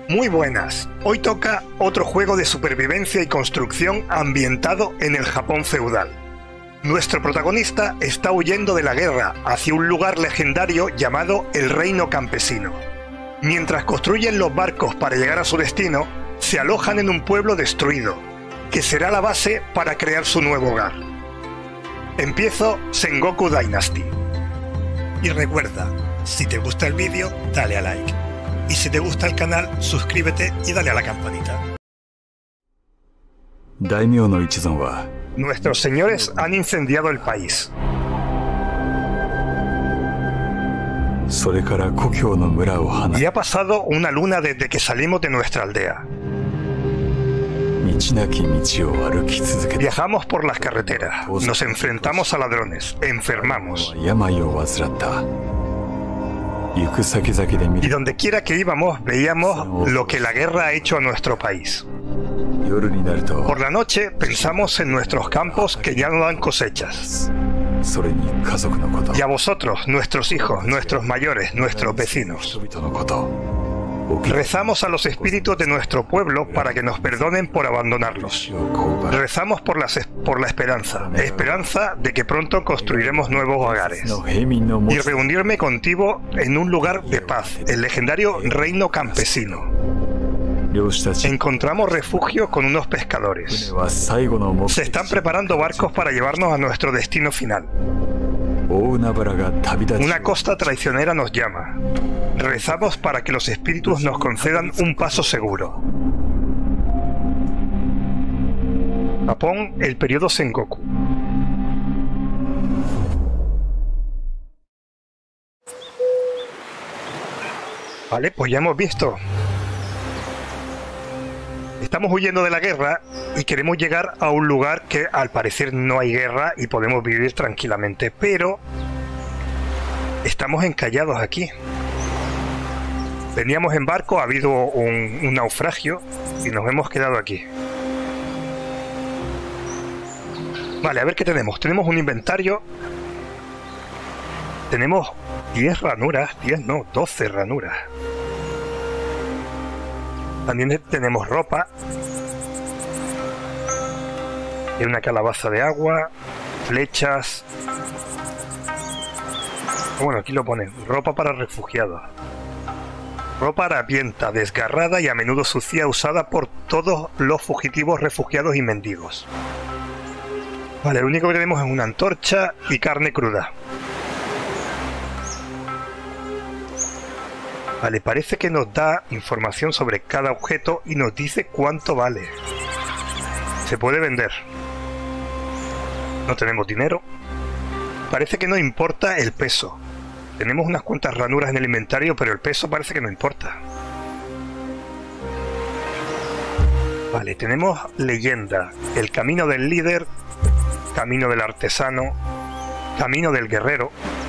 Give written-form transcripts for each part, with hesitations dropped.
Muy buenas, hoy toca otro juego de supervivencia y construcción ambientado en el Japón feudal. Nuestro protagonista está huyendo de la guerra hacia un lugar legendario llamado el Reino Campesino. Mientras construyen los barcos para llegar a su destino, se alojan en un pueblo destruido, que será la base para crear su nuevo hogar. Empiezo Sengoku Dynasty. Y recuerda, si te gusta el vídeo, dale a like. Y si te gusta el canal, suscríbete y dale a la campanita. Nuestros señores han incendiado el país. Y ha pasado una luna desde que salimos de nuestra aldea. Viajamos por las carreteras, nos enfrentamos a ladrones, enfermamos. Y donde quiera que íbamos, veíamos lo que la guerra ha hecho a nuestro país. Por la noche pensamos en nuestros campos que ya no dan cosechas. Y a vosotros, nuestros hijos, nuestros mayores, nuestros vecinos. Rezamos a los espíritus de nuestro pueblo para que nos perdonen por abandonarlos. Rezamos por la esperanza de que pronto construiremos nuevos hogares. Y reunirme contigo en un lugar de paz, el legendario Reino Campesino. Encontramos refugio con unos pescadores. Se están preparando barcos para llevarnos a nuestro destino final. Una costa traicionera nos llama. Rezamos para que los espíritus nos concedan un paso seguro. Japón, el periodo Sengoku. Vale, pues ya hemos visto. Estamos huyendo de la guerra y queremos llegar a un lugar que al parecer no hay guerra y podemos vivir tranquilamente, pero estamos encallados aquí. Veníamos en barco, ha habido un naufragio y nos hemos quedado aquí. Vale, a ver qué tenemos. Tenemos un inventario. Tenemos 10 ranuras, 12 ranuras. También tenemos ropa. Y una calabaza de agua, flechas. Bueno, aquí lo ponen, ropa para refugiados. Ropa harapienta, desgarrada y a menudo sucia, usada por todos los fugitivos, refugiados y mendigos. Vale, lo único que tenemos es una antorcha y carne cruda. Vale, parece que nos da información sobre cada objeto y nos dice cuánto vale. Se puede vender. No tenemos dinero. Parece que no importa el peso. Tenemos unas cuantas ranuras en el inventario, pero el peso parece que no importa. Vale, tenemos leyenda. El camino del líder, camino del artesano, camino del guerrero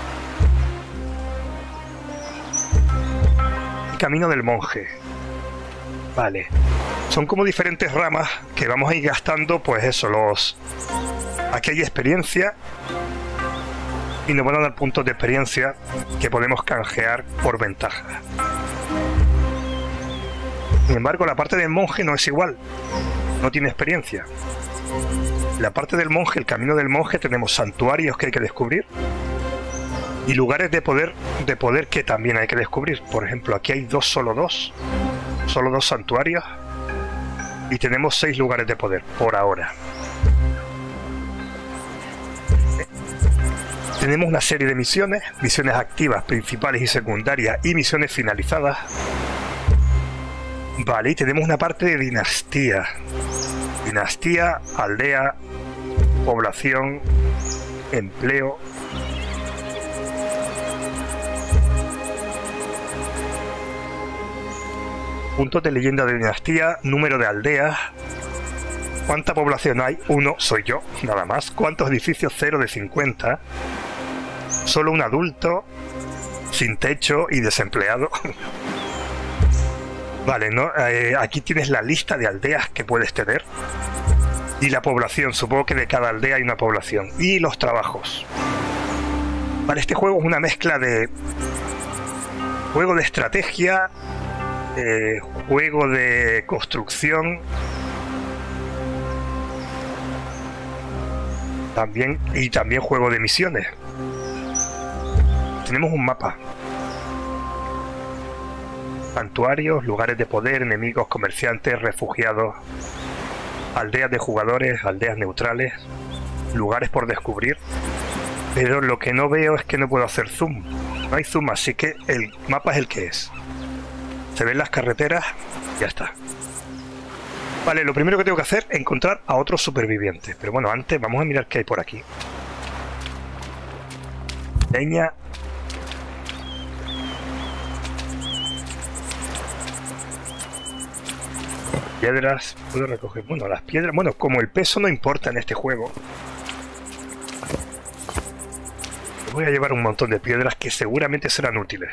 y camino del monje. Vale. Son como diferentes ramas que vamos a ir gastando, pues eso, Aquí hay experiencia. Y nos van a dar puntos de experiencia que podemos canjear por ventaja. Sin embargo, la parte del monje no es igual. No tiene experiencia. La parte del monje, el camino del monje, tenemos santuarios que hay que descubrir. Y lugares de poder que también hay que descubrir. Por ejemplo, aquí hay solo dos santuarios. Y tenemos 6 lugares de poder, por ahora. Tenemos una serie de misiones activas, principales y secundarias, y misiones finalizadas. Vale, y tenemos una parte de dinastía. Dinastía, aldea, población, empleo. Puntos de leyenda de dinastía, número de aldeas. ¿Cuánta población hay? 1, soy yo, nada más. ¿Cuántos edificios? 0 de 50. Solo un adulto, sin techo y desempleado. Vale, ¿no? Aquí tienes la lista de aldeas que puedes tener. Y la población, supongo que de cada aldea hay una población. Y los trabajos. Vale, este juego es una mezcla de juego de estrategia, juego de construcción. También juego de misiones. Tenemos un mapa. Santuarios, lugares de poder, enemigos, comerciantes, refugiados, aldeas de jugadores, aldeas neutrales, lugares por descubrir. Pero lo que no veo es que no puedo hacer zoom. No hay zoom, así que el mapa es el que es. Se ven las carreteras, ya está. Vale, lo primero que tengo que hacer es encontrar a otros supervivientes. Pero bueno, antes vamos a mirar qué hay por aquí. Leña. Piedras. Puedo recoger. Bueno, las piedras. Bueno, como el peso no importa en este juego. Voy a llevar un montón de piedras que seguramente serán útiles.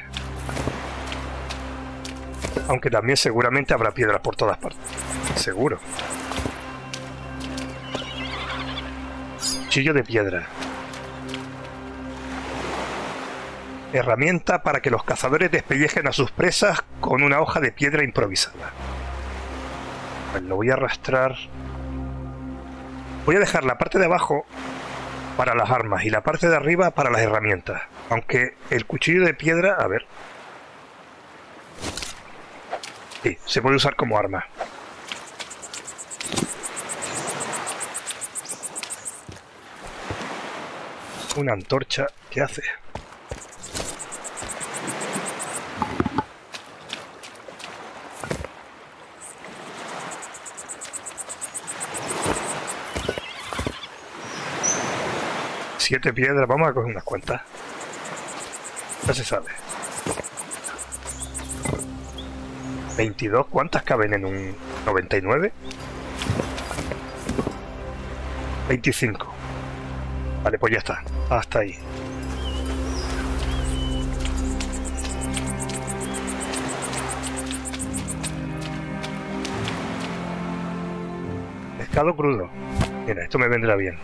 Aunque también seguramente habrá piedras por todas partes. Seguro. Cuchillo de piedra. Herramienta para que los cazadores despellejen a sus presas con una hoja de piedra improvisada. Pues lo voy a arrastrar. Voy a dejar la parte de abajo para las armas y la parte de arriba para las herramientas. Aunque el cuchillo de piedra, a ver. Sí, se puede usar como arma. Una antorcha, ¿qué hace? Siete piedras, vamos a coger unas cuantas. Ya se sabe. 22, ¿cuántas caben en un 99? 25. Vale, pues ya está. Hasta ahí. Pescado crudo. Mira, esto me vendrá bien.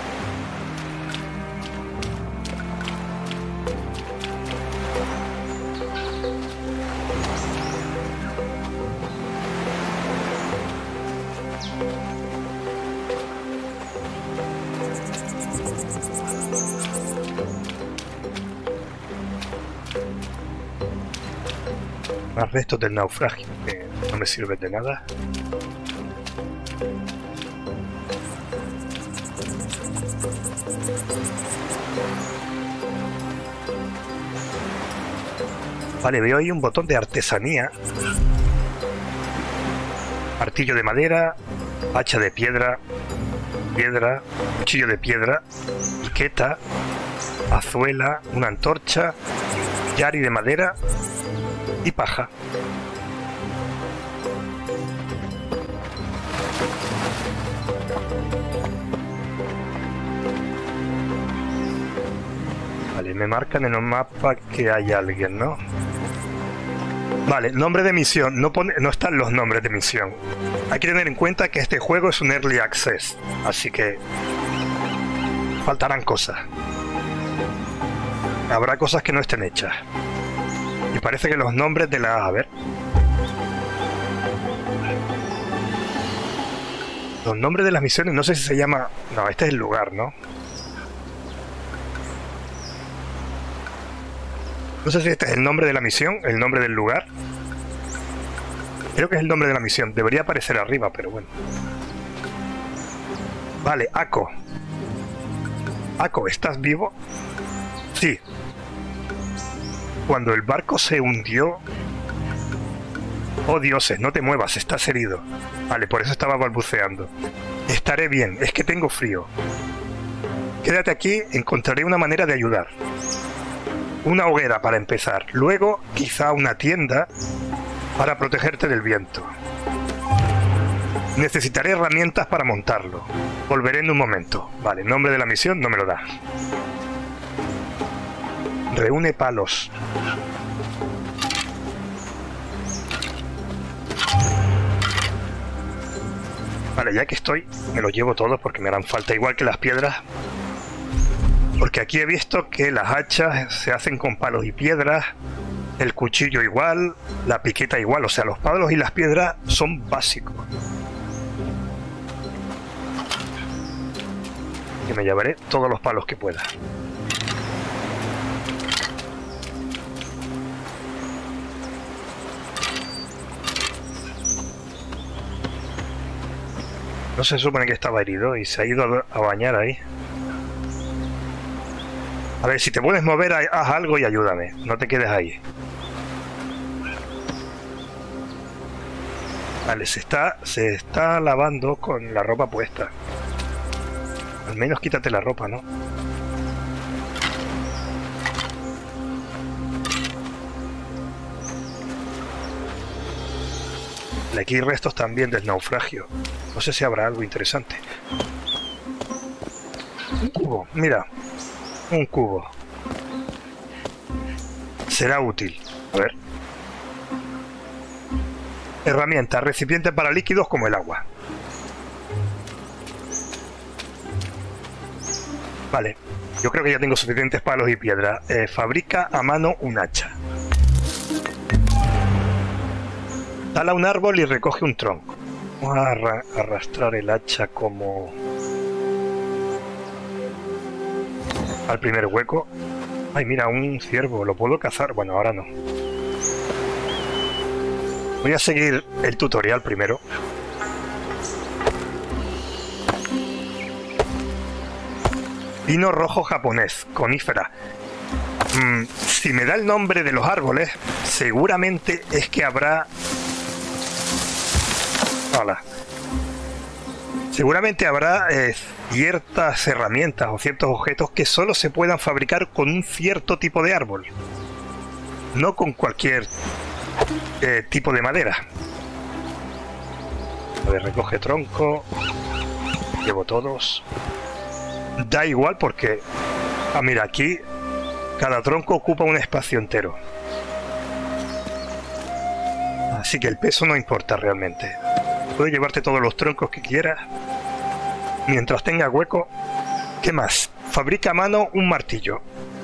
Más restos del naufragio, que no me sirven de nada. Vale, veo ahí un botón de artesanía. Martillo de madera, hacha de piedra, cuchillo de piedra, piqueta, azuela, una antorcha, yari de madera y paja. Vale, me marcan en el mapa que hay alguien, ¿no? Vale, nombre de misión. No están los nombres de misión. Hay que tener en cuenta que este juego es un Early Access, así que faltarán cosas. Habrá cosas que no estén hechas. Y parece que los nombres de la... A ver. Los nombres de las misiones, no sé si se llama... No, este es el lugar, ¿no? No sé si este es el nombre de la misión, el nombre del lugar. Creo que es el nombre de la misión. Debería aparecer arriba, pero bueno. Vale, Ako. Ako, ¿estás vivo? Sí. Cuando el barco se hundió... Oh, dioses, no te muevas, estás herido. Vale, por eso estaba balbuceando. Estaré bien, es que tengo frío. Quédate aquí, encontraré una manera de ayudar. Una hoguera para empezar. Luego, quizá una tienda para protegerte del viento. Necesitaré herramientas para montarlo. Volveré en un momento. Vale, nombre de la misión no me lo da. Reúne palos. Vale, ya que estoy, me los llevo todos porque me harán falta, igual que las piedras. Porque aquí he visto que las hachas se hacen con palos y piedras. El cuchillo igual, la piqueta igual, o sea, los palos y las piedras son básicos. Y me llevaré todos los palos que pueda. No se supone que estaba herido y se ha ido a bañar ahí. A ver, si te puedes mover, haz algo y ayúdame. No te quedes ahí. Vale, se está lavando con la ropa puesta. Al menos quítate la ropa, ¿no? Aquí hay restos también del naufragio. No sé si habrá algo interesante. Un cubo, mira. Un cubo. Será útil. A ver. Herramienta, recipiente para líquidos como el agua. Vale. Yo creo que ya tengo suficientes palos y piedra. Fabrica a mano un hacha. Tala un árbol y recoge un tronco. Vamos a arrastrar el hacha como al primer hueco. Ay, mira, un ciervo. ¿Lo puedo cazar? Bueno, ahora no. Voy a seguir el tutorial primero. Pino rojo japonés, conífera. Si me da el nombre de los árboles, seguramente es que habrá... Hola. Seguramente habrá ciertas herramientas o ciertos objetos que solo se puedan fabricar con un cierto tipo de árbol. No con cualquier tipo de madera. A ver, recoge tronco. Llevo todos. Da igual porque... Ah, mira, aquí cada tronco ocupa un espacio entero. Así que el peso no importa realmente. Puedes llevarte todos los troncos que quieras. Mientras tenga hueco. ¿Qué más? Fabrica a mano un martillo.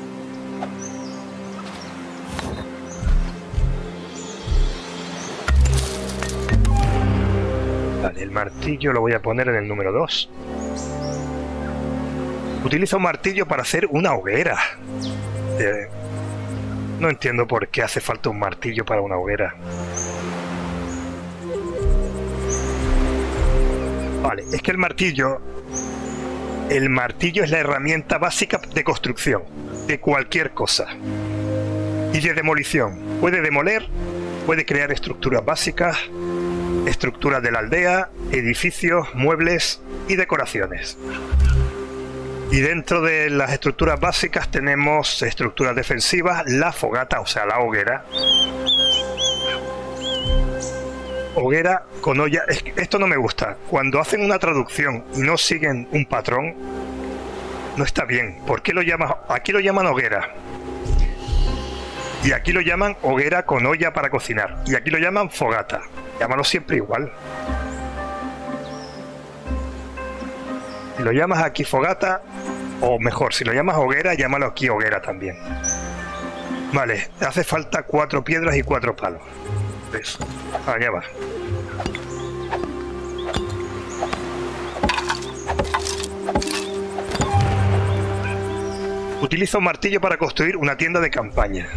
Vale, el martillo lo voy a poner en el número 2. Utiliza un martillo para hacer una hoguera. No entiendo por qué hace falta un martillo para una hoguera. Vale, es que el martillo es la herramienta básica de construcción de cualquier cosa y de demolición. Puede demoler, puede crear estructuras básicas, estructuras de la aldea, edificios, muebles y decoraciones. Y dentro de las estructuras básicas tenemos estructuras defensivas, la fogata, o sea, la hoguera. Hoguera con olla. Esto no me gusta. Cuando hacen una traducción y no siguen un patrón, no está bien. ¿Por qué lo llaman? Aquí lo llaman hoguera. Y aquí lo llaman hoguera con olla para cocinar. Y aquí lo llaman fogata. Llámalo siempre igual. Si lo llamas aquí fogata, o mejor, si lo llamas hoguera, llámalo aquí hoguera también. Vale, hace falta 4 piedras y 4 palos. ¿Ves? Allá va. Utiliza un martillo para construir una tienda de campaña.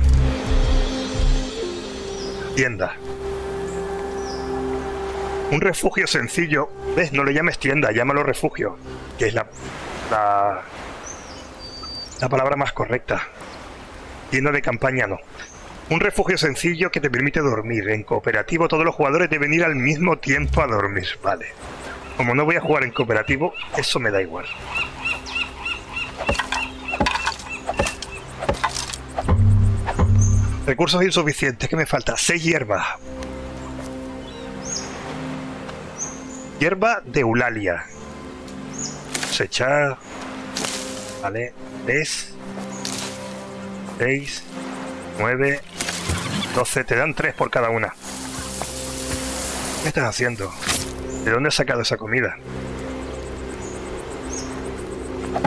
Tienda. Un refugio sencillo. ¿Ves? No le llames tienda, llámalo refugio. Que es la palabra más correcta. Tienda de campaña no. Un refugio sencillo que te permite dormir. En cooperativo todos los jugadores deben ir al mismo tiempo a dormir. Vale. Como no voy a jugar en cooperativo, eso me da igual. Recursos insuficientes. ¿Qué me falta? 6 hierbas. Hierba de Eulalia. Cosechar. Vale. 3. 6. 9. 12. Te dan 3 por cada una. ¿Qué estás haciendo? ¿De dónde has sacado esa comida?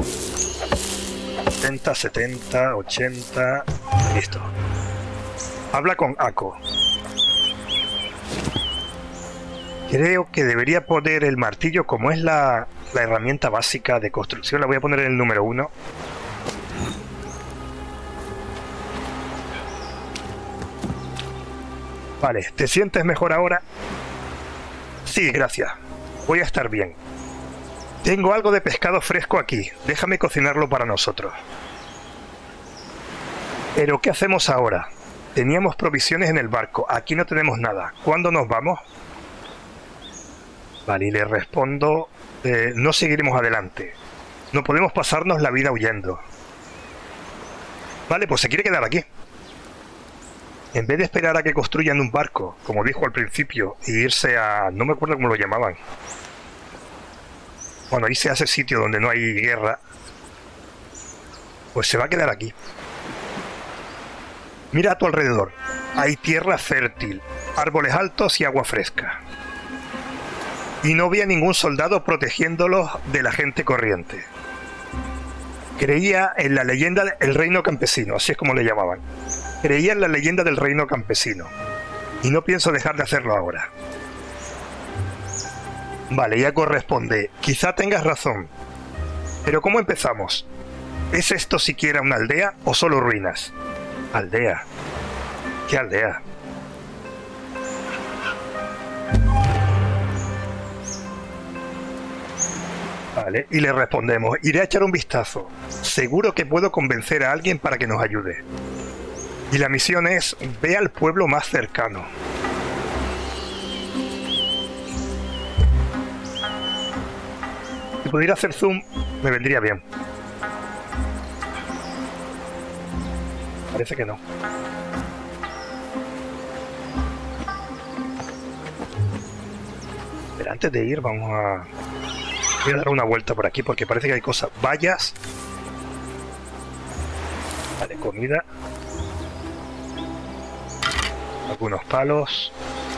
70, 70, 80... Listo. Habla con Ako. Creo que debería poner el martillo, como es la herramienta básica de construcción. La voy a poner en el número 1. Vale, ¿te sientes mejor ahora? Sí, gracias. Voy a estar bien. Tengo algo de pescado fresco aquí. Déjame cocinarlo para nosotros. Pero, ¿qué hacemos ahora? Teníamos provisiones en el barco. Aquí no tenemos nada. ¿Cuándo nos vamos? Vale, y le respondo... no seguiremos adelante. No podemos pasarnos la vida huyendo. Vale, pues se quiere quedar aquí. En vez de esperar a que construyan un barco, como dijo al principio, y irse a... no me acuerdo cómo lo llamaban. Bueno, irse a ese sitio donde no hay guerra, pues se va a quedar aquí. Mira a tu alrededor. Hay tierra fértil, árboles altos y agua fresca. Y no había ningún soldado protegiéndolos de la gente corriente. Creía en la leyenda del reino campesino, así es como le llamaban. Creía en la leyenda del reino campesino. Y no pienso dejar de hacerlo ahora. Vale, ya corresponde. Quizá tengas razón. Pero ¿cómo empezamos? ¿Es esto siquiera una aldea o solo ruinas? Aldea. ¿Qué aldea? Vale, y le respondemos, iré a echar un vistazo. Seguro que puedo convencer a alguien para que nos ayude. Y la misión es, ve al pueblo más cercano. Si pudiera hacer zoom, me vendría bien. Parece que no. Pero antes de ir, vamos a... voy a dar una vuelta por aquí porque parece que hay cosas. Vallas. Vale, comida. Algunos palos.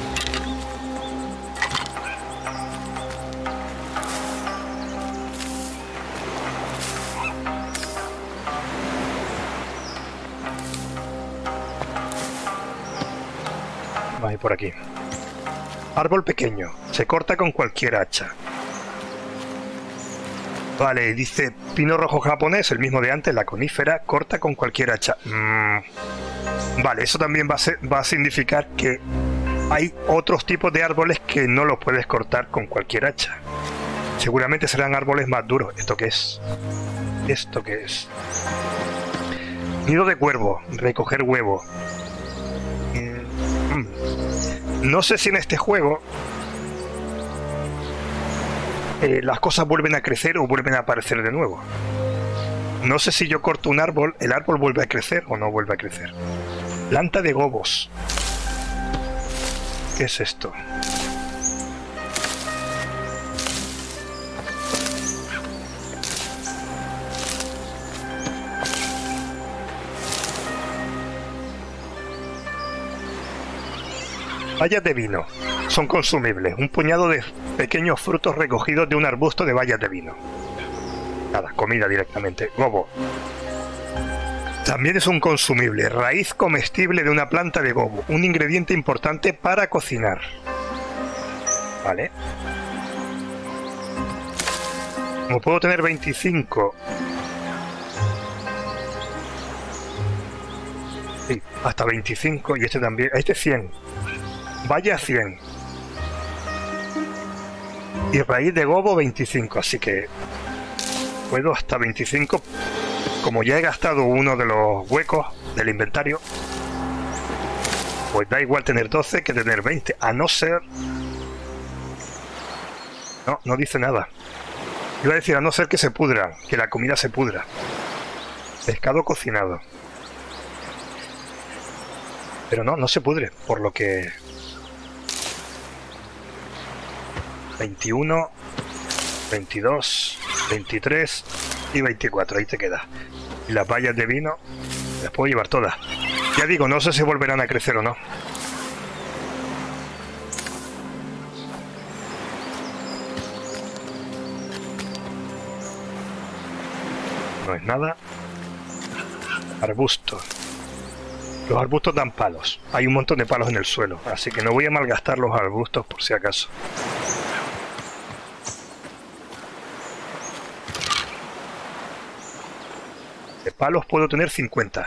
Vamos a ir por aquí. Árbol pequeño. Se corta con cualquier hacha. Vale, dice pino rojo japonés, el mismo de antes, la conífera, corta con cualquier hacha. Vale, eso también va a significar que hay otros tipos de árboles que no los puedes cortar con cualquier hacha. Seguramente serán árboles más duros. ¿Esto qué es? ¿Esto qué es? Nido de cuervo, recoger huevo. No sé si en este juego las cosas vuelven a crecer o vuelven a aparecer de nuevo. No sé si yo corto un árbol, el árbol vuelve a crecer o no vuelve a crecer. Planta de gobos. ¿Qué es esto? Bayas de vino. Son consumibles. Un puñado de pequeños frutos recogidos de un arbusto de bayas de vino. Nada, comida directamente. Gobo. También es un consumible. Raíz comestible de una planta de gobo. Un ingrediente importante para cocinar. Vale. Como puedo tener 25... sí, hasta 25. Y este también. Este 100. Vaya 100. Y raíz de gobo 25. Así que puedo hasta 25. Como ya he gastado uno de los huecos del inventario, pues da igual tener 12 que tener 20. A no ser... no, no dice nada. Iba a decir a no ser que se pudra, que la comida se pudra. Pescado cocinado. Pero no, no se pudre, por lo que... 21, 22, 23 y 24, ahí te queda. Y las bayas de vino las puedo llevar todas. Ya digo, no sé si volverán a crecer o no. No es nada. Arbusto. Los arbustos dan palos. Hay un montón de palos en el suelo, así que no voy a malgastar los arbustos por si acaso. De palos puedo tener 50.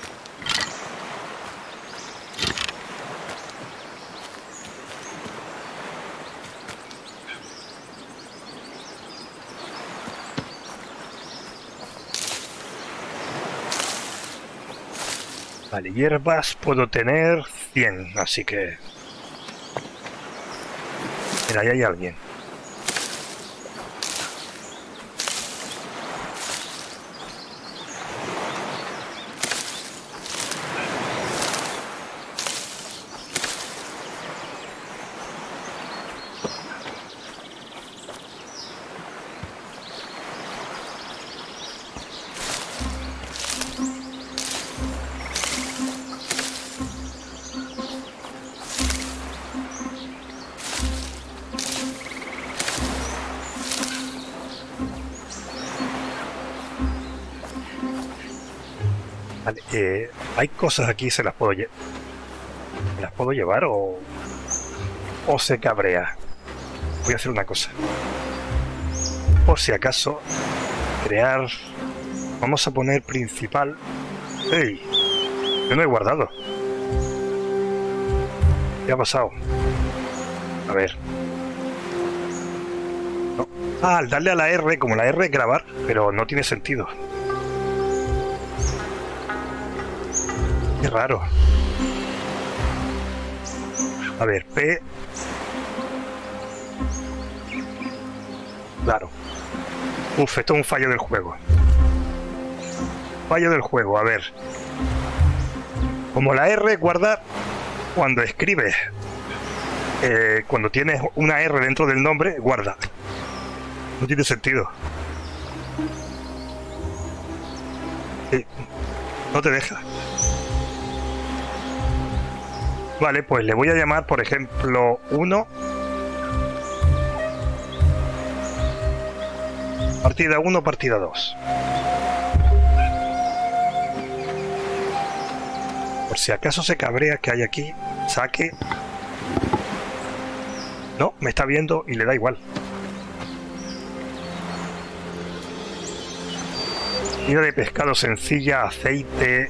Vale, hierbas puedo tener 100, así que... Mira, ahí hay alguien. Vale, hay cosas aquí, ¿se las puedo llevar? ¿Me las puedo llevar o se cabrea? Voy a hacer una cosa. Por si acaso, crear... Vamos a poner principal. ¡Ey! Yo no he guardado. ¿Qué ha pasado? A ver. No. Ah, al darle a la R, como la R es grabar, pero no tiene sentido. Qué raro. A ver, P. Claro. Uf, esto es un fallo del juego. Fallo del juego, a ver. Como la R guarda cuando escribes. Cuando tienes una R dentro del nombre, guarda. No tiene sentido. No te deja. Vale, pues le voy a llamar, por ejemplo, 1. Partida 1, partida 2. Por si acaso se cabrea que hay aquí, saque. No, me está viendo y le da igual. Comida de pescado sencilla, aceite...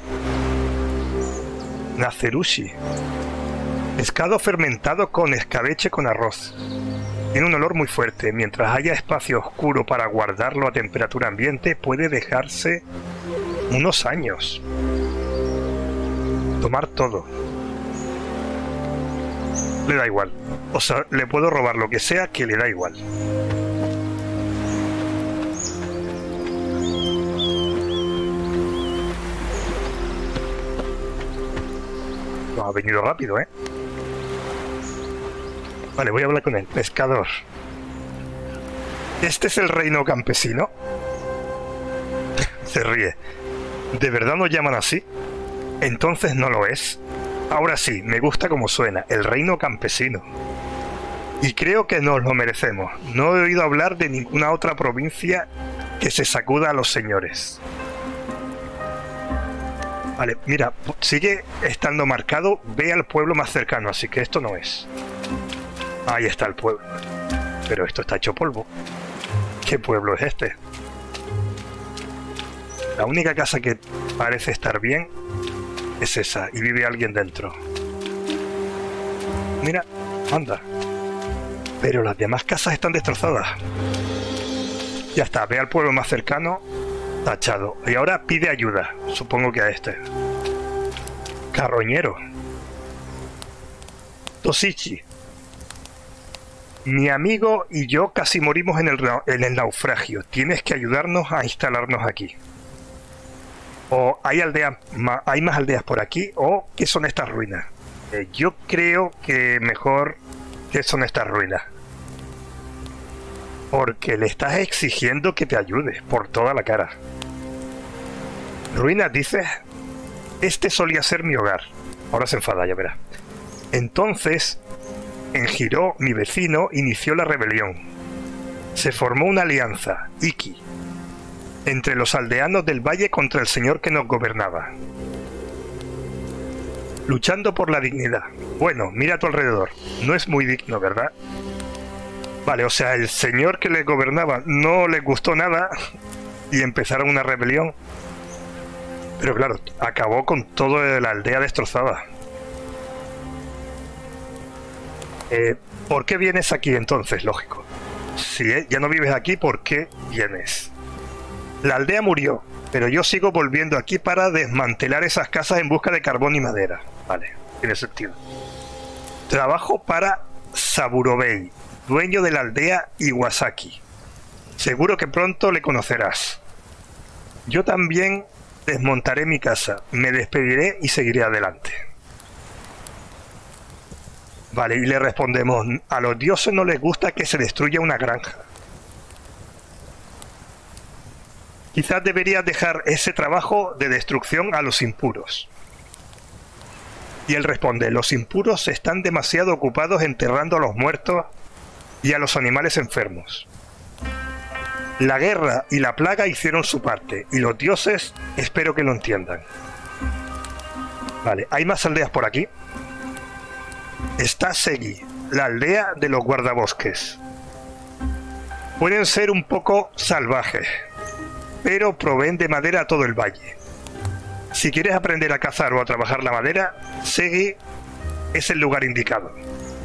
Nacerushi. Pescado fermentado con escabeche con arroz. Tiene un olor muy fuerte. Mientras haya espacio oscuro para guardarlo a temperatura ambiente, puede dejarse unos años. Tomar todo. Le da igual. O sea, le puedo robar lo que sea que le da igual. No, ha venido rápido, ¿eh? Vale, voy a hablar con el pescador. ¿Este es el reino campesino? Se ríe. ¿De verdad nos llaman así? Entonces no lo es. Ahora sí, me gusta como suena, el reino campesino. Y creo que nos lo merecemos. No he oído hablar de ninguna otra provincia que se sacuda a los señores. Vale, mira, sigue estando marcado, ve al pueblo más cercano, así que esto no es. Ahí está el pueblo. Pero esto está hecho polvo. ¿Qué pueblo es este? La única casa que parece estar bien es esa, y vive alguien dentro. Mira, anda. Pero las demás casas están destrozadas. Ya está, ve al pueblo más cercano, tachado. Y ahora pide ayuda, supongo que a este. Carroñero. Toshichi. Mi amigo y yo casi morimos en el naufragio. Tienes que ayudarnos a instalarnos aquí. O hay más aldeas por aquí, o ¿qué son estas ruinas? Yo creo que mejor que son estas ruinas. Porque le estás exigiendo que te ayude por toda la cara. ¿Ruinas dices? Este solía ser mi hogar. Ahora se enfada, ya verás. Entonces, en Giró, mi vecino, inició la rebelión. Se formó una alianza, Iki, entre los aldeanos del valle contra el señor que nos gobernaba. Luchando por la dignidad. Bueno, mira a tu alrededor. No es muy digno, ¿verdad? Vale, o sea, el señor que les gobernaba no les gustó nada y empezaron una rebelión. Pero claro, acabó con toda la aldea destrozada. ¿Por qué vienes aquí entonces? Lógico. Si ya no vives aquí, ¿por qué vienes? La aldea murió, pero yo sigo volviendo aquí para desmantelar esas casas en busca de carbón y madera. Vale, tiene sentido. Trabajo para Saburobei, dueño de la aldea Iwasaki. Seguro que pronto le conocerás. Yo también desmontaré mi casa, me despediré y seguiré adelante. Vale, y le respondemos, a los dioses no les gusta que se destruya una granja. Quizás deberías dejar ese trabajo de destrucción a los impuros. Y él responde, los impuros están demasiado ocupados enterrando a los muertos y a los animales enfermos. La guerra y la plaga hicieron su parte, y los dioses espero que lo entiendan. Vale, ¿hay más aldeas por aquí? Está Segi, la aldea de los guardabosques. Pueden ser un poco salvajes, pero proveen de madera a todo el valle. Si quieres aprender a cazar o a trabajar la madera, Segi es el lugar indicado.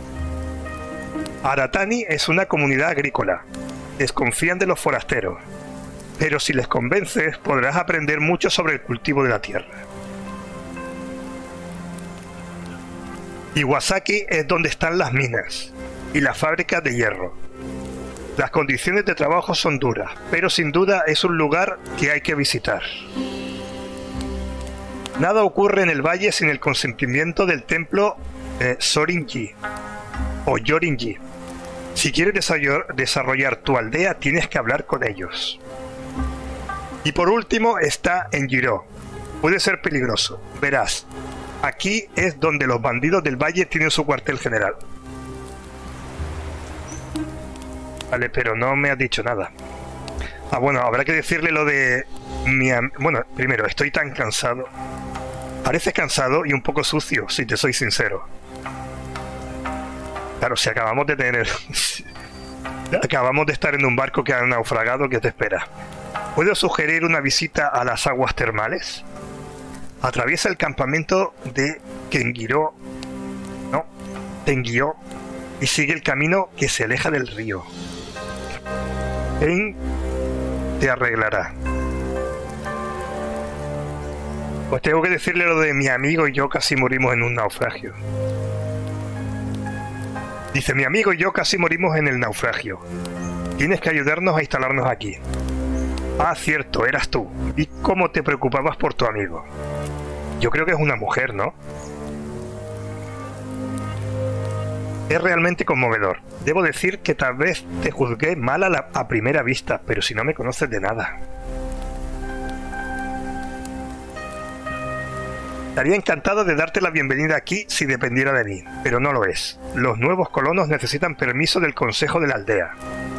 Aratani es una comunidad agrícola. Desconfían de los forasteros, pero si les convences podrás aprender mucho sobre el cultivo de la tierra. Iwasaki es donde están las minas y las fábricas de hierro. Las condiciones de trabajo son duras, pero sin duda es un lugar que hay que visitar. Nada ocurre en el valle sin el consentimiento del templo Sorinji o Yorinji. Si quieres desarrollar tu aldea, tienes que hablar con ellos. Y por último está Enjiro. Puede ser peligroso. Verás, aquí es donde los bandidos del valle tienen su cuartel general. Vale, pero no me has dicho nada. Ah, bueno, habrá que decirle lo de... Bueno, primero, estoy tan cansado. Pareces cansado y un poco sucio, si te soy sincero. Claro, si acabamos de tener... acabamos de estar en un barco que ha naufragado, ¿qué te espera? ¿Puedo sugerir una visita a las aguas termales? Atraviesa el campamento de Tengyo y sigue el camino que se aleja del río. Ken te arreglará. Pues tengo que decirle lo de mi amigo y yo casi morimos en un naufragio. Dice, mi amigo y yo casi morimos en el naufragio. Tienes que ayudarnos a instalarnos aquí. Ah, cierto, eras tú. Vi cómo te preocupabas por tu amigo. Yo creo que es una mujer, ¿no? Es realmente conmovedor. Debo decir que tal vez te juzgué mal a primera vista, pero si no me conoces de nada. Estaría encantado de darte la bienvenida aquí si dependiera de mí, pero no lo es. Los nuevos colonos necesitan permiso del consejo de la aldea.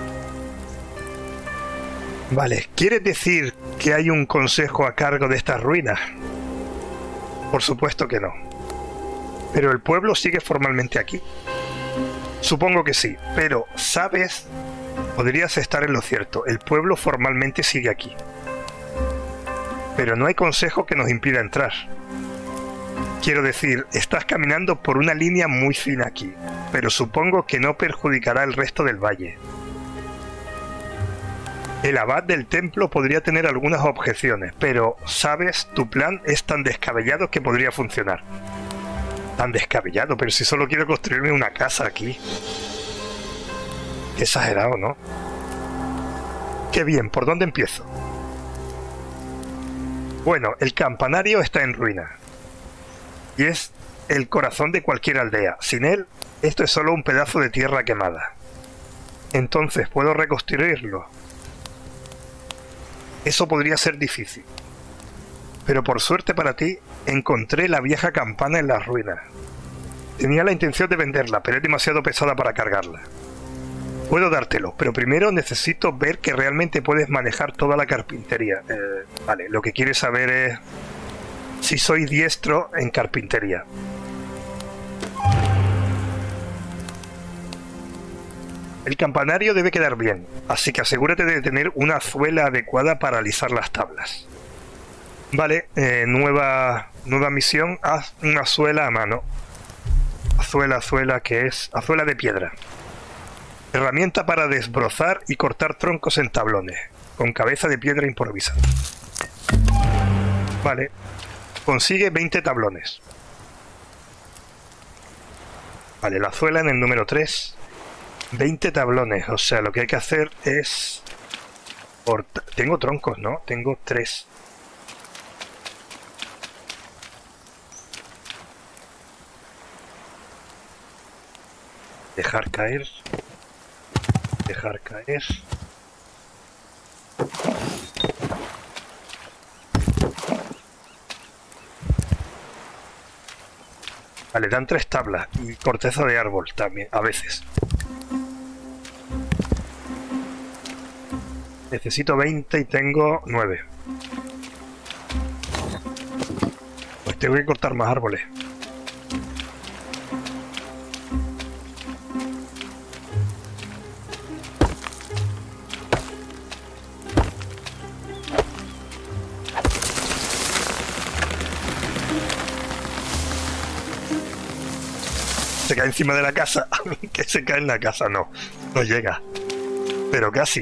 Vale, ¿quieres decir que hay un consejo a cargo de estas ruinas? Por supuesto que no. Pero el pueblo sigue formalmente aquí. Supongo que sí, pero, ¿sabes? Podrías estar en lo cierto. El pueblo formalmente sigue aquí. Pero no hay consejo que nos impida entrar. Quiero decir, estás caminando por una línea muy fina aquí, pero supongo que no perjudicará el resto del valle. El abad del templo podría tener algunas objeciones, pero, ¿sabes? Tu plan es tan descabellado que podría funcionar. Tan descabellado, pero si solo quiero construirme una casa aquí. Qué exagerado, ¿no? Qué bien, ¿por dónde empiezo? Bueno, el campanario está en ruina. Y es el corazón de cualquier aldea. Sin él, esto es solo un pedazo de tierra quemada. Entonces, ¿puedo reconstruirlo? Eso podría ser difícil. Pero por suerte para ti, encontré la vieja campana en las ruinas. Tenía la intención de venderla, pero es demasiado pesada para cargarla. Puedo dártelo, pero primero necesito ver que realmente puedes manejar toda la carpintería. Vale, lo que quieres saber es... si soy diestro en carpintería. El campanario debe quedar bien, así que asegúrate de tener una suela adecuada para alisar las tablas. Vale, nueva misión, haz una suela a mano. Suela que es azuela de piedra. Herramienta para desbrozar y cortar troncos en tablones, con cabeza de piedra improvisada. Vale, consigue 20 tablones. Vale, la suela en el número 3. 20 tablones, o sea, lo que hay que hacer es... Tengo troncos, ¿no? Tengo 3. Dejar caer. Dejar caer. Vale, dan 3 tablas y corteza de árbol también, a veces. Necesito 20 y tengo 9. Pues tengo que cortar más árboles. Se cae encima de la casa. Que se cae en la casa, no llega, pero casi.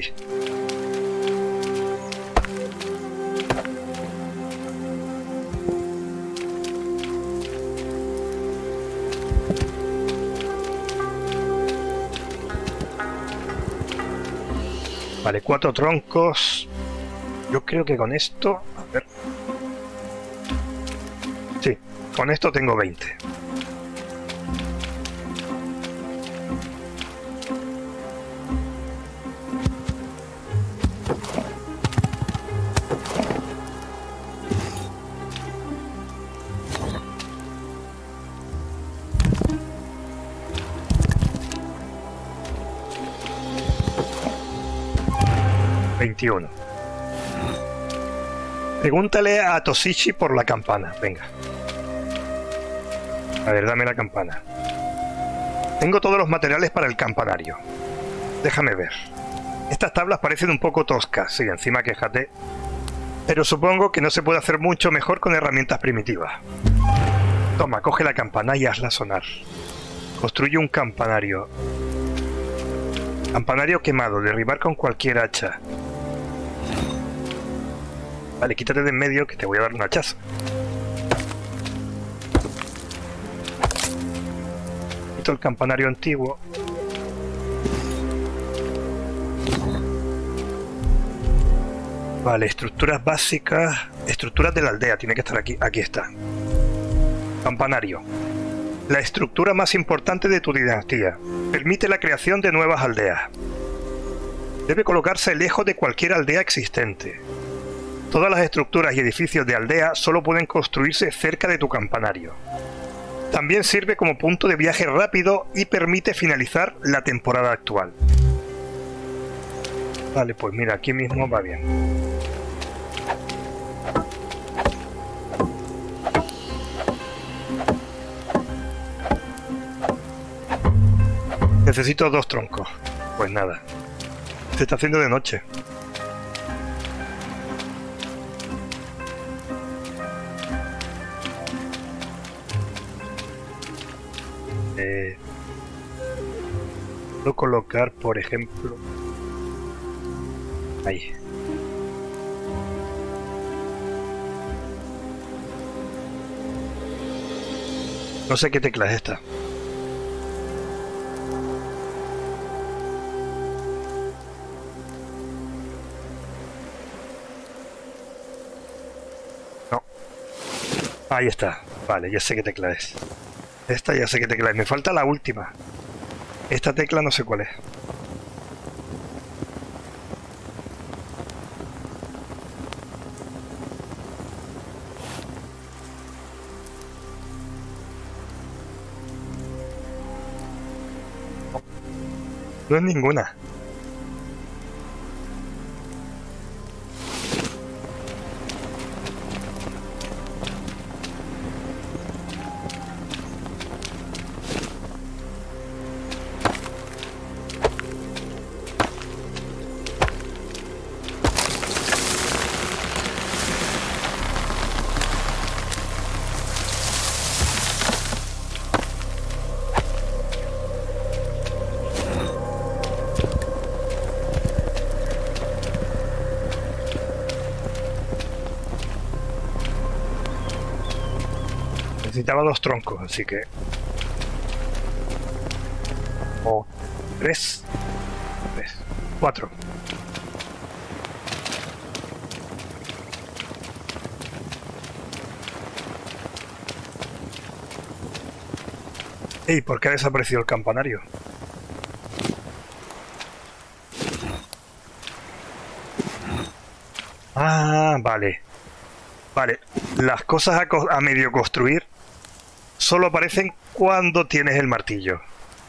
Vale, 4 troncos. Yo creo que con esto... A ver... Sí, con esto tengo 20. Pregúntale a Toshichi por la campana. Venga. A ver, dame la campana. Tengo todos los materiales para el campanario. Déjame ver. Estas tablas parecen un poco toscas. Sí, encima quéjate. Pero supongo que no se puede hacer mucho mejor con herramientas primitivas. Toma, coge la campana y hazla sonar. Construye un campanario. Campanario quemado. Derribar con cualquier hacha. Vale, quítate de en medio que te voy a dar un hachazo. Quito el campanario antiguo. Vale, estructuras básicas. Estructuras de la aldea, tiene que estar aquí. Aquí está. Campanario. La estructura más importante de tu dinastía. Permite la creación de nuevas aldeas. Debe colocarse lejos de cualquier aldea existente. Todas las estructuras y edificios de aldea solo pueden construirse cerca de tu campanario. También sirve como punto de viaje rápido y permite finalizar la temporada actual. Vale, pues mira, aquí mismo va bien. Necesito 2 troncos. Pues nada. Se está haciendo de noche. Puedo colocar, por ejemplo, ahí. No sé qué tecla es esta. No. Ahí está. Vale, ya sé qué tecla es. Esta ya sé qué tecla es. Me falta la última. Esta tecla no sé cuál es. No es ninguna. necesitaba 2 troncos, así que... O 3, 4. ¿Y por qué ha desaparecido el campanario? Ah, vale. Vale, las cosas a medio construir solo aparecen cuando tienes el martillo.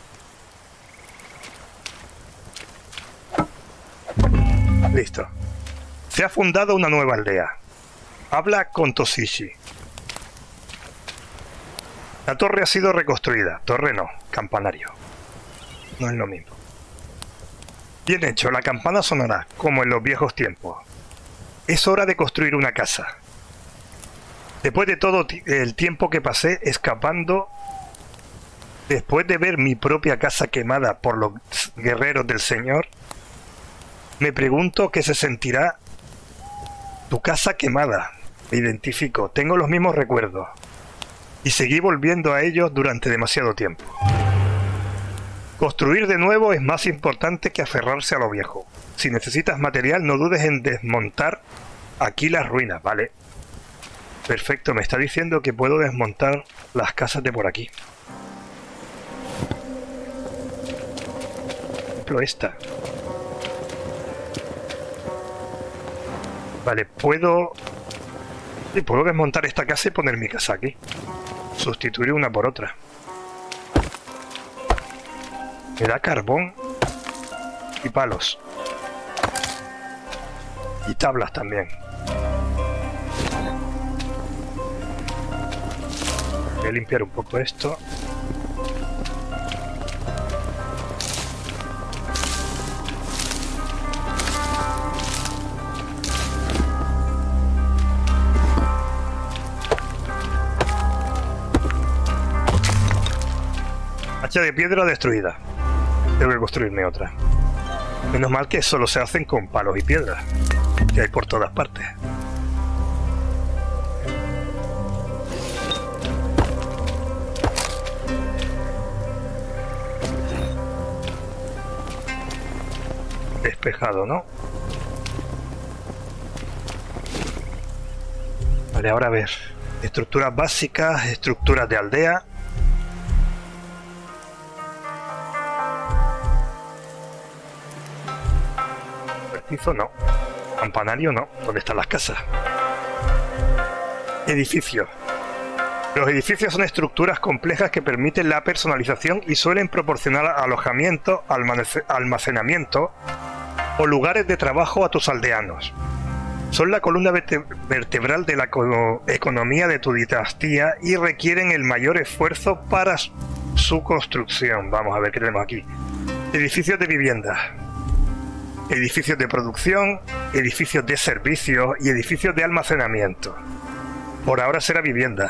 Listo. Se ha fundado una nueva aldea. Habla con Toshichi. La torre ha sido reconstruida. Torre no, campanario. No es lo mismo. Bien hecho, la campana sonará, como en los viejos tiempos. Es hora de construir una casa. Después de todo el tiempo que pasé escapando, después de ver mi propia casa quemada por los guerreros del Señor, me pregunto qué se sentirá tu casa quemada. Me identifico, tengo los mismos recuerdos. Y seguí volviendo a ellos durante demasiado tiempo. Construir de nuevo es más importante que aferrarse a lo viejo. Si necesitas material, no dudes en desmontar aquí las ruinas, ¿vale? Perfecto, me está diciendo que puedo desmontar las casas de por aquí. Por ejemplo, esta. Vale, puedo desmontar esta casa y poner mi casa aquí. Sustituir una por otra. Me da carbón y palos. Y tablas también. Voy a limpiar un poco esto. Hacha de piedra destruida. Tengo que construirme otra. Menos mal que solo se hacen con palos y piedras, que hay por todas partes. Despejado, ¿no? Vale, ahora a ver. Estructuras básicas, estructuras de aldea. Vertizo no. Campanario no. ¿Dónde están las casas? Edificios. Los edificios son estructuras complejas que permiten la personalización y suelen proporcionar alojamiento, almacenamiento o lugares de trabajo a tus aldeanos. Son la columna vertebral de la economía de tu dinastía y requieren el mayor esfuerzo para su construcción. Vamos a ver qué tenemos aquí. Edificios de vivienda, edificios de producción, edificios de servicios y edificios de almacenamiento. Por ahora será vivienda.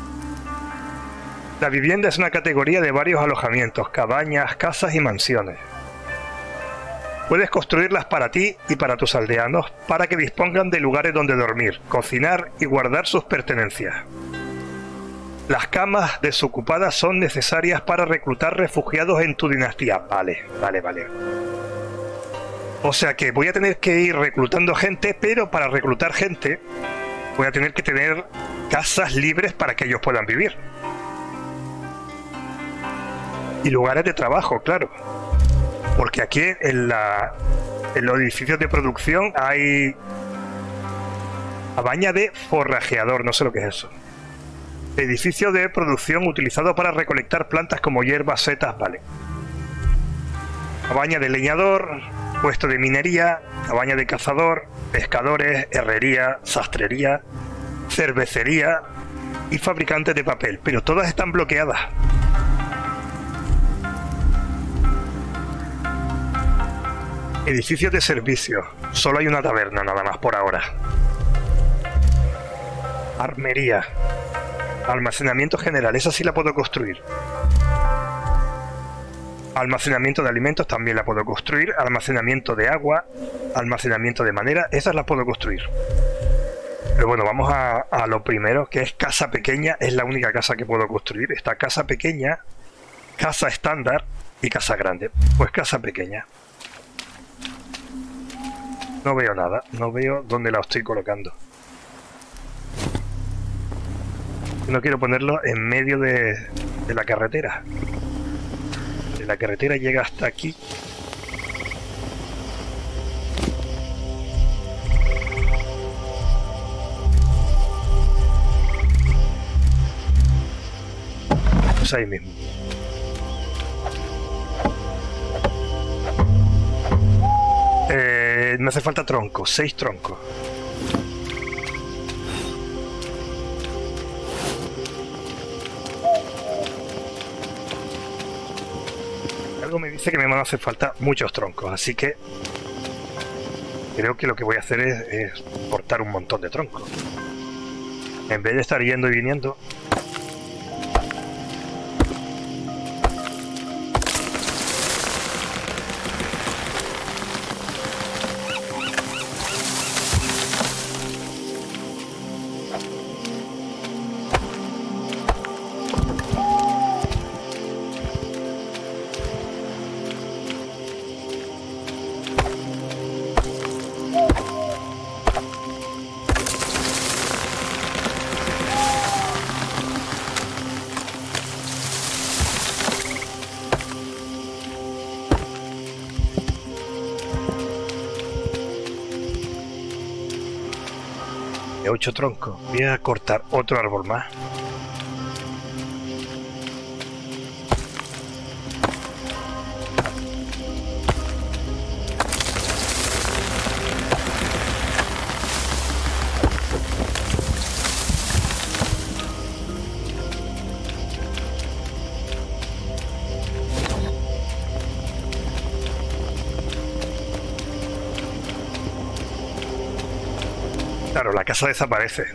La vivienda es una categoría de varios alojamientos, cabañas, casas y mansiones. Puedes construirlas para ti y para tus aldeanos para que dispongan de lugares donde dormir, cocinar y guardar sus pertenencias. Las camas desocupadas son necesarias para reclutar refugiados en tu dinastía. Vale. O sea que voy a tener que ir reclutando gente, pero para reclutar gente voy a tener que tener casas libres para que ellos puedan vivir. Y lugares de trabajo, claro. Porque aquí en los edificios de producción hay cabaña de forrajeador, no sé lo que es eso. Edificio de producción utilizado para recolectar plantas como hierbas, setas, vale. Cabaña de leñador, puesto de minería, cabaña de cazador, pescadores, herrería, sastrería, cervecería y fabricantes de papel, pero todas están bloqueadas. Edificios de servicio. Solo hay una taberna nada más por ahora. Armería. Almacenamiento general. Esa sí la puedo construir. Almacenamiento de alimentos también la puedo construir. Almacenamiento de agua. Almacenamiento de madera. Esas las puedo construir. Pero bueno, vamos a lo primero, que es casa pequeña. Es la única casa que puedo construir. Está casa pequeña, casa estándar y casa grande. Pues casa pequeña. No veo nada, no veo dónde la estoy colocando. No quiero ponerlo en medio de la carretera. La carretera llega hasta aquí. Pues ahí mismo. Me hace falta troncos, 6 troncos. Algo me dice que me van a hacer falta muchos troncos, así que creo que lo que voy a hacer es cortar un montón de troncos. En vez de estar yendo y viniendo. De 8 troncos. Voy a cortar otro árbol más. Claro, la casa desaparece.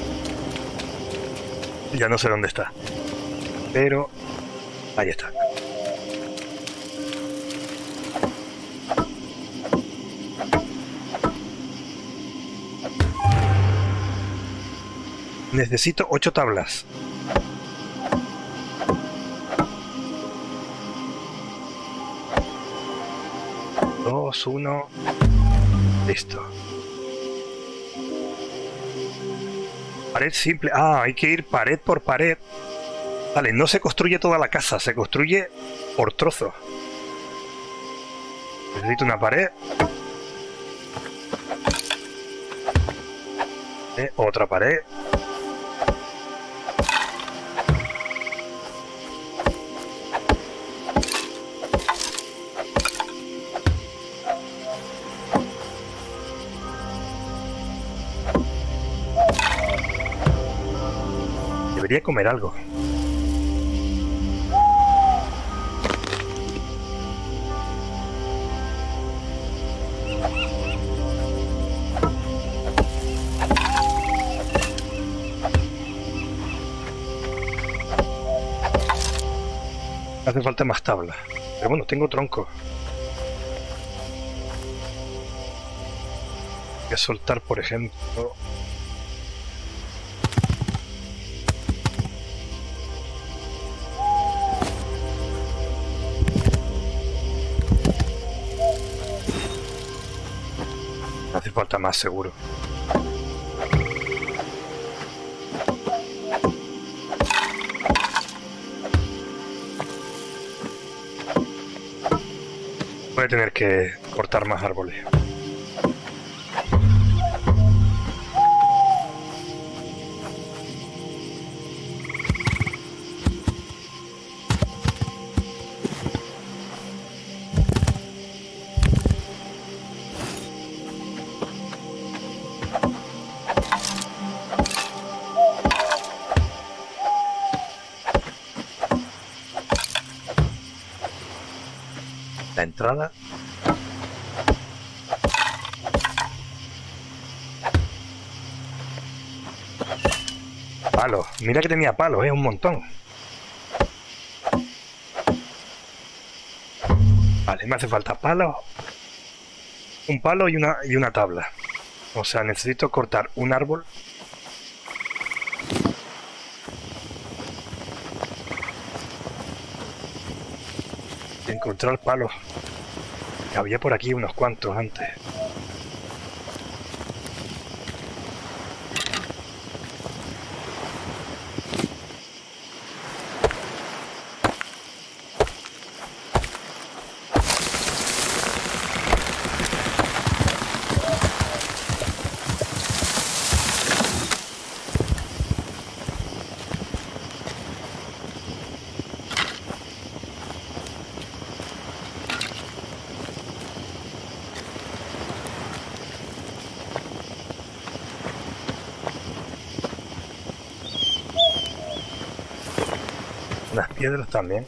Ya no sé dónde está. Pero ahí está. Necesito 8 tablas. Dos, uno. Listo. Pared simple. Ah, hay que ir pared por pared. Vale, no se construye toda la casa, se construye por trozos. Necesito una pared. Otra pared. Debería comer algo. Hace falta más tablas. Pero bueno, tengo tronco. Voy a soltar, por ejemplo... Hace falta más, seguro. Voy a tener que cortar más árboles. La entrada. Palos. Mira que tenía palos, un montón. Vale, me hace falta palos. Un palo y una tabla. O sea, necesito cortar un árbol Encontrar palos. Había por aquí unos cuantos antes. Las piedras también.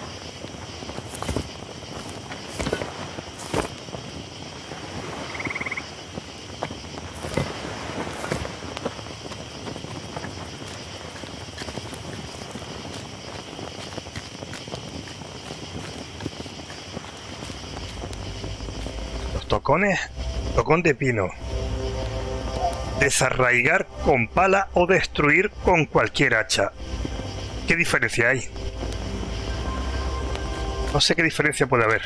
Los tocones. Tocón de pino. Desarraigar con pala o destruir con cualquier hacha. ¿Qué diferencia hay? No sé qué diferencia puede haber.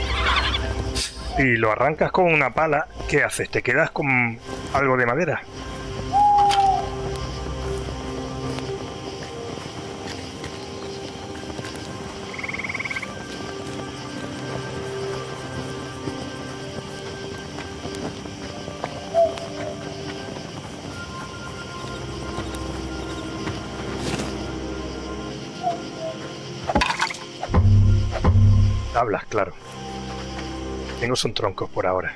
Si lo arrancas con una pala, ¿qué haces? ¿Te quedas con algo de madera? Tablas, claro. Tengo son troncos por ahora.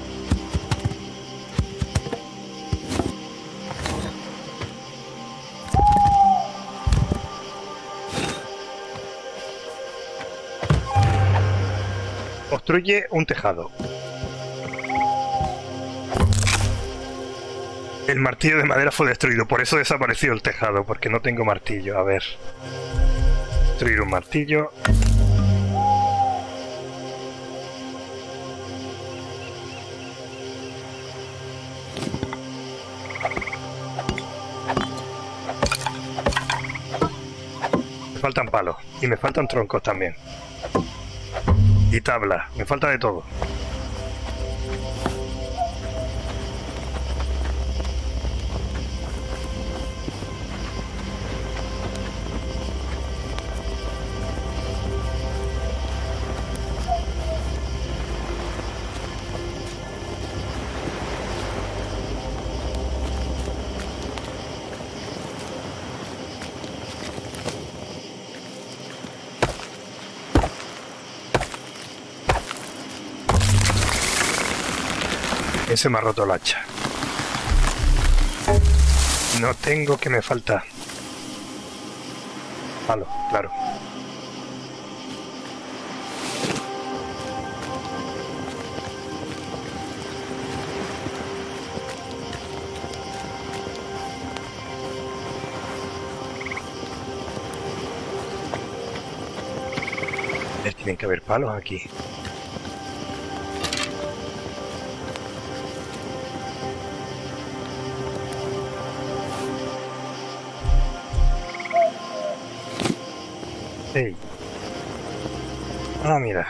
Construye un tejado. El martillo de madera fue destruido, por eso desapareció el tejado, porque no tengo martillo. A ver. Destruir un martillo. Me faltan palos y me faltan troncos también. Y tablas, me falta de todo. Se me ha roto el hacha. No tengo, que me falta. Palo, claro. Tienen que haber palos aquí. Hey. Ah, mira.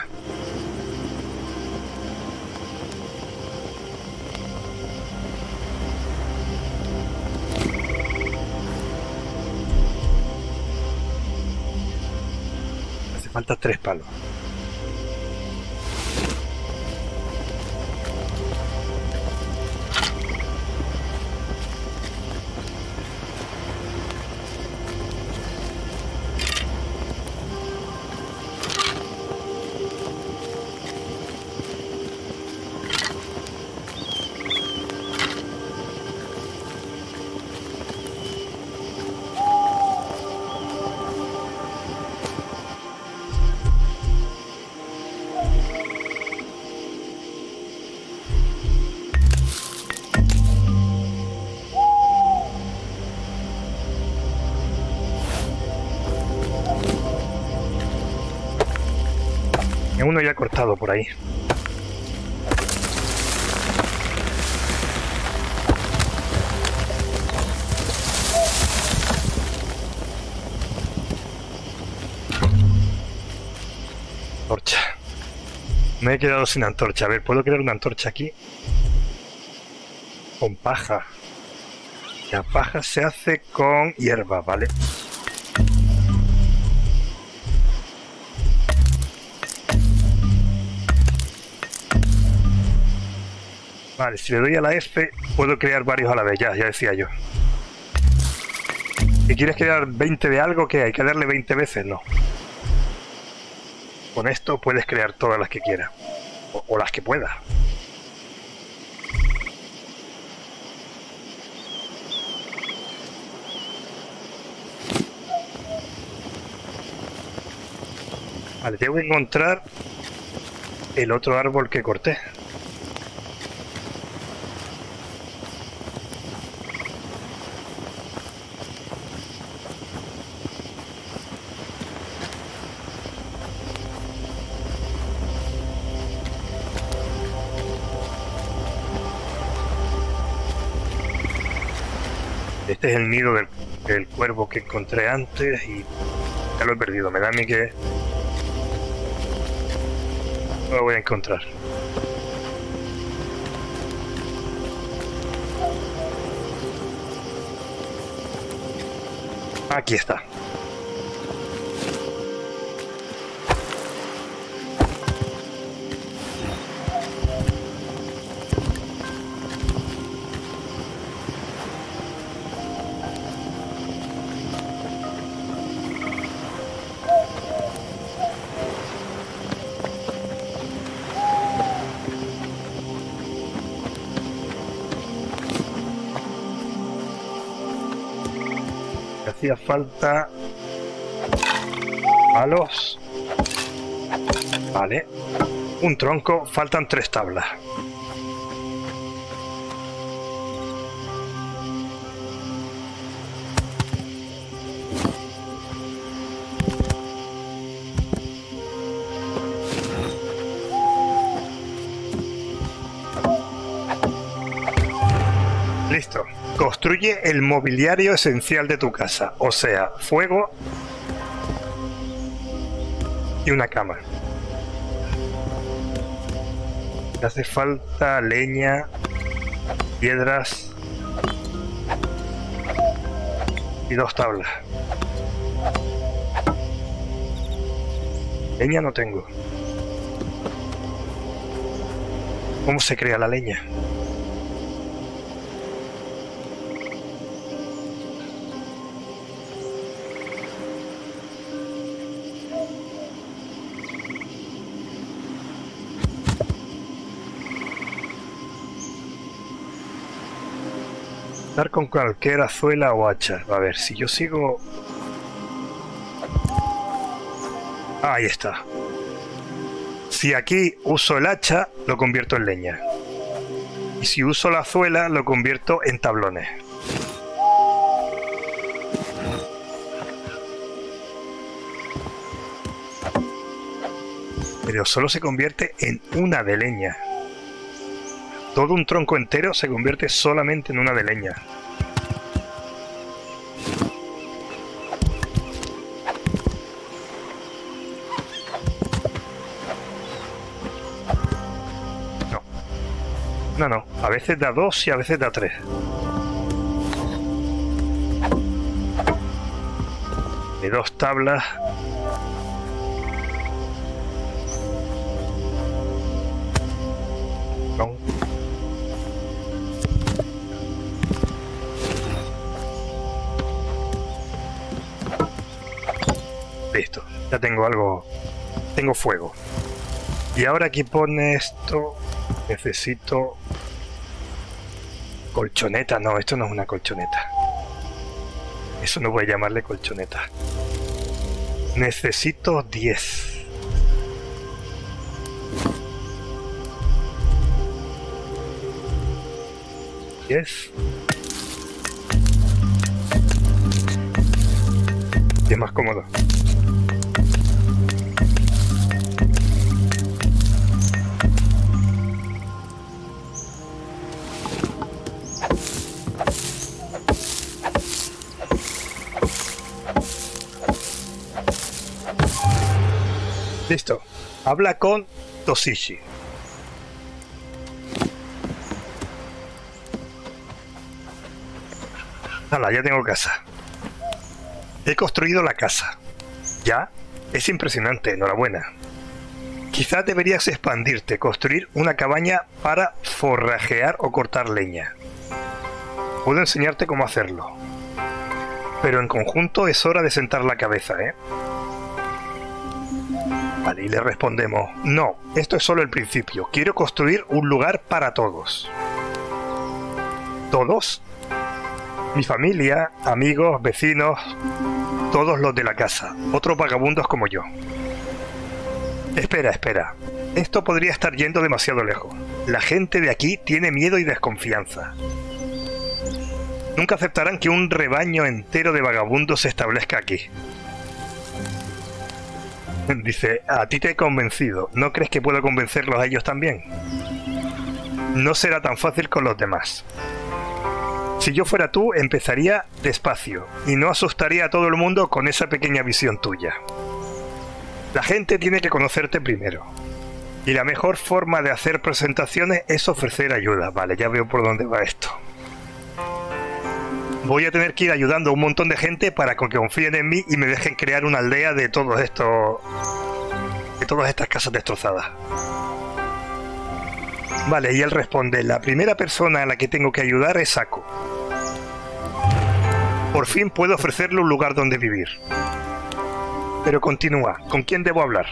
Hace falta 3 palos. Uno ya cortado por ahí. antorcha. Me he quedado sin antorcha. A ver, ¿puedo crear una antorcha aquí? Con paja. La paja se hace con hierba, ¿vale? Vale, si le doy a la F, puedo crear varios a la vez, ya decía yo. Si quieres crear 20 de algo, ¿qué? ¿Hay que darle 20 veces? No. Con esto puedes crear todas las que quieras. O las que puedas. Vale, tengo que encontrar el otro árbol que corté. Este es el nido del cuervo que encontré antes y ya lo he perdido. Me da a mí que no lo voy a encontrar. Aquí está. Hacía falta palos. Vale. Un tronco. Faltan 3 tablas. Listo. Construye el mobiliario esencial de tu casa, o sea, fuego y una cama. Te hace falta leña, piedras y 2 tablas. Leña no tengo. ¿Cómo se crea la leña? Con cualquier azuela o hacha. A ver, si yo sigo... Ahí está. Si aquí uso el hacha, lo convierto en leña. Y si uso la azuela, lo convierto en tablones. Pero solo se convierte en una de leña. Todo un tronco entero se convierte solamente en una de leña. No. A veces da 2 y a veces da 3. De 2 tablas. No. Listo, ya tengo algo. Tengo fuego. Y ahora aquí pone esto. Necesito colchoneta. No, esto no es una colchoneta. Eso no voy a llamarle colchoneta. Necesito 10. ¿10? Y es más cómodo. Listo. Habla con Toshichi. Hala, ya tengo casa. He construido la casa. ¿Ya? Es impresionante, enhorabuena. Quizás deberías expandirte, construir una cabaña para forrajear o cortar leña. Puedo enseñarte cómo hacerlo. Pero en conjunto es hora de sentar la cabeza, ¿eh? Vale, y le respondemos, no, esto es solo el principio. Quiero construir un lugar para todos. ¿Todos? Mi familia, amigos, vecinos, todos los de la casa, otros vagabundos como yo. Espera, espera. Esto podría estar yendo demasiado lejos. La gente de aquí tiene miedo y desconfianza. Nunca aceptarán que un rebaño entero de vagabundos se establezca aquí. Dice, a ti te he convencido. ¿No crees que puedo convencerlos a ellos también? No será tan fácil con los demás. Si yo fuera tú, empezaría despacio y no asustaría a todo el mundo con esa pequeña visión tuya. La gente tiene que conocerte primero. Y la mejor forma de hacer presentaciones es ofrecer ayuda. Vale, ya veo por dónde va esto. Voy a tener que ir ayudando a un montón de gente para que confíen en mí y me dejen crear una aldea de todos estos... de todas estas casas destrozadas. Vale, y él responde, la primera persona a la que tengo que ayudar es Ako. Por fin puedo ofrecerle un lugar donde vivir. Pero continúa, ¿con quién debo hablar?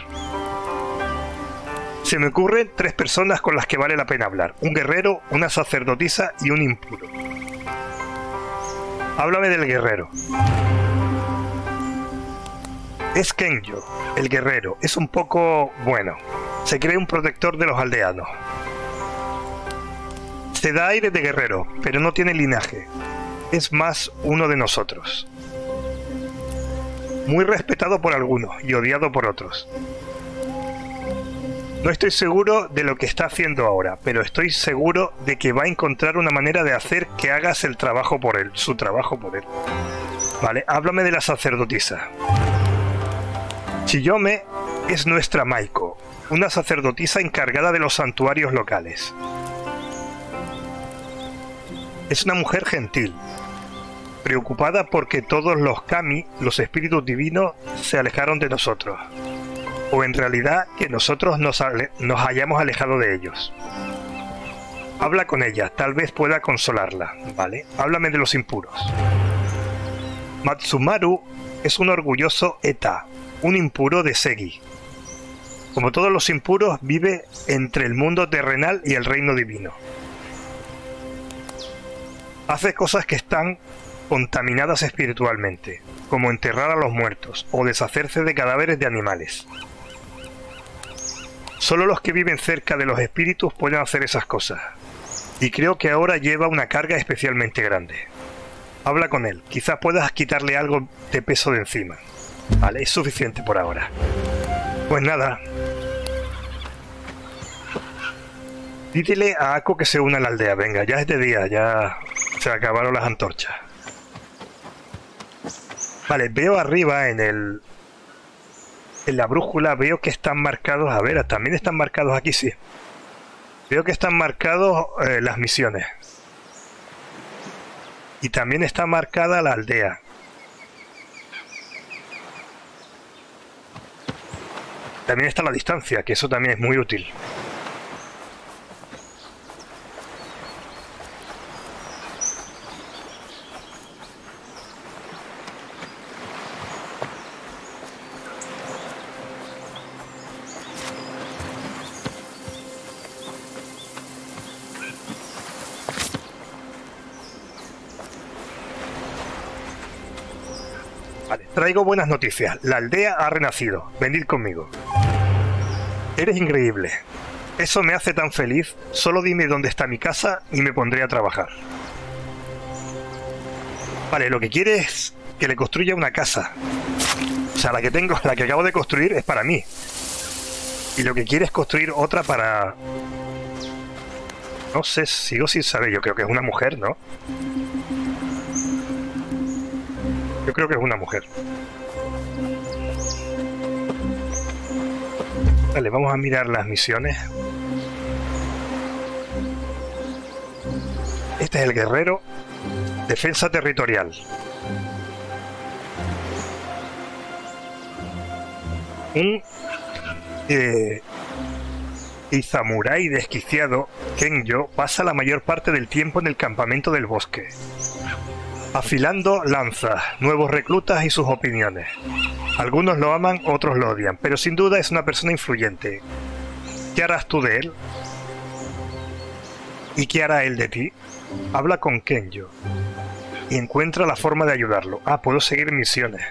Se me ocurren 3 personas con las que vale la pena hablar. Un guerrero, una sacerdotisa y un impuro. Háblame del guerrero. Es Kenjo, el guerrero. Es un poco... bueno. Se cree un protector de los aldeanos. Se da aire de guerrero, pero no tiene linaje. Es más uno de nosotros. Muy respetado por algunos y odiado por otros. No estoy seguro de lo que está haciendo ahora, pero estoy seguro de que va a encontrar una manera de hacer que hagas el trabajo por él, su trabajo por él. Vale, háblame de la sacerdotisa. Chiyome es nuestra Maiko, una sacerdotisa encargada de los santuarios locales. Es una mujer gentil, preocupada porque todos los kami, los espíritus divinos, se alejaron de nosotros. O en realidad que nosotros nos hayamos alejado de ellos. Habla con ella, tal vez pueda consolarla, ¿vale? Háblame de los impuros. Matsumaru es un orgulloso Eta, un impuro de Segi. Como todos los impuros, vive entre el mundo terrenal y el reino divino. Hace cosas que están contaminadas espiritualmente, como enterrar a los muertos o deshacerse de cadáveres de animales. Solo los que viven cerca de los espíritus pueden hacer esas cosas. Y creo que ahora lleva una carga especialmente grande. Habla con él. Quizás puedas quitarle algo de peso de encima. Vale, es suficiente por ahora. Pues nada. Dídele a Ako que se una a la aldea. Venga, ya es de día. Ya se acabaron las antorchas. Vale, veo arriba en la brújula, veo que están marcados, a ver, también están marcados aquí, sí. Veo que están marcados las misiones. Y también está marcada la aldea. También está la distancia, que eso también es muy útil. Traigo buenas noticias. La aldea ha renacido. Venid conmigo. Eres increíble. Eso me hace tan feliz. Solo dime dónde está mi casa y me pondré a trabajar. Vale, lo que quiere es que le construya una casa. O sea, la que acabo de construir es para mí. Y lo que quiere es construir otra para... no sé, sigo sin saber. Yo creo que es una mujer, ¿no? Yo creo que es una mujer. Vale, vamos a mirar las misiones. Este es el guerrero. Defensa territorial. Un Izamurái desquiciado, Kenjo, pasa la mayor parte del tiempo en el campamento del bosque, afilando lanzas, nuevos reclutas y sus opiniones. Algunos lo aman, otros lo odian, pero sin duda es una persona influyente. ¿Qué harás tú de él? ¿Y qué hará él de ti? Habla con Kenjo y encuentra la forma de ayudarlo. Ah, puedo seguir misiones.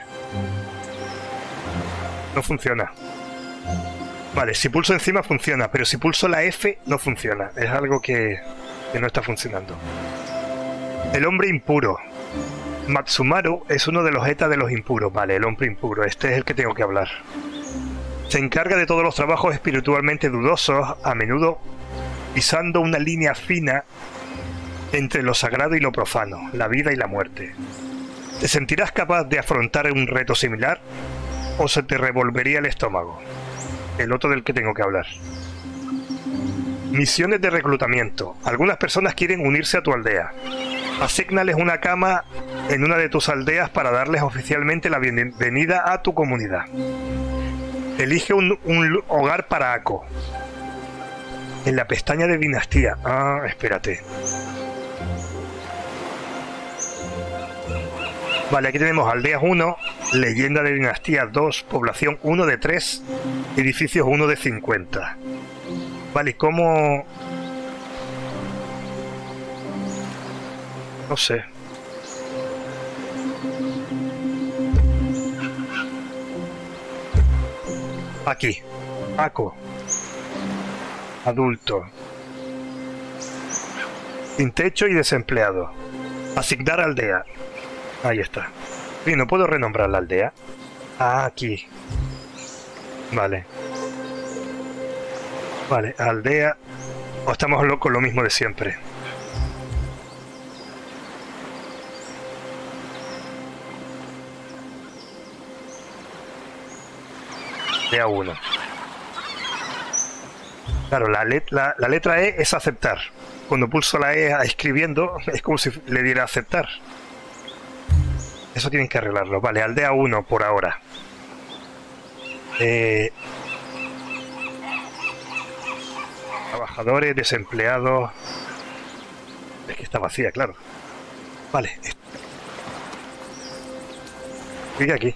No funciona. Vale, si pulso encima funciona, pero si pulso la F no funciona. Es algo que no está funcionando. El hombre impuro. Matsumaru es uno de los ETA de los impuros. Vale, el hombre impuro. Este es el que tengo que hablar. Se encarga de todos los trabajos espiritualmente dudosos, a menudo pisando una línea fina entre lo sagrado y lo profano, la vida y la muerte. ¿Te sentirás capaz de afrontar un reto similar? ¿O se te revolvería el estómago? El otro del que tengo que hablar. Misiones de reclutamiento. Algunas personas quieren unirse a tu aldea. Asígnales una cama en una de tus aldeas para darles oficialmente la bienvenida a tu comunidad. Elige un hogar para Ako. En la pestaña de dinastía. Ah, espérate. Vale, aquí tenemos aldeas 1, leyenda de dinastía 2, población 1 de 3, edificios 1 de 50. Vale, ¿cómo...? No sé. Aquí. Ako. Adulto. Sin techo y desempleado. Asignar aldea. Ahí está. Sí, no puedo renombrar la aldea. Ah, aquí. Vale. Vale, aldea. O estamos locos, lo mismo de siempre. Aldea 1. Claro, la letra E es aceptar. Cuando pulso la E escribiendo, es como si le diera aceptar. Eso tienen que arreglarlo. Vale, aldea 1 por ahora. Trabajadores, desempleados. Es que está vacía, claro. Vale. Sigue aquí.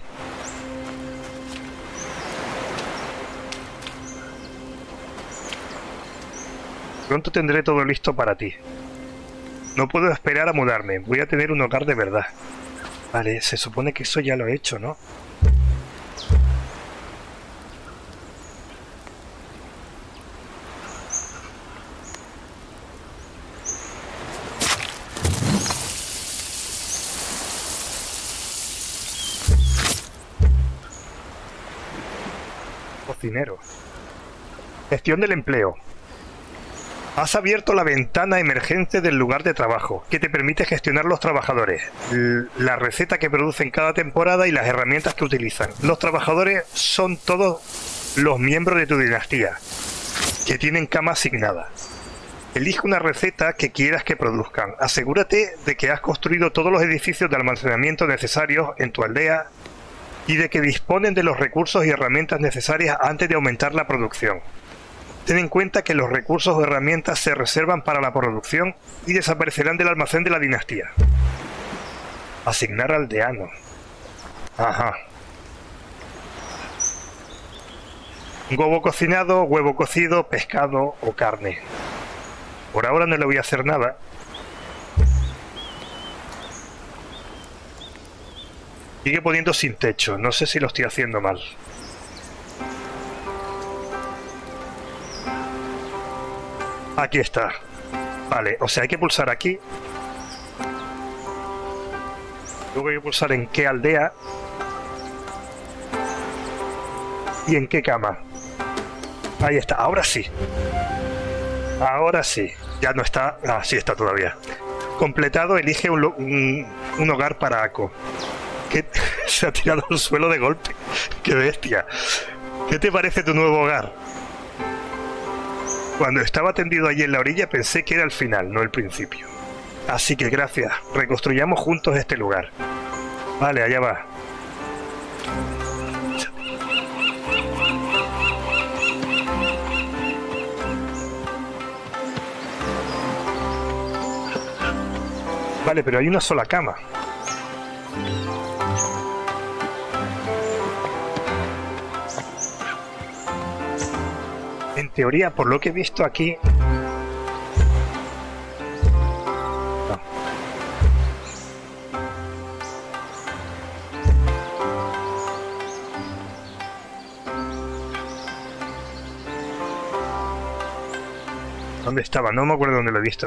Pronto tendré todo listo para ti. No puedo esperar a mudarme. Voy a tener un hogar de verdad. Vale, se supone que eso ya lo he hecho, ¿no? Cocinero. Gestión del empleo. Has abierto la ventana emergente del lugar de trabajo, que te permite gestionar los trabajadores, la receta que producen cada temporada y las herramientas que utilizan. Los trabajadores son todos los miembros de tu dinastía, que tienen cama asignada. Elige una receta que quieras que produzcan. Asegúrate de que has construido todos los edificios de almacenamiento necesarios en tu aldea y de que disponen de los recursos y herramientas necesarias antes de aumentar la producción. Ten en cuenta que los recursos o herramientas se reservan para la producción y desaparecerán del almacén de la dinastía. Asignar aldeano. Ajá. Huevo cocinado, huevo cocido, pescado o carne. Por ahora no le voy a hacer nada. Sigue poniendo sin techo. No sé si lo estoy haciendo mal. Aquí está. Vale, o sea, hay que pulsar aquí. Luego hay que pulsar en qué aldea. Y en qué cama. Ahí está, ahora sí. Ahora sí. Ya no está. Ah, sí está todavía. Completado, elige un hogar para Ako. Que se ha tirado al suelo de golpe. ¡Qué bestia! ¿Qué te parece tu nuevo hogar? Cuando estaba tendido allí en la orilla pensé que era el final, no el principio. Así que gracias, reconstruyamos juntos este lugar. Vale, allá va. Vale, pero hay una sola cama. En teoría, por lo que he visto aquí... No. ¿Dónde estaba? No me acuerdo dónde lo he visto.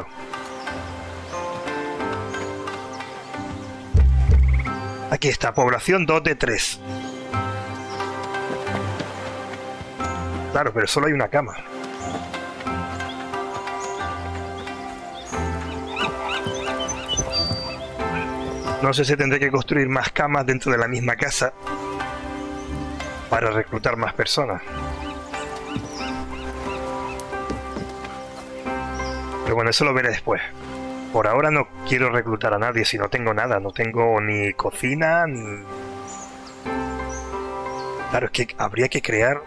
Aquí está, población 2 de 3. Claro, pero solo hay una cama. No sé si tendré que construir más camas dentro de la misma casa para reclutar más personas. Pero bueno, eso lo veré después. Por ahora no quiero reclutar a nadie si no tengo nada. No tengo ni cocina, ni... Claro, es que habría que crear...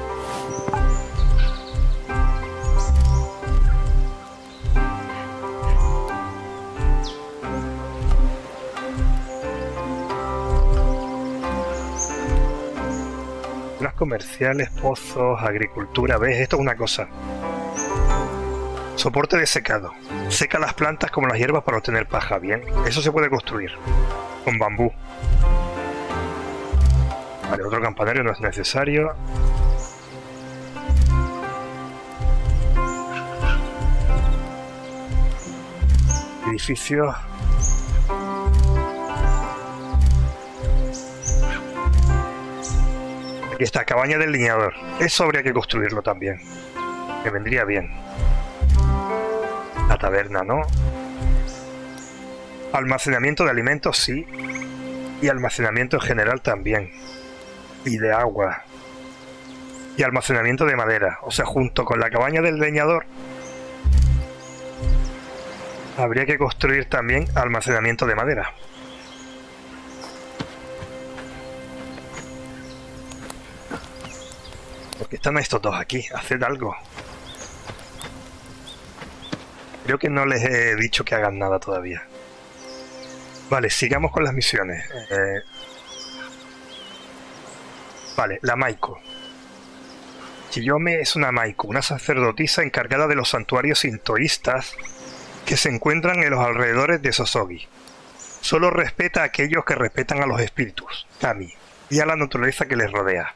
Zonas comerciales, pozos, agricultura. ¿Ves? Esto es una cosa. Soporte de secado. Seca las plantas como las hierbas para obtener paja. Bien, eso se puede construir con bambú. Vale, otro campanario no es necesario. Edificios. Aquí está, cabaña del leñador. Eso habría que construirlo también. Me vendría bien. La taberna, ¿no? Almacenamiento de alimentos, sí. Y almacenamiento en general también. Y de agua. Y almacenamiento de madera. O sea, junto con la cabaña del leñador, habría que construir también almacenamiento de madera. Porque están estos dos aquí. Haced algo. Creo que no les he dicho que hagan nada todavía. Vale, sigamos con las misiones. Vale, la Maiko. Chiyome es una Maiko, una sacerdotisa encargada de los santuarios sintoístas que se encuentran en los alrededores de Sosogi. Solo respeta a aquellos que respetan a los espíritus, Kami, y a la naturaleza que les rodea.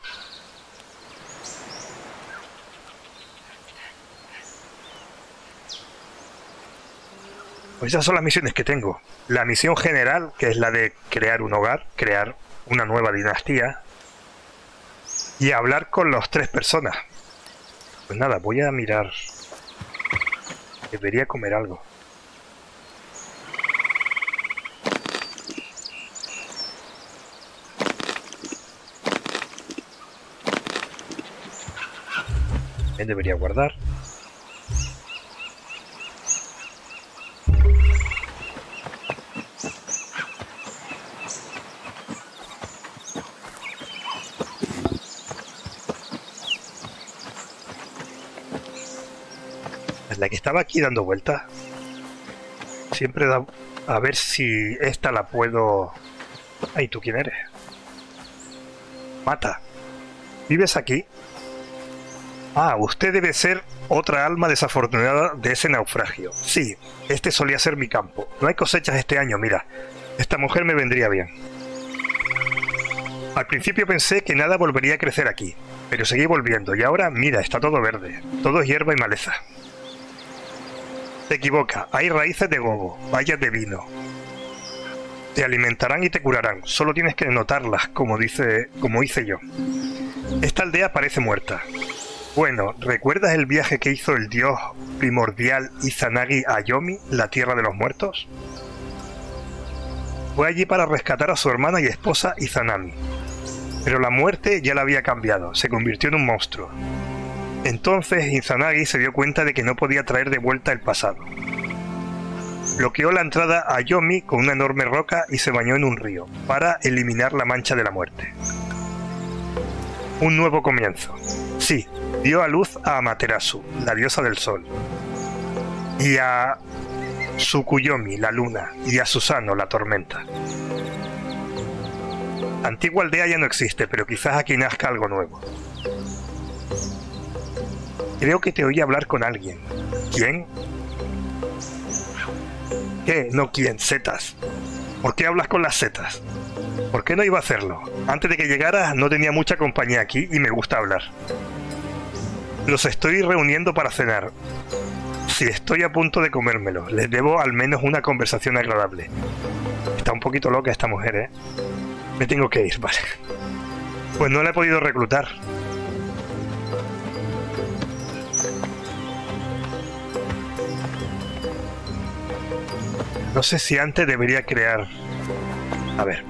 Pues esas son las misiones que tengo. La misión general, que es la de crear un hogar, crear una nueva dinastía y hablar con las 3 personas. Pues nada, voy a mirar. Debería comer algo. También debería guardar. La que estaba aquí dando vueltas. Siempre da... A ver si esta la puedo... Ay, ¿tú quién eres? Mata. ¿Vives aquí? Ah, usted debe ser otra alma desafortunada de ese naufragio. Sí, este solía ser mi campo. No hay cosechas este año, mira. Esta mujer me vendría bien. Al principio pensé que nada volvería a crecer aquí, pero seguí volviendo y ahora, mira, está todo verde. Todo es hierba y maleza. Te equivoca, hay raíces de gobo, bayas de vino. Te alimentarán y te curarán, solo tienes que notarlas, como hice yo. Esta aldea parece muerta. Bueno, ¿recuerdas el viaje que hizo el dios primordial Izanagi a Yomi, la tierra de los muertos? Fue allí para rescatar a su hermana y esposa Izanami. Pero la muerte ya la había cambiado, se convirtió en un monstruo. Entonces Izanagi se dio cuenta de que no podía traer de vuelta el pasado. Bloqueó la entrada a Yomi con una enorme roca y se bañó en un río, para eliminar la mancha de la muerte. Un nuevo comienzo. Sí, dio a luz a Amaterasu, la diosa del sol, y a Tsukuyomi, la luna, y a Susano, la tormenta. La antigua aldea ya no existe, pero quizás aquí nazca algo nuevo. Creo que te oí hablar con alguien. ¿Quién? ¿Qué? No, ¿quién? Setas. ¿Por qué hablas con las setas? ¿Por qué no iba a hacerlo? Antes de que llegaras no tenía mucha compañía aquí y me gusta hablar. Los estoy reuniendo para cenar. Sí, estoy a punto de comérmelo. Les debo al menos una conversación agradable. Está un poquito loca esta mujer, ¿eh? Me tengo que ir, vale. Pues no la he podido reclutar. No sé si antes debería crear... A ver.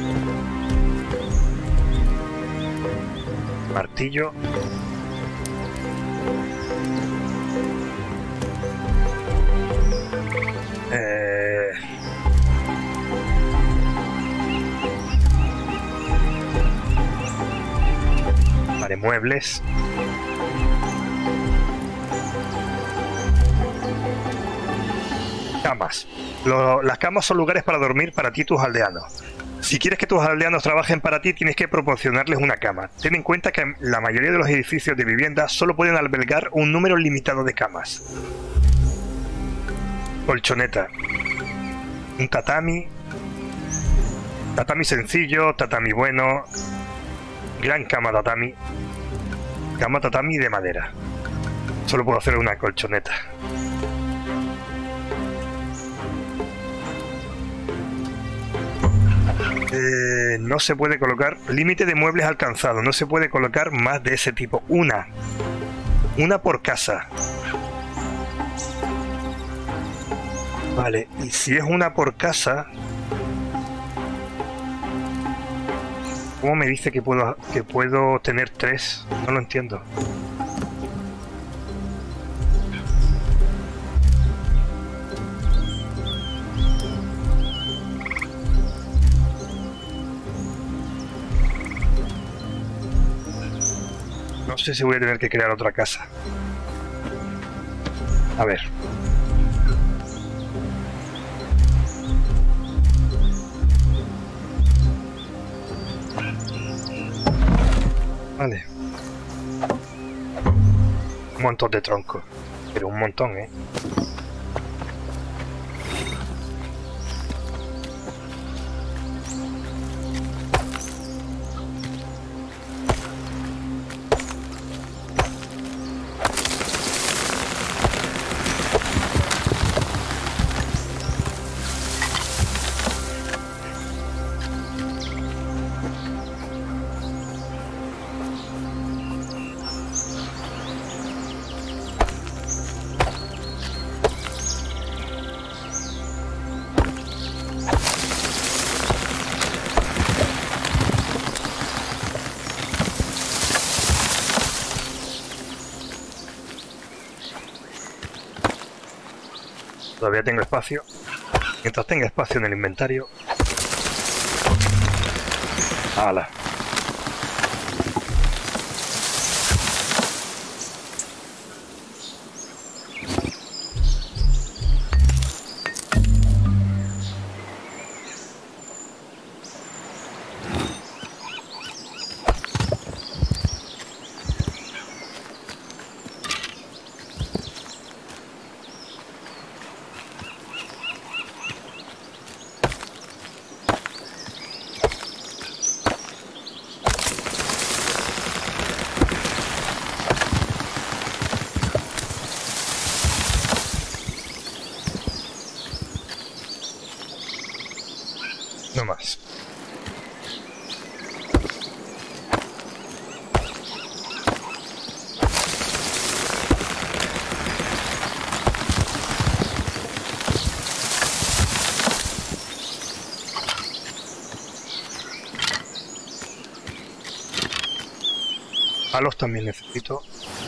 Martillo. Vale, muebles. Camas. Las camas son lugares para dormir para ti y tus aldeanos. Si quieres que tus aldeanos trabajen para ti, tienes que proporcionarles una cama. Ten en cuenta que la mayoría de los edificios de vivienda solo pueden albergar un número limitado de camas. Colchoneta. Un tatami. Tatami sencillo, tatami bueno. Gran cama tatami. Cama tatami de madera. Solo puedo hacer una colchoneta. No se puede colocar... Límite de muebles alcanzado. No se puede colocar más de ese tipo. Una por casa. Vale, y si es una por casa... ¿Cómo me dice que puedo tener 3? No lo entiendo. No sé si voy a tener que crear otra casa. A ver. Vale. Un montón de troncos. Pero un montón, ¿eh? Todavía tengo espacio. Mientras tenga espacio en el inventario. ¡Hala! No más. palos también necesito.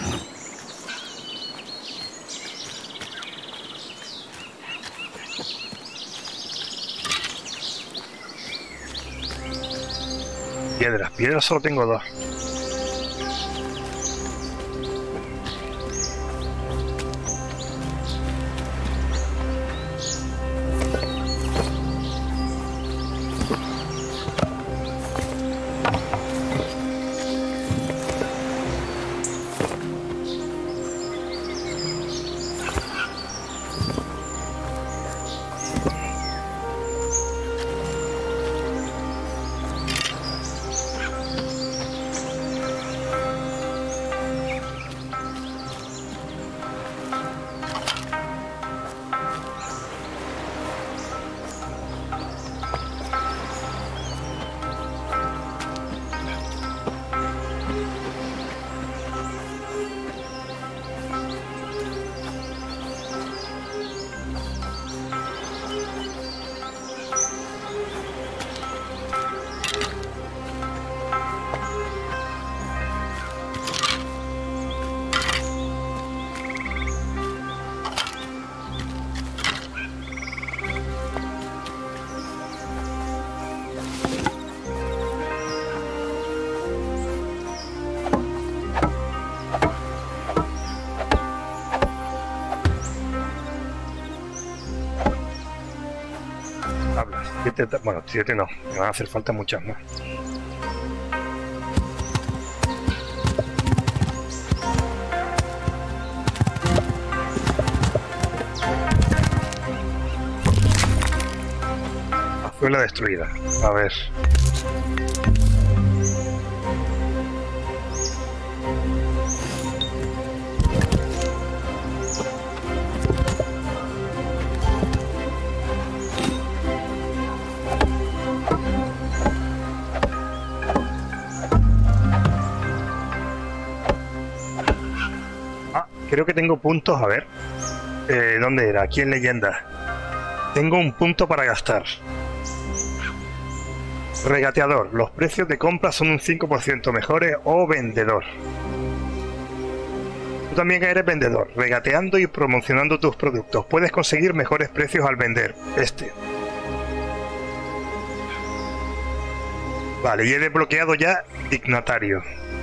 Piedras solo tengo 2. Bueno, 7 no, me van a hacer falta muchas más. Azuela destruida. A ver. Creo que tengo puntos, a ver. ¿Dónde era? Aquí en leyenda. Tengo un punto para gastar. Regateador. Los precios de compra son un 5% mejores o vendedor. Tú también eres vendedor. Regateando y promocionando tus productos. Puedes conseguir mejores precios al vender. Vale, y he desbloqueado ya dignatario.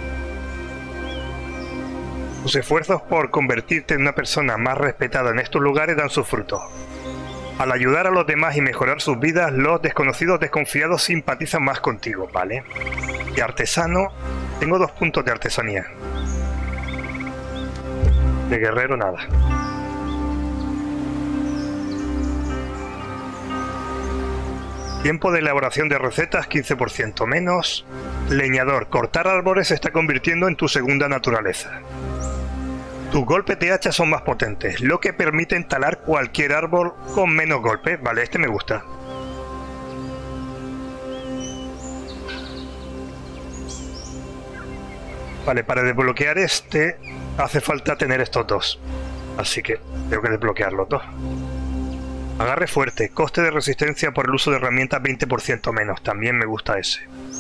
Tus esfuerzos por convertirte en una persona más respetada en estos lugares dan sus frutos. Al ayudar a los demás y mejorar sus vidas, los desconocidos desconfiados simpatizan más contigo, ¿vale? Y artesano, tengo 2 puntos de artesanía. De guerrero, nada. Tiempo de elaboración de recetas, 15% menos. Leñador, cortar árboles se está convirtiendo en tu segunda naturaleza. Tus golpes de hacha son más potentes, lo que permite talar cualquier árbol con menos golpes. Vale, este me gusta. Vale, para desbloquear este hace falta tener estos 2. Así que tengo que desbloquear los 2. Agarre fuerte, coste de resistencia por el uso de herramientas 20% menos. También me gusta ese.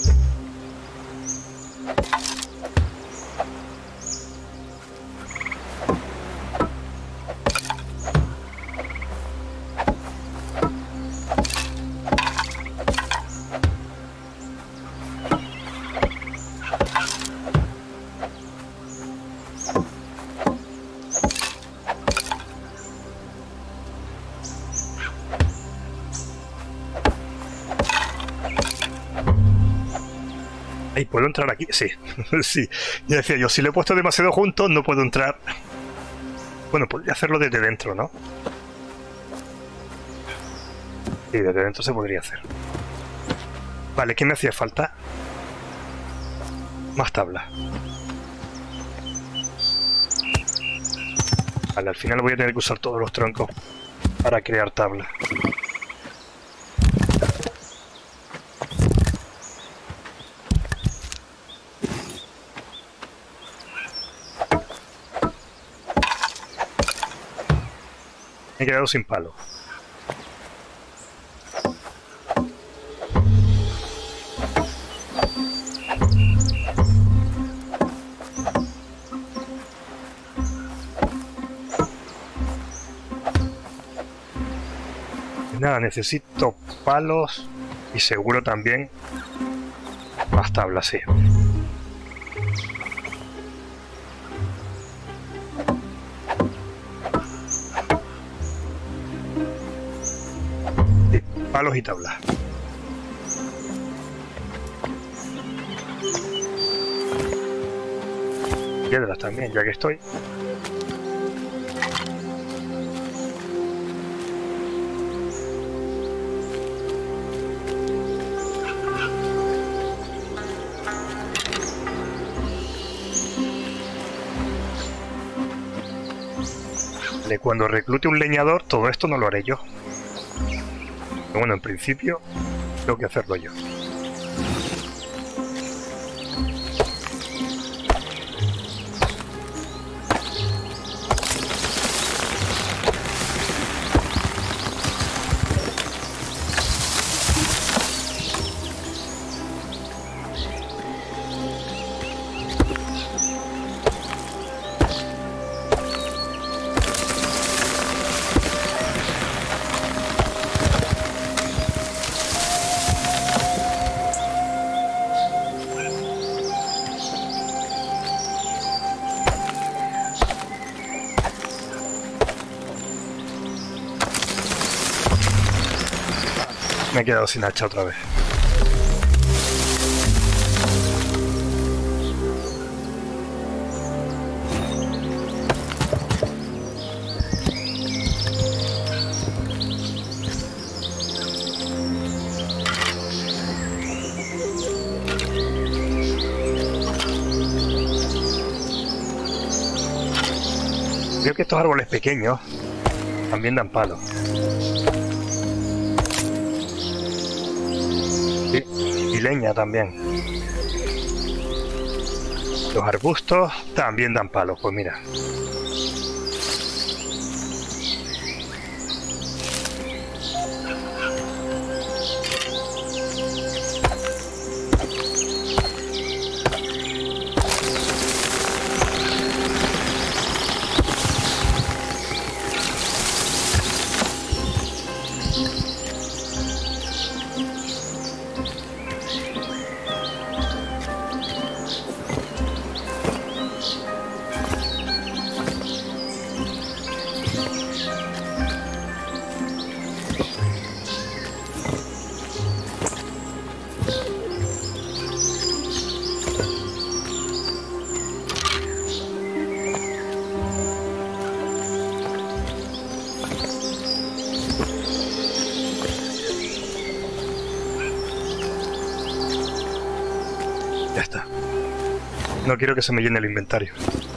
¿Puedo entrar aquí? Sí, sí. Ya decía yo, si lo he puesto demasiado junto, no puedo entrar. Bueno, podría hacerlo desde dentro, ¿no? Sí, desde dentro se podría hacer. Vale, ¿qué me hacía falta? Más tablas. Vale, al final voy a tener que usar todos los troncos para crear tablas. Me he quedado sin palo. Nada, necesito palos y seguro también más tablas, sí. Sí, palos y tablas. Piedras también, ya que estoy. Cuando reclute un leñador, todo esto no lo haré yo. Pero bueno, en principio tengo que hacerlo yo. Me he quedado sin hacha otra vez. Creo que estos árboles pequeños también dan palo. Y leña también. Los arbustos también dan palos, pues mira. Ya está. No quiero que se me llene el inventario.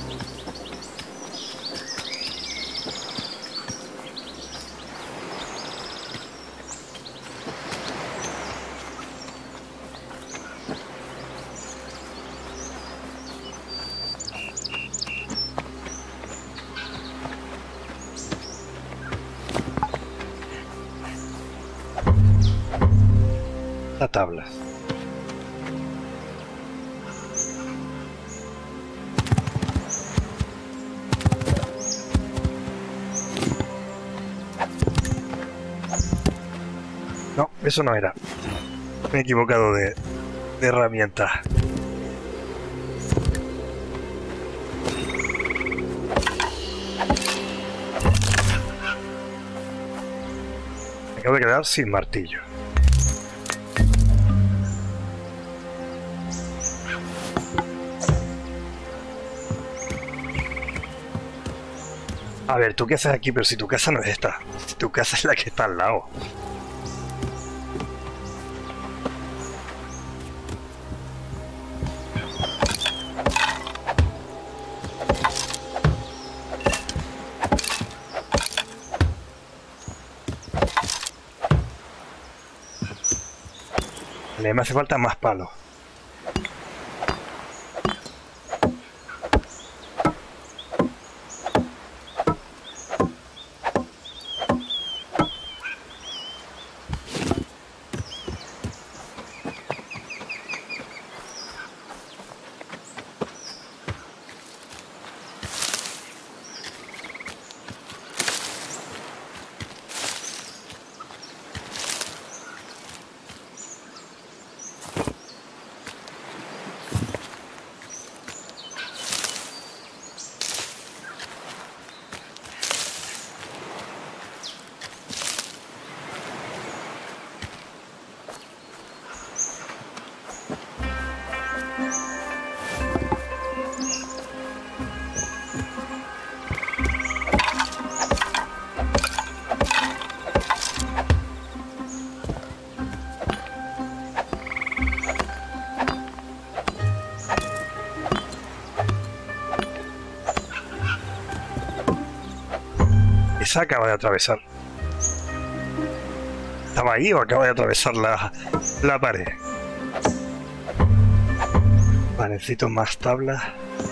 La tabla. No, eso no era. Me he equivocado de herramienta. Me acabo de quedar sin martillo. A ver, ¿tú qué haces aquí? Pero si tu casa no es esta. Si tu casa es la que está al lado. Vale, me hace falta más palos. esa acaba de atravesar. ¿Estaba ahí o acaba de atravesar la pared? Vale, necesito más tablas.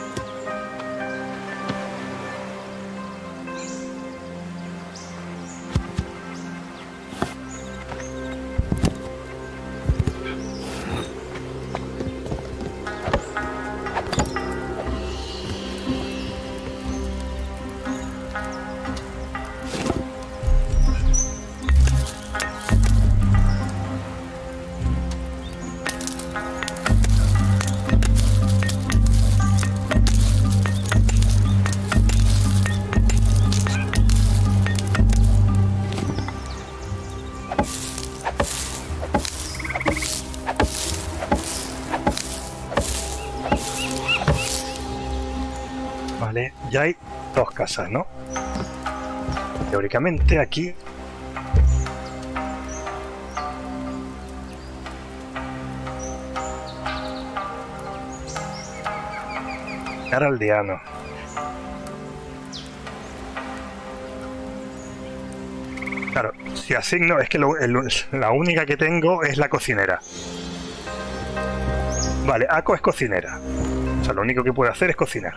Vale, ya hay 2 casas, ¿no? Teóricamente aquí... aldeano. Claro, si asigno... Es que la única que tengo es la cocinera. Vale, Ako es cocinera. O sea, lo único que puede hacer es cocinar.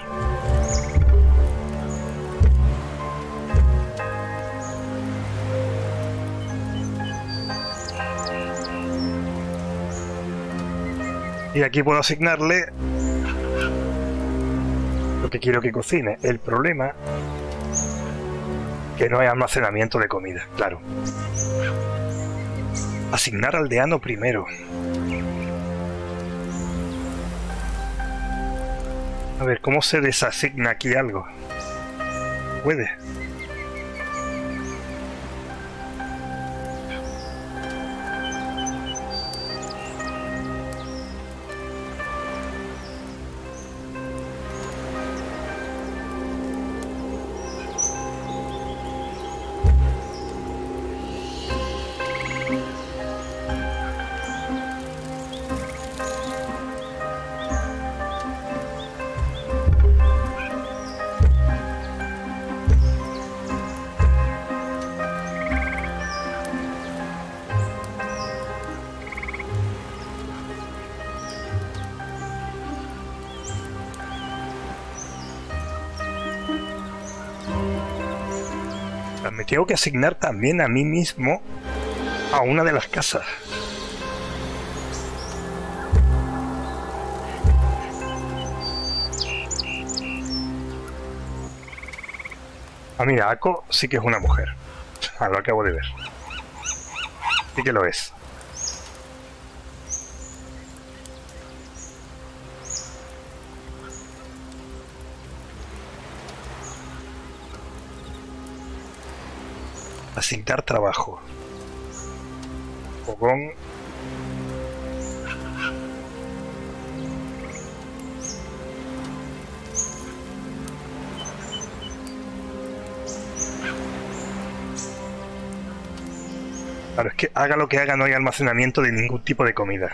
Y aquí puedo asignarle lo que quiero que cocine. El problema es que no hay almacenamiento de comida, claro. Asignar aldeano primero. A ver, ¿cómo se desasigna aquí algo? ¿Puede? Me tengo que asignar también a mí mismo a una de las casas. Ah, mira, Ako sí que es una mujer. Ah, lo acabo de ver. Sí que lo es. Asignar trabajo. Fogón. Claro, es que haga lo que haga, no hay almacenamiento de ningún tipo de comida.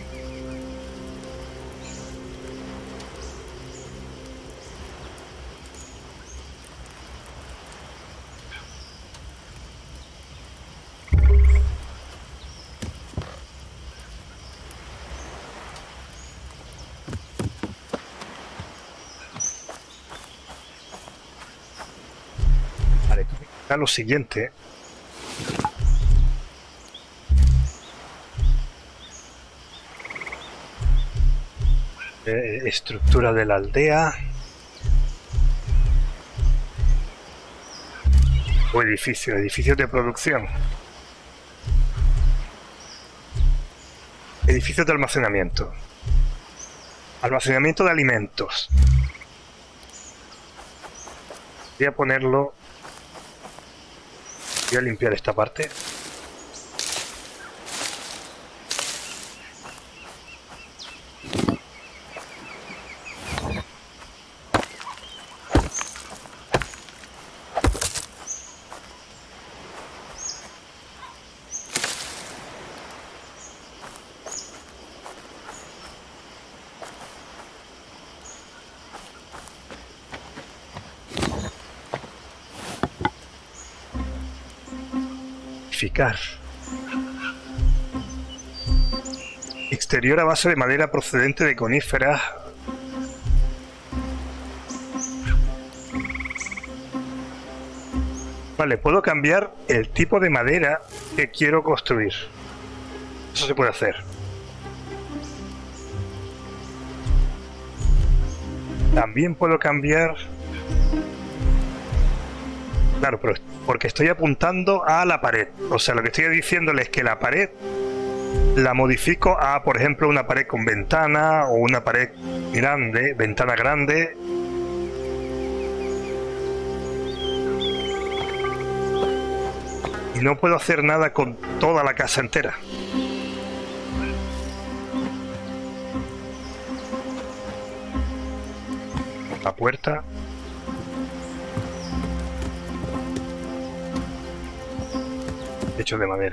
Vale, lo siguiente. Estructura de la aldea. O edificios de producción. Edificios de almacenamiento. Almacenamiento de alimentos. Voy a ponerlo. Voy a limpiar esta parte. modificar. Exterior a base de madera procedente de coníferas. Vale, puedo cambiar el tipo de madera que quiero construir. Eso se puede hacer. También puedo cambiar... Claro, pero porque estoy apuntando a la pared. O sea, lo que estoy diciéndole es que la pared la modifico a, por ejemplo, una pared con ventana o una pared grande, ventana grande. Y no puedo hacer nada con toda la casa entera. La puerta. Hecho de madera.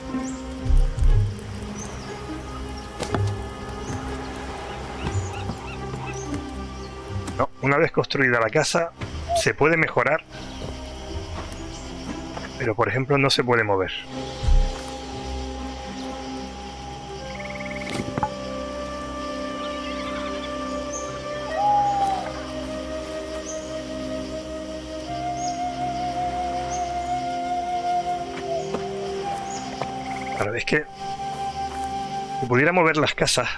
No, una vez construida la casa, se puede mejorar, pero por ejemplo no se puede mover. Claro, es que si pudiera mover las casas,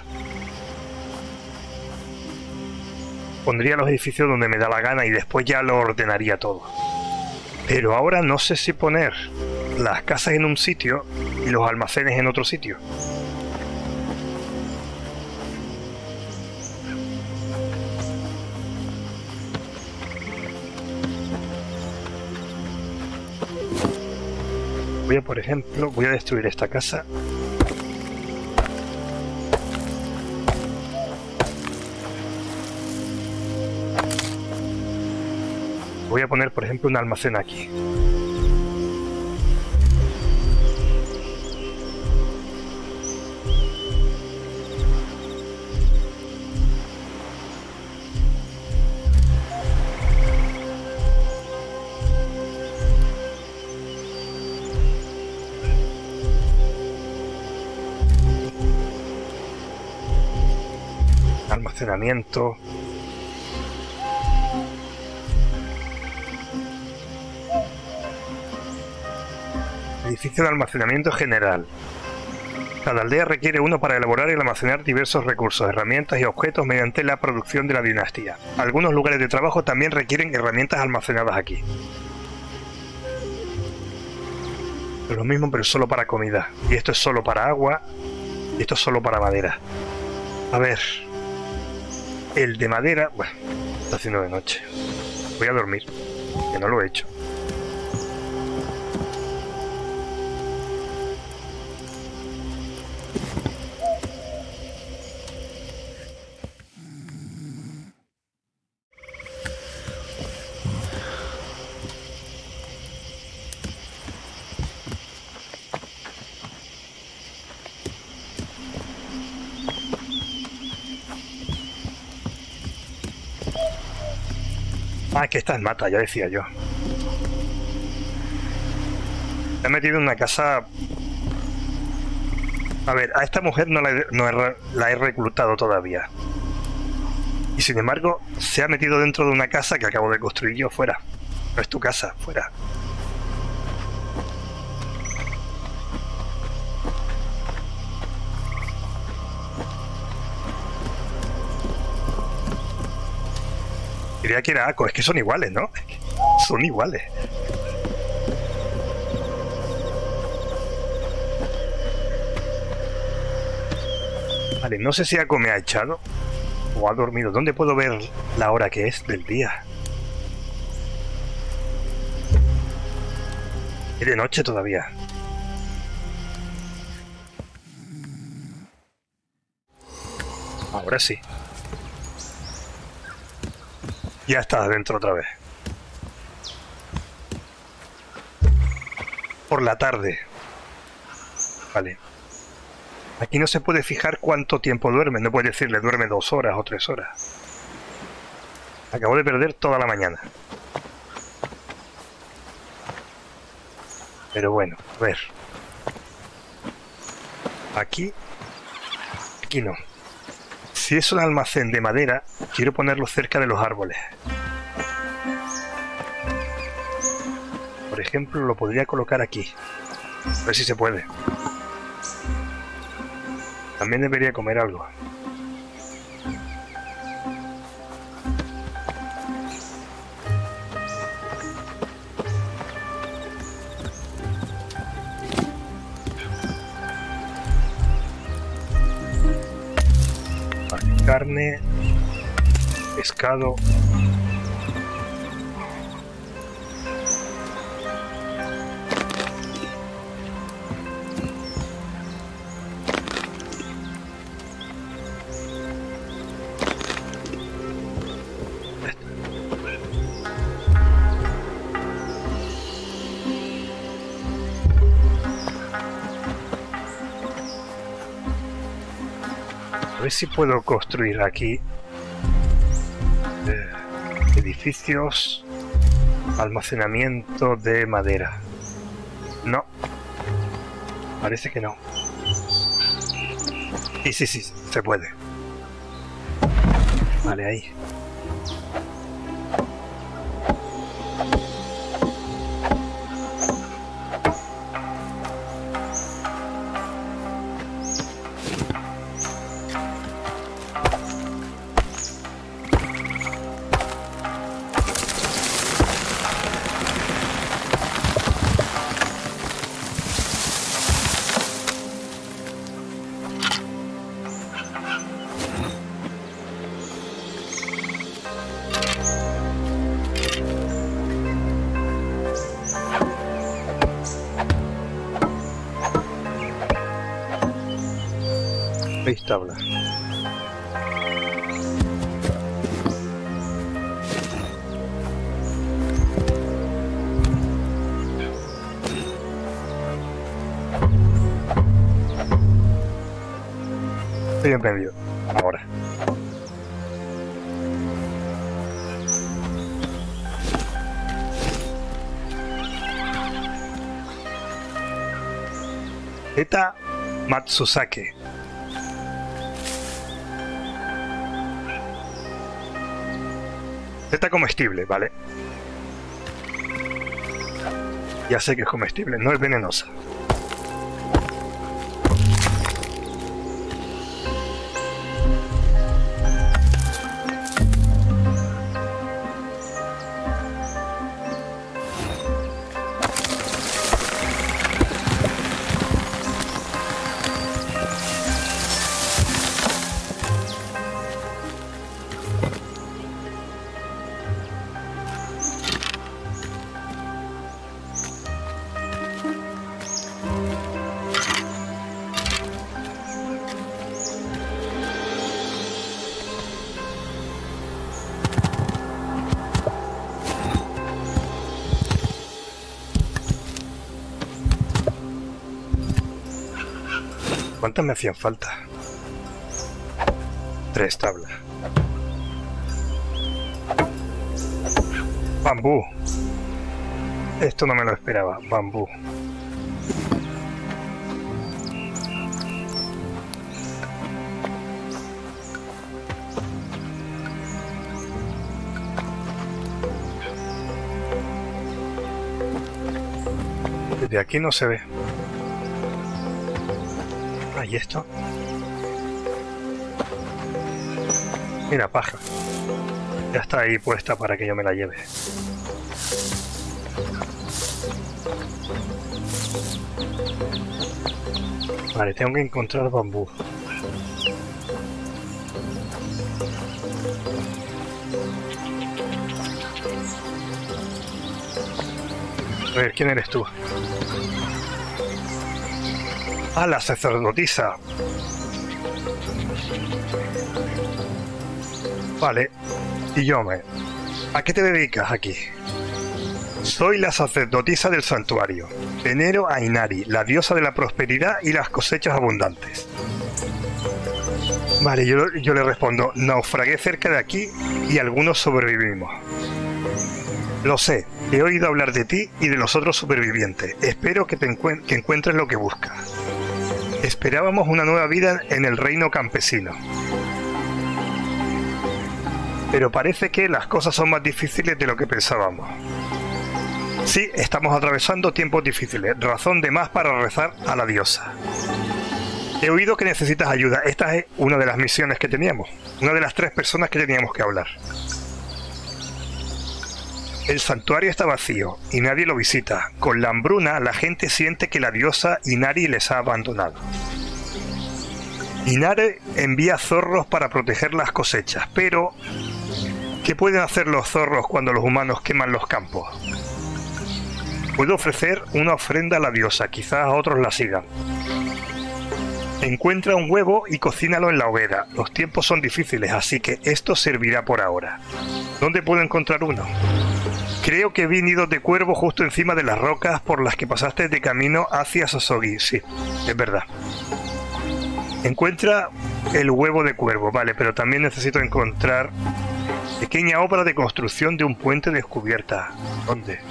pondría los edificios donde me da la gana y después ya lo ordenaría todo. Pero ahora no sé si poner las casas en un sitio y los almacenes en otro sitio. Voy a, por ejemplo, voy a destruir esta casa. Voy a poner, por ejemplo, un almacén aquí. Almacenamiento. Edificio de almacenamiento general. Cada aldea requiere uno para elaborar y almacenar diversos recursos, herramientas y objetos mediante la producción de la dinastía. Algunos lugares de trabajo también requieren herramientas almacenadas aquí. Es lo mismo, pero solo para comida. Y esto es solo para agua. Y esto es solo para madera. A ver. El de madera... Bueno, está haciendo de noche. Voy a dormir, que no lo he hecho. Ah, que esta es mata, ya decía yo. Me he metido en una casa... A ver, a esta mujer no la he reclutado todavía. Y sin embargo, se ha metido dentro de una casa que acabo de construir yo. Fuera. No es tu casa, fuera. Diría que era Ako, es que son iguales, ¿no? Son iguales. Vale, no sé si Ako me ha echado o ha dormido. ¿Dónde puedo ver la hora que es del día? Es de noche todavía. Ahora sí. Ya está adentro otra vez. Por la tarde. Vale. Aquí no se puede fijar cuánto tiempo duerme. No puede decirle duerme 2 horas o 3 horas. Acabo de perder toda la mañana. Pero bueno, a ver. Aquí no. Si es un almacén de madera, quiero ponerlo cerca de los árboles. Por ejemplo, lo podría colocar aquí. A ver si se puede. También debería comer algo. Vale, carne, pescado. A ver si puedo construir aquí edificios, almacenamiento de madera. No, parece que no. Sí, se puede. Vale, ahí. Tabla. Estoy entendido. Ahora. Eta Matsusake. Está comestible, ¿vale? Ya sé que es comestible, no es venenosa. ¿Cuántas me hacían falta? 3 tablas. Bambú. Esto no me lo esperaba. Bambú. Desde aquí no se ve. ¿Y esto? Mira, paja. Ya está ahí puesta para que yo me la lleve. Vale, tengo que encontrar bambú. A ver, ¿quién eres tú? Ah, la sacerdotisa. Vale. Y yo ¿a qué te dedicas aquí? Soy la sacerdotisa del santuario. Venero a Inari, la diosa de la prosperidad y las cosechas abundantes. Vale, yo le respondo, naufragué cerca de aquí y algunos sobrevivimos. Lo sé, He oído hablar de ti y de los otros supervivientes. Espero que encuentres lo que buscas. Esperábamos una nueva vida en el reino campesino. Pero parece que las cosas son más difíciles de lo que pensábamos. Sí, estamos atravesando tiempos difíciles. Razón de más para rezar a la diosa. He oído que necesitas ayuda. Esta es una de las misiones que teníamos. Una de las 3 personas que teníamos que hablar. El santuario está vacío y nadie lo visita. Con la hambruna, la gente siente que la diosa Inari les ha abandonado. Inari envía zorros para proteger las cosechas, pero ¿qué pueden hacer los zorros cuando los humanos queman los campos? Puedo ofrecer una ofrenda a la diosa, quizás otros la sigan. Encuentra un huevo y cocínalo en la hoguera. Los tiempos son difíciles, así que esto servirá por ahora. ¿Dónde puedo encontrar uno? Creo que vi nidos de cuervo justo encima de las rocas por las que pasaste de camino hacia Sosogi. Sí, es verdad. Encuentra el huevo de cuervo, vale, pero también necesito encontrar pequeña obra de construcción de un puente descubierta. ¿Dónde?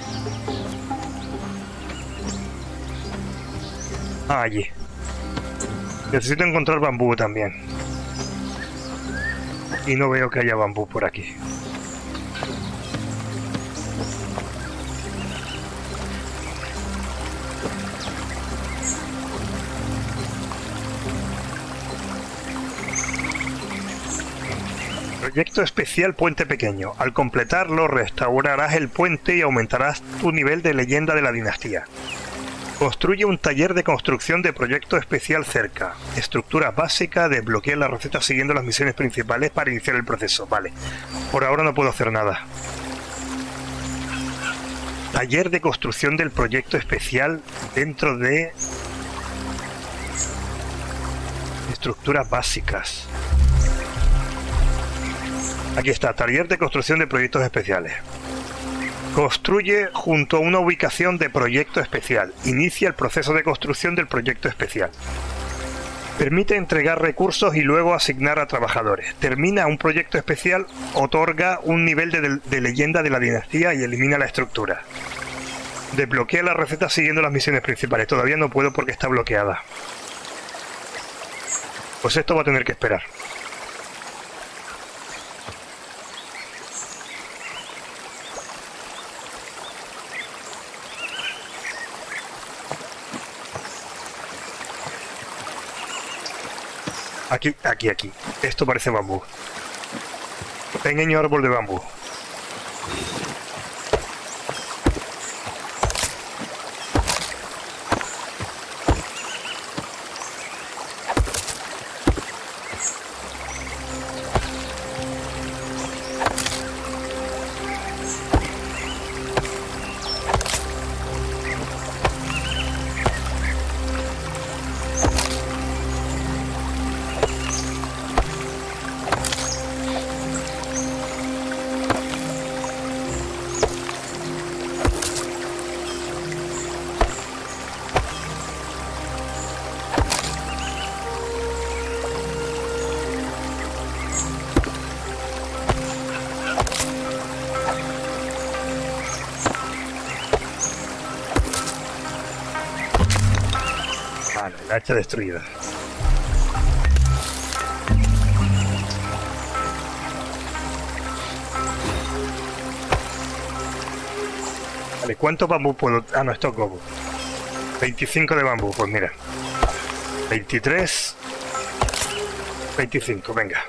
Ah, allí. Necesito encontrar bambú también. Y no veo que haya bambú por aquí. Proyecto especial Puente Pequeño. Al completarlo, restaurarás el puente y aumentarás tu nivel de leyenda de la dinastía. Construye un taller de construcción de proyecto especial cerca. Estructura básica, desbloquea la receta siguiendo las misiones principales para iniciar el proceso. Vale, por ahora no puedo hacer nada. Taller de construcción del proyecto especial dentro de... estructuras básicas. Aquí está, taller de construcción de proyectos especiales. Construye junto a una ubicación de proyecto especial. Inicia el proceso de construcción del proyecto especial. Permite entregar recursos y luego asignar a trabajadores. Termina un proyecto especial, otorga un nivel de leyenda de la dinastía y elimina la estructura. Desbloquea la receta siguiendo las misiones principales. Todavía no puedo porque está bloqueada. Pues esto va a tener que esperar. Aquí. Esto parece bambú. Pequeño árbol de bambú. La hacha destruida. Vale, ¿cuánto bambú puedo...? Ah, no, esto es gobo. 25 de bambú, pues mira. 23... 25, venga.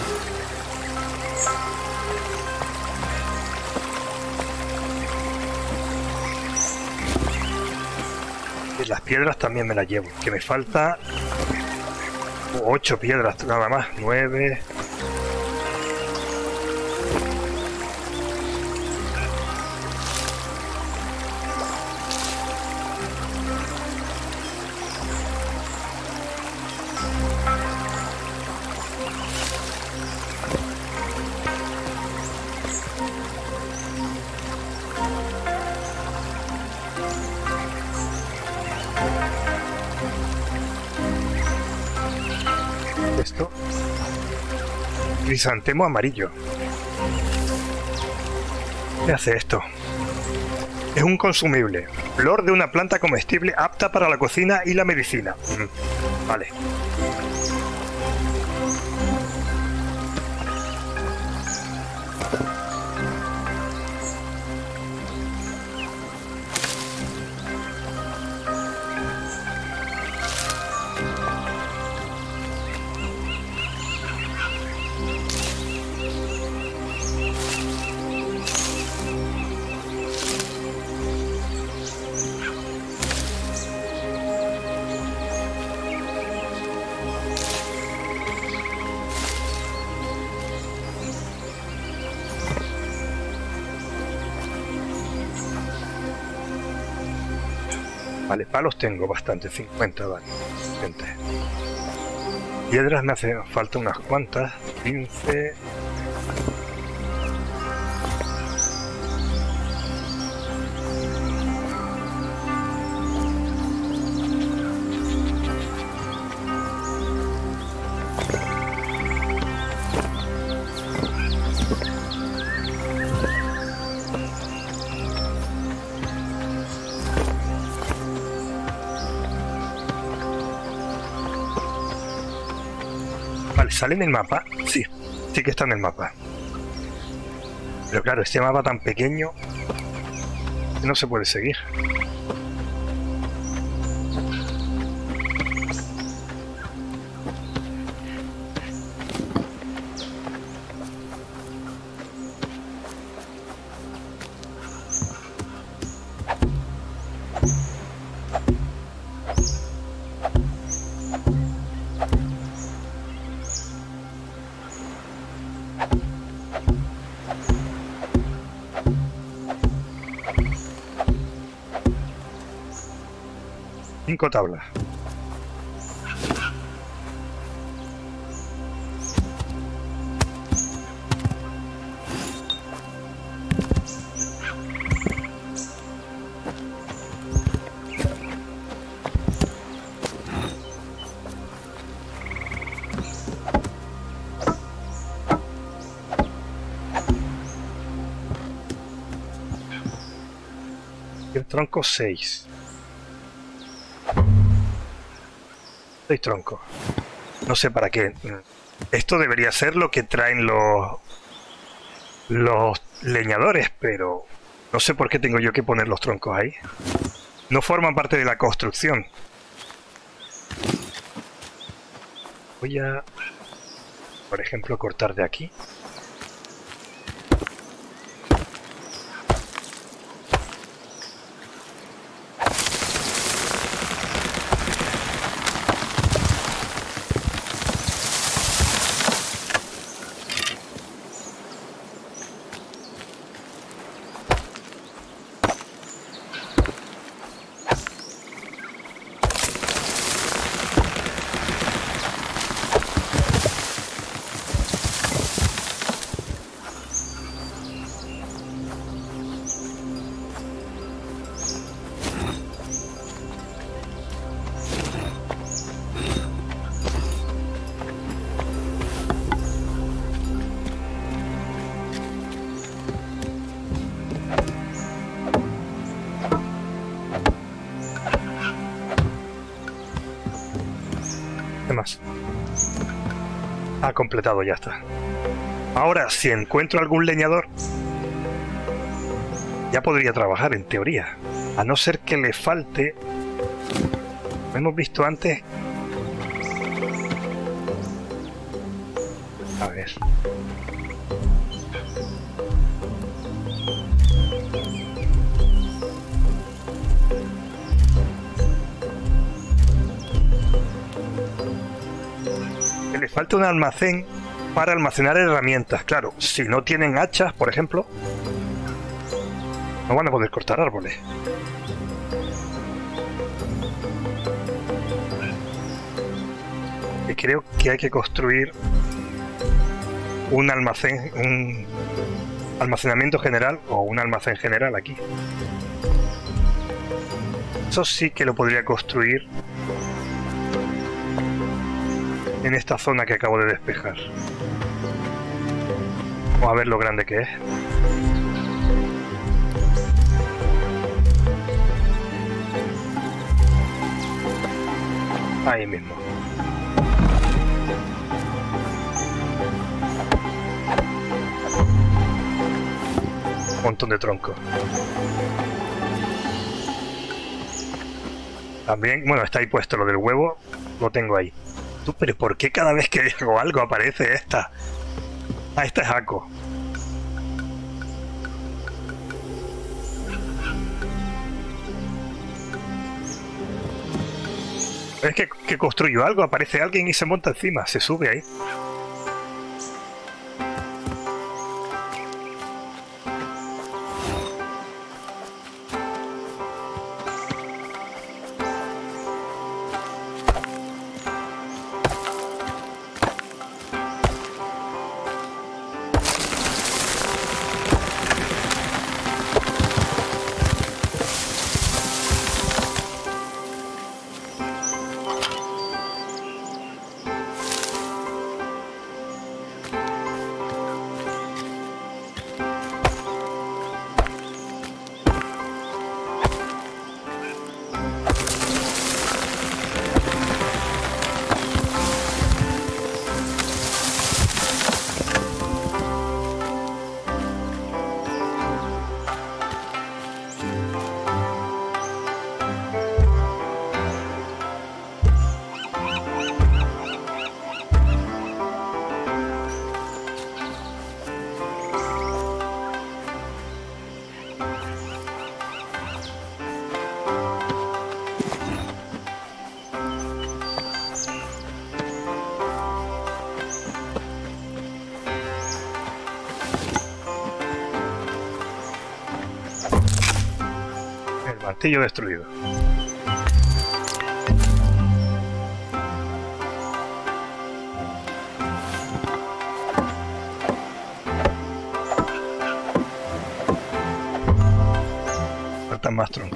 Y las piedras también me las llevo, que me falta 8 piedras nada más, 9. Esto. Crisantemo amarillo. ¿Qué hace esto? Es un consumible. Flor de una planta comestible apta para la cocina y la medicina. Vale. Vale, palos tengo bastante, 50, vale. 20. Piedras me hacen falta unas cuantas, 15. ¿Sale en el mapa? Sí, sí que está en el mapa. Pero claro, este mapa tan pequeño no se puede seguir. Tablas. El tronco 6. 6 troncos. No sé para qué. Esto debería ser lo que traen los leñadores, pero no sé por qué tengo yo que poner los troncos ahí. No forman parte de la construcción. Voy a, por ejemplo, cortar de aquí. Más. Ha completado, ya está. Ahora, si encuentro algún leñador, ya podría trabajar en teoría. A no ser que le falte. Lo hemos visto antes. A ver. Le falta un almacén para almacenar herramientas. Claro, si no tienen hachas, por ejemplo, no van a poder cortar árboles. Y creo que hay que construir un almacén, un almacenamiento general o un almacén general aquí. Eso sí que lo podría construir en esta zona que acabo de despejar. Vamos a ver lo grande que es. Ahí mismo. Un montón de troncos. También, bueno, está ahí puesto lo del huevo. Lo tengo ahí. Tú, pero ¿por qué cada vez que hago algo aparece esta? Ah, esta es Ako. Es que construyo algo, aparece alguien y se monta encima, se sube ahí. Martillo destruido. Faltan más troncos.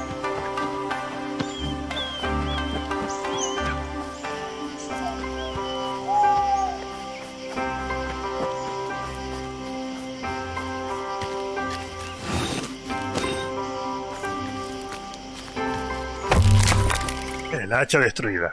El hacha destruida.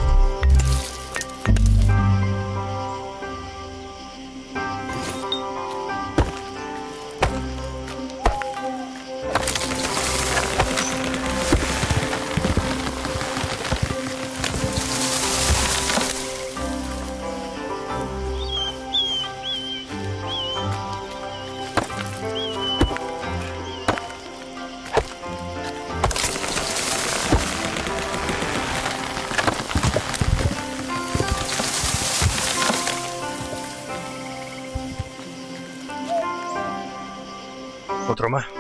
Otro más.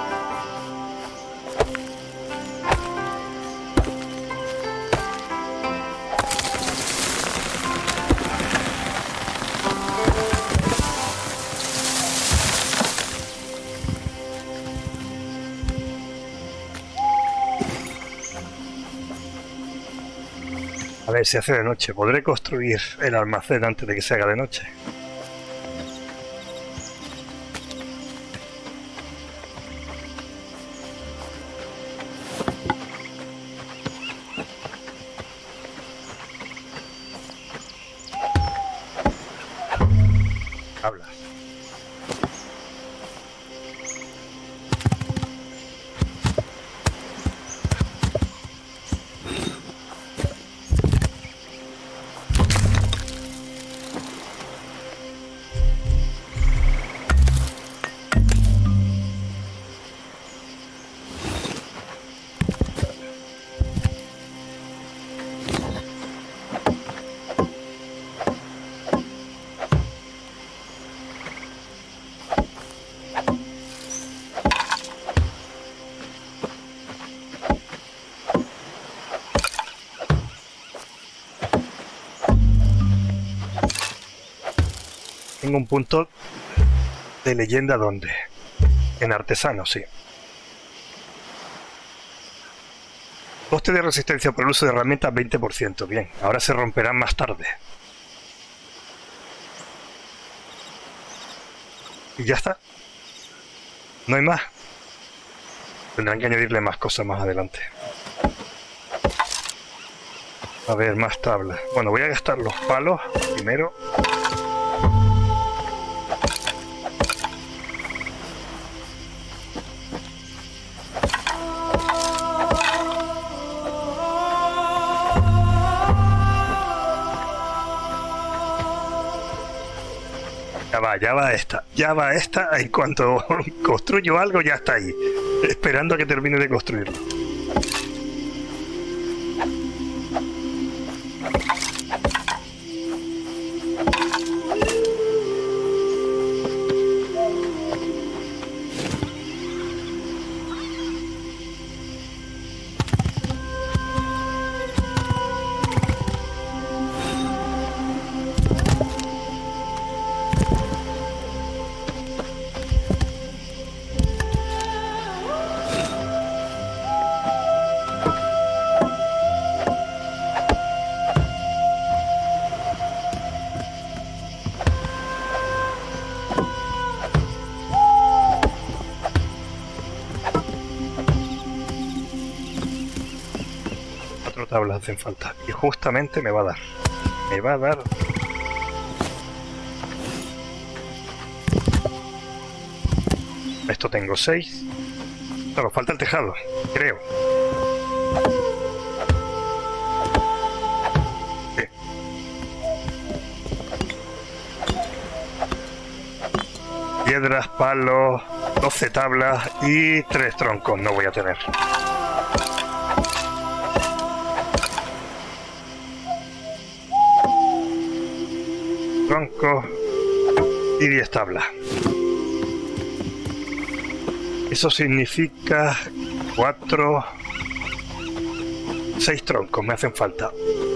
A ver, se hace de noche. ¿Podré construir el almacén antes de que se haga de noche? Habla. Tengo un punto de leyenda donde. En artesano, sí. Coste de resistencia por el uso de herramientas 20%. Bien, ahora se romperán más tarde. Y ya está. No hay más. Tendrán que añadirle más cosas más adelante. A ver, más tablas. Bueno, voy a gastar los palos primero. Ya va esta, en cuanto construyo algo ya está ahí, esperando a que termine de construirlo. Tablas hacen falta y justamente me va a dar esto. Tengo 6. Solo falta el tejado, creo. Sí. Piedras, palos, 12 tablas y 3 troncos no voy a tener. Troncos y 10 tablas. Eso significa 6 troncos me hacen falta.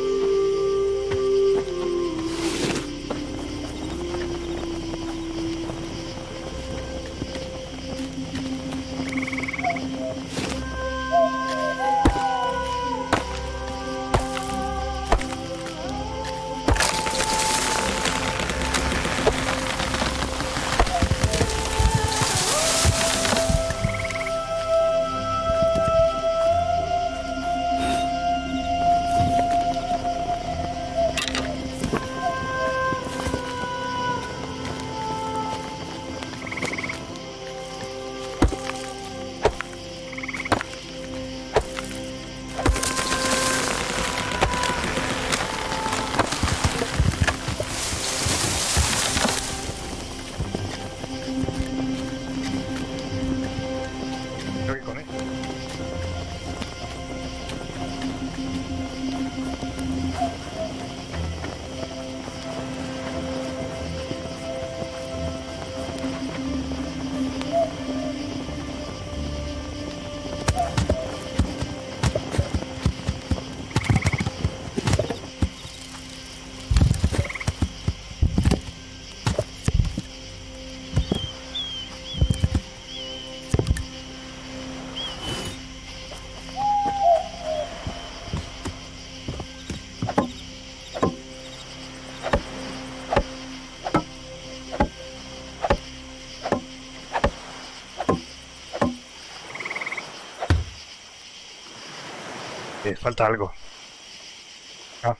Falta algo. Ah.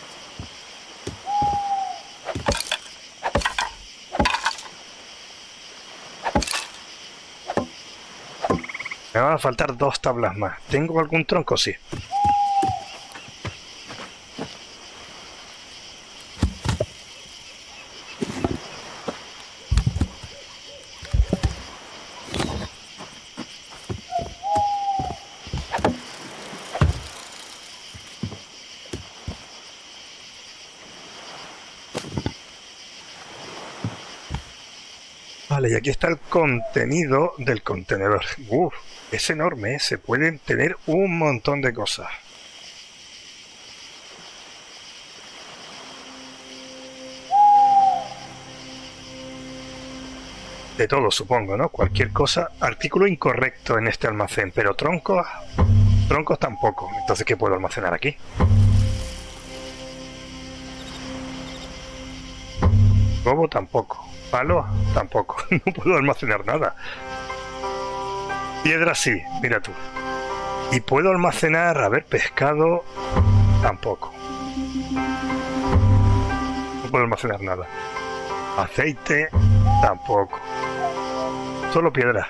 Me van a faltar 2 tablas más. ¿Tengo algún tronco? Sí. Vale, y aquí está el contenido del contenedor. Es enorme, ¿eh? Se pueden tener un montón de cosas. De todo, supongo, ¿no? Cualquier cosa. Artículo incorrecto en este almacén, pero troncos tampoco. Entonces, ¿qué puedo almacenar aquí? Gobo tampoco. Palo tampoco. No puedo almacenar nada. Piedra sí, mira tú. Y puedo almacenar, a ver, pescado tampoco. No puedo almacenar nada. Aceite, tampoco. Solo piedra.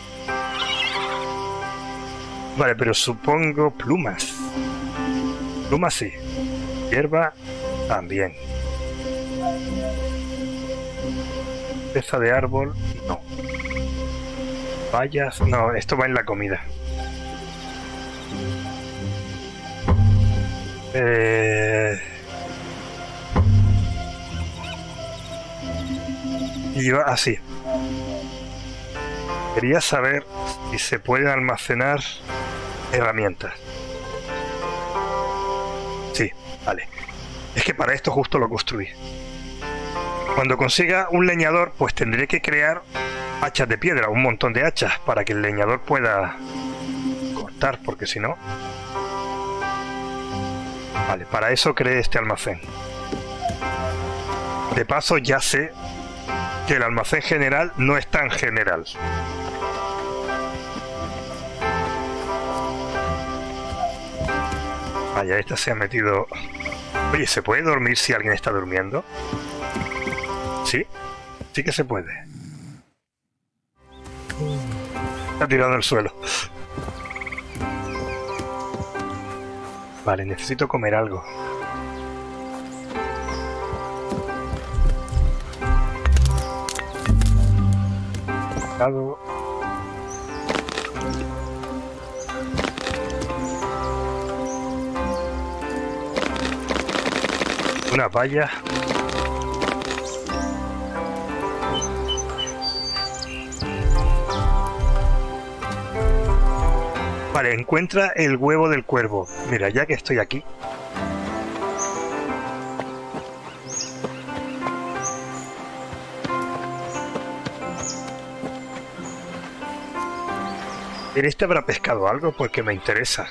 Vale, pero supongo plumas. Plumas sí. Hierba también. Peza de árbol, no. Bayas, no, esto va en la comida. Y va así. Quería saber si se pueden almacenar herramientas. Sí, vale. Es que para esto justo lo construí. Cuando consiga un leñador, pues tendré que crear hachas de piedra, un montón de hachas, para que el leñador pueda cortar, porque si no... Vale, para eso creé este almacén. De paso ya sé que el almacén general no es tan general. Vaya, esta se ha metido... Oye, ¿se puede dormir si alguien está durmiendo? Sí, sí que se puede. Está tirado al suelo. Vale, necesito comer algo. Pescado. Una valla. Vale, encuentra el huevo del cuervo. Mira, ya que estoy aquí. ¿En este habrá pescado algo? Porque me interesa.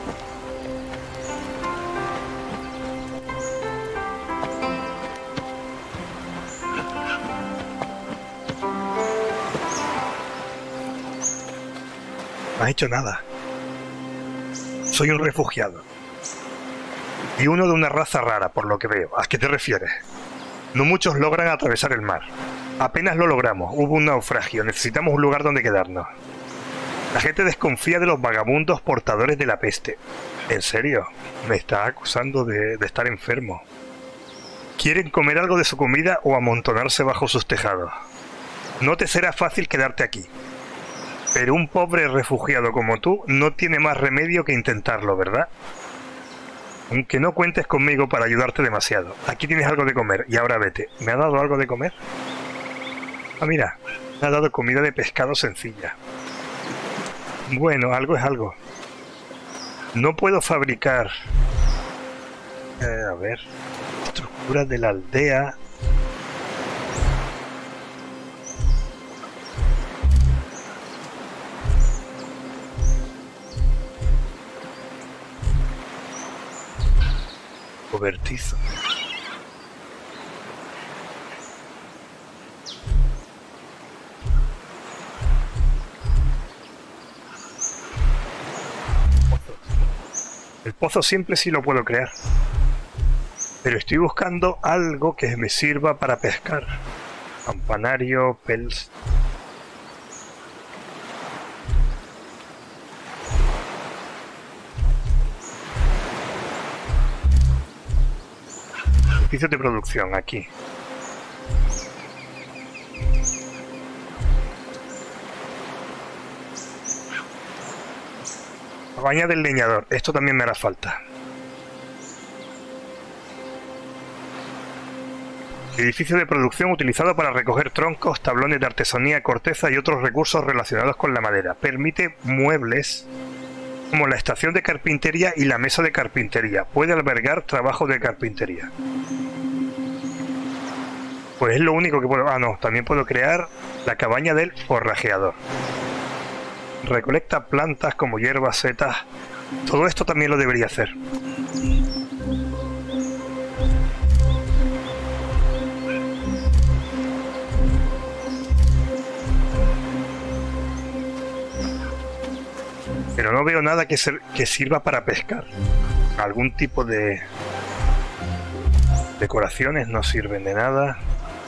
No has hecho nada. Soy un refugiado. Y uno de una raza rara, por lo que veo. ¿A qué te refieres? No muchos logran atravesar el mar. Apenas lo logramos. Hubo un naufragio. Necesitamos un lugar donde quedarnos. La gente desconfía de los vagabundos portadores de la peste. ¿En serio? Me está acusando de estar enfermo. Quieren comer algo de su comida o amontonarse bajo sus tejados. No te será fácil quedarte aquí. Pero un pobre refugiado como tú no tiene más remedio que intentarlo, ¿verdad? Aunque no cuentes conmigo para ayudarte demasiado. Aquí tienes algo de comer y ahora vete. ¿Me ha dado algo de comer? Ah, mira. Me ha dado comida de pescado sencilla. Bueno, algo es algo. No puedo fabricar... a ver... Estructuras de la aldea... Cobertizo. El pozo simple sí lo puedo crear. Pero estoy buscando algo que me sirva para pescar. Campanario, pels... Edificios de producción, aquí. Cabaña del leñador. Esto también me hará falta. Edificio de producción utilizado para recoger troncos, tablones de artesanía, corteza y otros recursos relacionados con la madera. Permite muebles como la estación de carpintería y la mesa de carpintería. Puede albergar trabajo de carpintería. Pues es lo único que puedo... Ah, no, también puedo crear la cabaña del forrajeador. Recolecta plantas como hierbas, setas. Todo esto también lo debería hacer. Pero no veo nada que sirva para pescar. Algún tipo de Decoraciones no sirven de nada.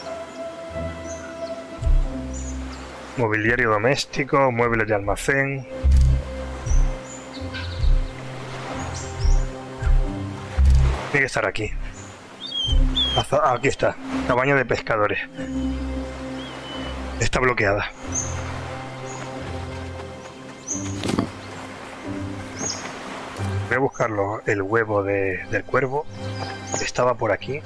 Mobiliario doméstico, muebles de almacén. Tiene que estar aquí. Aquí está, cabaña de pescadores. Está bloqueada. Voy a buscarlo, el huevo del cuervo. Estaba por aquí.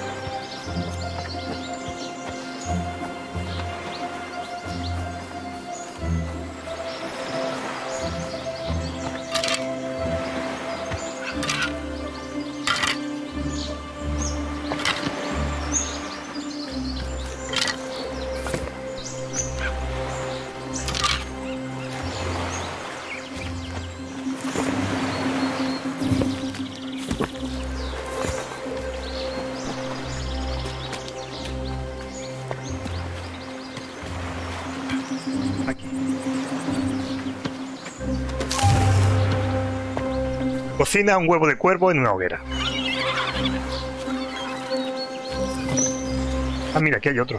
Cocina un huevo de cuervo en una hoguera. Ah, mira, aquí hay otro.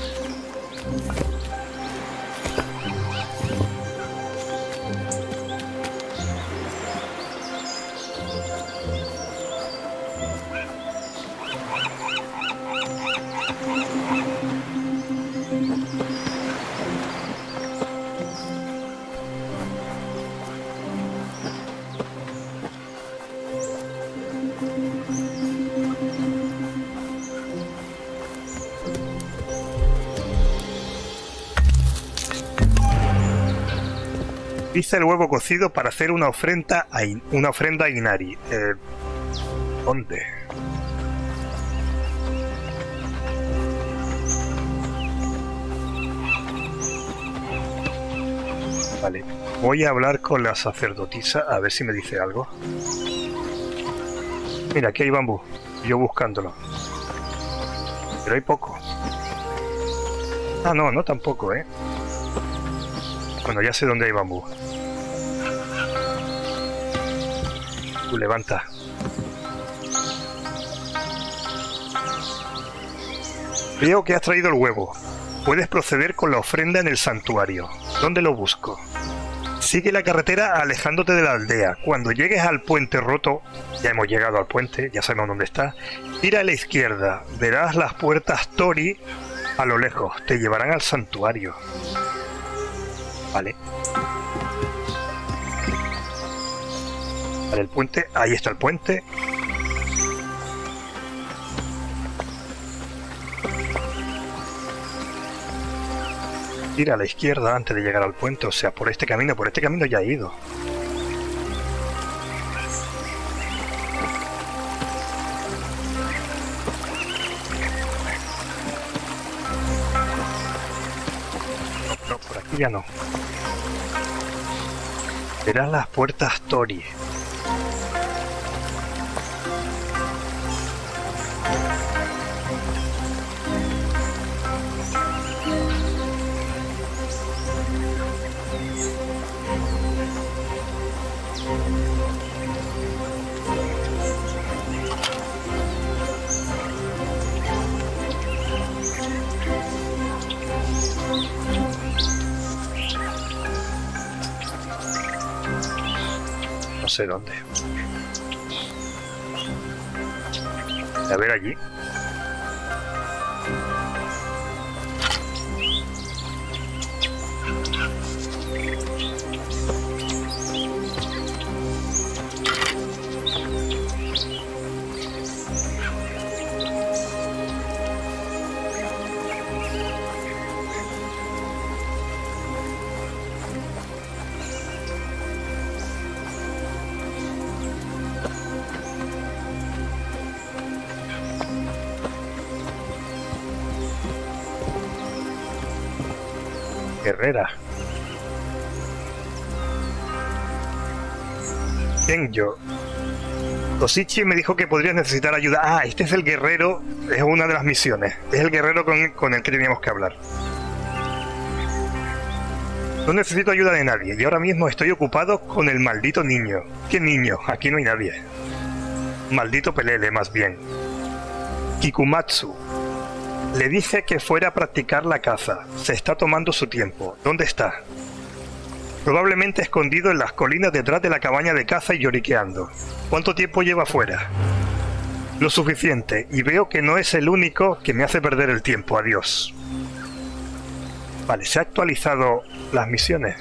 Hice el huevo cocido para hacer una ofrenda a Inari. ¿Dónde? Vale, voy a hablar con la sacerdotisa a ver si me dice algo. Mira, aquí hay bambú. Yo buscándolo. Pero hay poco. Ah, no, no tampoco, ¿eh? Bueno, ya sé dónde hay bambú. Levanta. Veo que has traído el huevo. Puedes proceder con la ofrenda en el santuario. ¿Dónde lo busco? Sigue la carretera alejándote de la aldea. Cuando llegues al puente roto, ya hemos llegado al puente, ya sabemos dónde está, tira a la izquierda. Verás las puertas Tori a lo lejos. Te llevarán al santuario. Vale. Vale, el puente. Ahí está el puente. Ir a la izquierda antes de llegar al puente. O sea, por este camino ya he ido. No, por aquí ya no. Verás las puertas Tori. No sé dónde. A ver allí. Guerrera. Kenjo. Toshichi me dijo que podrías necesitar ayuda. Ah, este es el guerrero. Es una de las misiones. Es el guerrero con el que teníamos que hablar. No necesito ayuda de nadie. Y ahora mismo estoy ocupado con el maldito niño. ¿Qué niño? Aquí no hay nadie. Maldito pelele, más bien. Kikumatsu. Le dije que fuera a practicar la caza. Se está tomando su tiempo. ¿Dónde está? Probablemente escondido en las colinas detrás de la cabaña de caza y lloriqueando. ¿Cuánto tiempo lleva fuera? Lo suficiente, y veo que no es el único que me hace perder el tiempo. Adiós. Vale, se ha actualizado las misiones.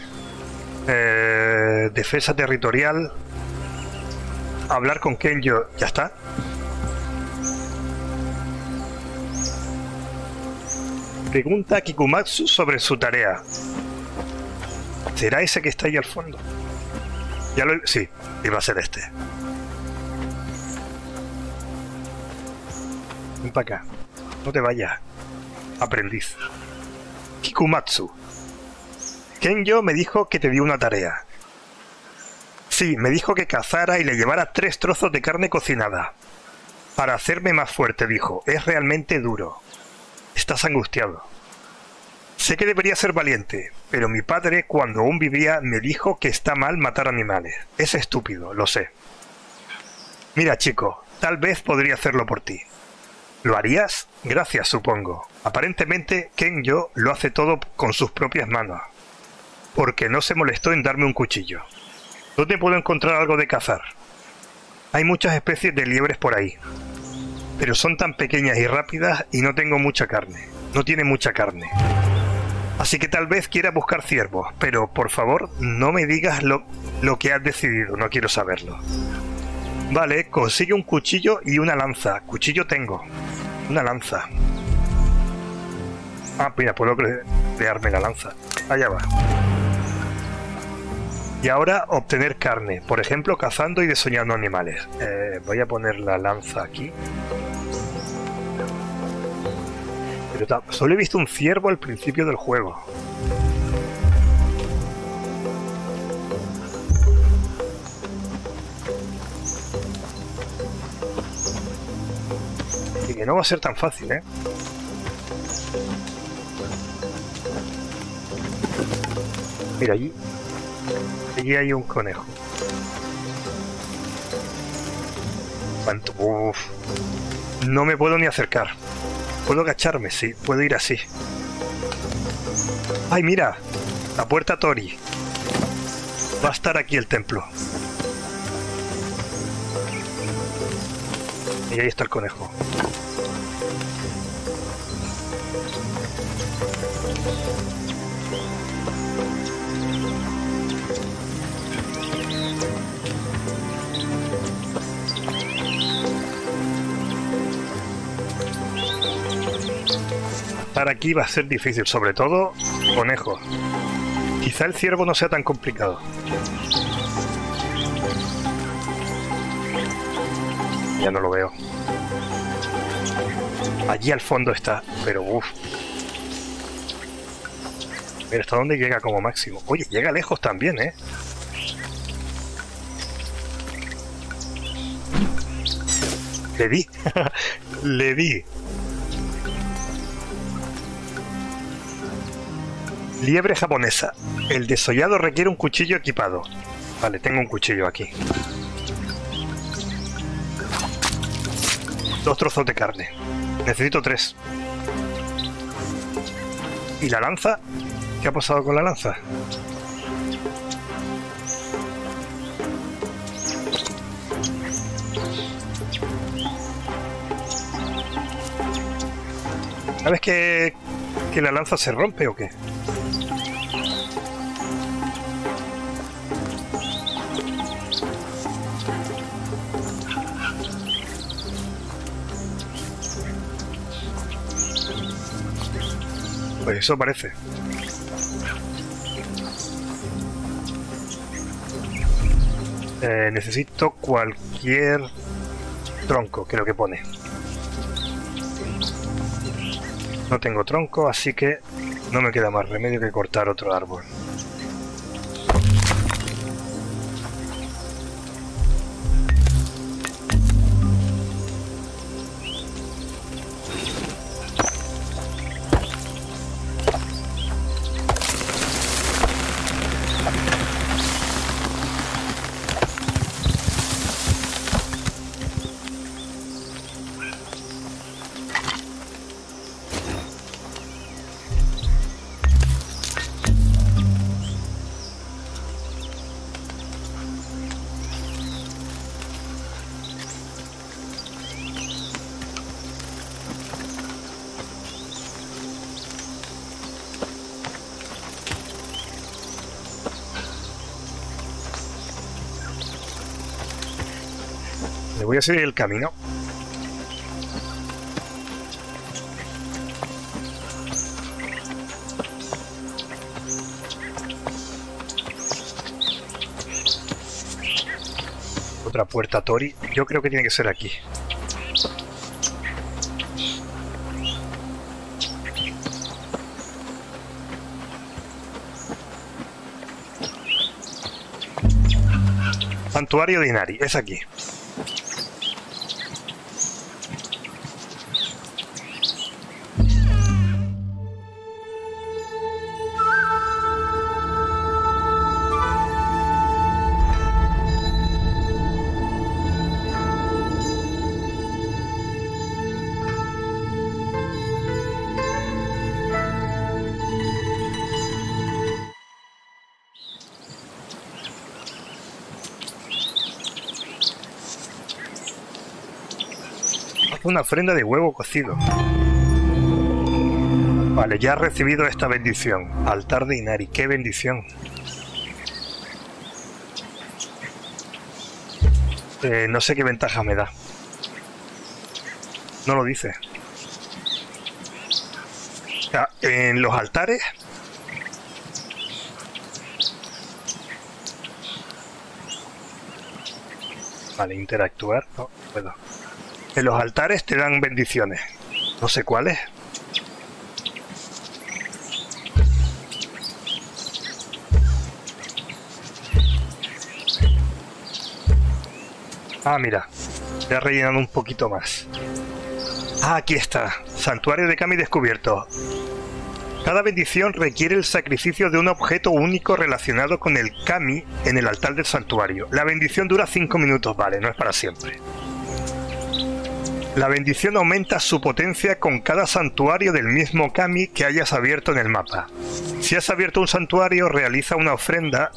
Defensa territorial. Hablar con Kenjo. Ya está. Pregunta a Kikumatsu sobre su tarea. ¿Será ese que está ahí al fondo? Ya lo... Sí, iba a ser este. Ven para acá. No te vayas. Aprendiz. Kikumatsu. Kenjo me dijo que te dio una tarea. Sí, me dijo que cazara y le llevara 3 trozos de carne cocinada. Para hacerme más fuerte, dijo. Es realmente duro. Estás angustiado. Sé que debería ser valiente, pero mi padre, cuando aún vivía, me dijo que está mal matar animales. Es estúpido, lo sé. Mira, chico, tal vez podría hacerlo por ti. ¿Lo harías? Gracias, supongo. Aparentemente, Kenjo lo hace todo con sus propias manos, porque no se molestó en darme un cuchillo. ¿Dónde puedo encontrar algo de cazar? Hay muchas especies de liebres por ahí, pero son tan pequeñas y rápidas y no tengo mucha carne. No tiene mucha carne. Así que tal vez quiera buscar ciervos, pero por favor no me digas lo que has decidido, no quiero saberlo. Vale, consigue un cuchillo y una lanza. Cuchillo tengo. Una lanza. Ah, mira, puedo crearme la lanza. Allá va. Y ahora obtener carne, por ejemplo cazando y desollando animales. Voy a poner la lanza aquí. Pero solo he visto un ciervo al principio del juego. Y que no va a ser tan fácil, ¿eh? Mira, allí hay un conejo. ¿Cuánto? Uf. No me puedo ni acercar. ¿Puedo agacharme? Sí, puedo ir así. ¡Ay, mira! La puerta Tori. Va a estar aquí el templo. Y ahí está el conejo. Estar aquí va a ser difícil, sobre todo conejo. Quizá el ciervo no sea tan complicado. Ya no lo veo. Allí al fondo está, pero uff. Mira hasta dónde llega como máximo. Oye, llega lejos también, ¿eh? Le di. Le di. Liebre japonesa. El desollado requiere un cuchillo equipado. Vale, tengo un cuchillo aquí. 2 trozos de carne. Necesito 3. ¿Y la lanza? ¿Qué ha pasado con la lanza? ¿Sabes que la lanza se rompe o qué? Pues eso parece. Necesito cualquier tronco, creo que pone. No tengo tronco, así que no me queda más remedio que cortar otro árbol. Le voy a seguir el camino. Otra puerta Tori. Yo creo que tiene que ser aquí. Santuario de Inari, es aquí. Una ofrenda de huevo cocido. Vale, ya he recibido esta bendición. Altar de Inari, qué bendición. No sé qué ventaja me da. No lo dice. O sea, en los altares... Vale, interactuar. No puedo. En los altares te dan bendiciones. No sé cuáles. Ah, mira. Voy a rellenar un poquito más. Ah, aquí está. Santuario de Kami descubierto. Cada bendición requiere el sacrificio de un objeto único relacionado con el Kami en el altar del santuario. La bendición dura 5 minutos, vale, no es para siempre. La bendición aumenta su potencia con cada santuario del mismo Kami que hayas abierto en el mapa. Si has abierto un santuario, realizar una ofrenda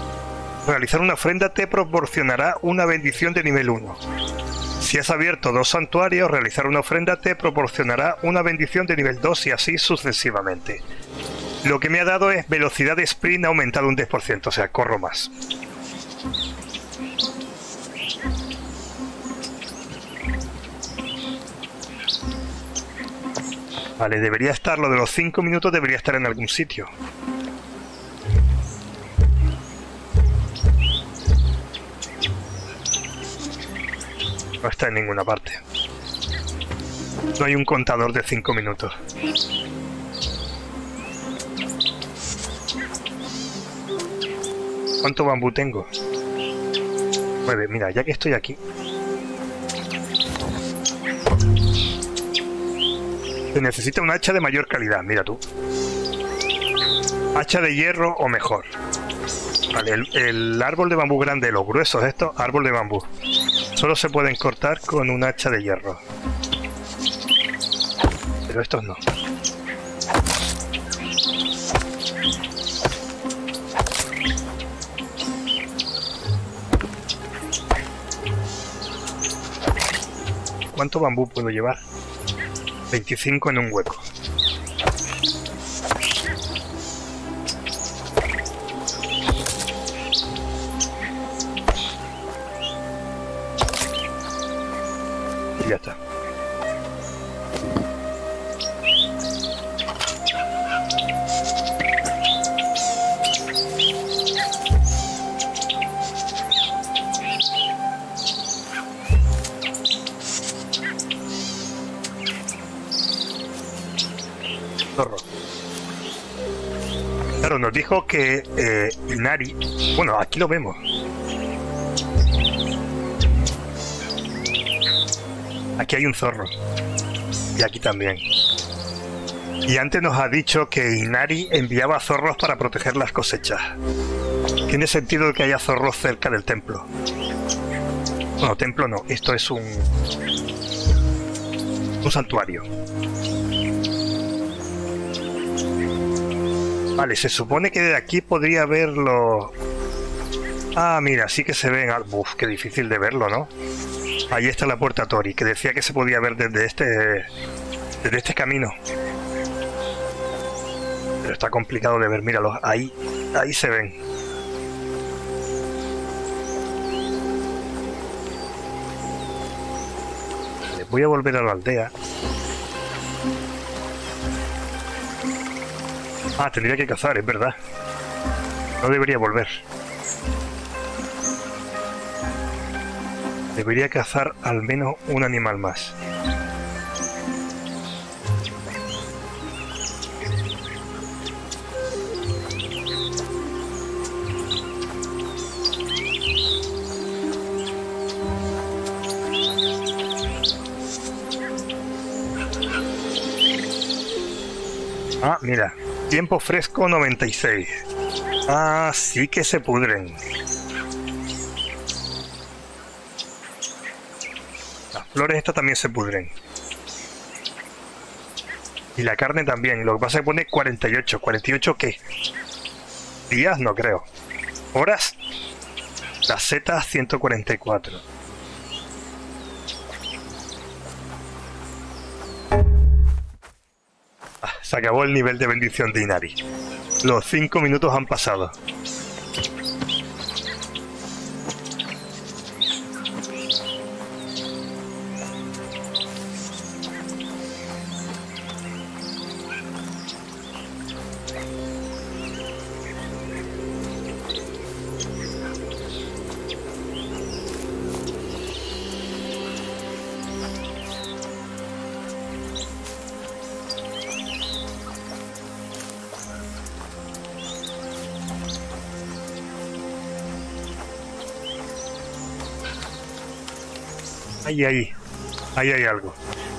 te proporcionará una bendición de nivel 1. Si has abierto 2 santuarios, realizar una ofrenda te proporcionará una bendición de nivel 2 y así sucesivamente. Lo que me ha dado es velocidad de sprint aumentada un 10%, o sea, corro más. Vale, debería estar, lo de los 5 minutos debería estar en algún sitio. No está en ninguna parte. No hay un contador de 5 minutos. ¿Cuánto bambú tengo? 9. Mira, ya que estoy aquí... Se necesita un hacha de mayor calidad, mira tú. Hacha de hierro o mejor. Vale, el árbol de bambú grande, los gruesos estos, árbol de bambú. Solo se pueden cortar con un hacha de hierro. Pero estos no. ¿Cuánto bambú puedo llevar? 25 en un hueco. Y ya está. Zorro. Claro, nos dijo que Inari... Bueno, aquí lo vemos. Aquí hay un zorro. Y aquí también. Y antes nos ha dicho que Inari enviaba zorros para proteger las cosechas. Tiene sentido que haya zorros cerca del templo. Bueno, templo no. Esto es un santuario. Vale, se supone que de aquí podría verlo... Ah, mira, sí que se ven... Uf, qué difícil de verlo, ¿no? Ahí está la puerta Tori, que decía que se podía ver desde este camino. Pero está complicado de ver, míralos, ahí se ven. Voy a volver a la aldea. Ah, tendría que cazar, es verdad. No debería volver. Debería cazar al menos un animal más. Ah, mira. Tiempo fresco 96. Ah, sí que se pudren. Las flores estas también se pudren. Y la carne también. Lo que pasa es que pone 48. ¿48 qué? Días no creo. ¿Horas? Las setas 144. Se acabó el nivel de bendición de Inari. Los 5 minutos han pasado. Ahí hay algo.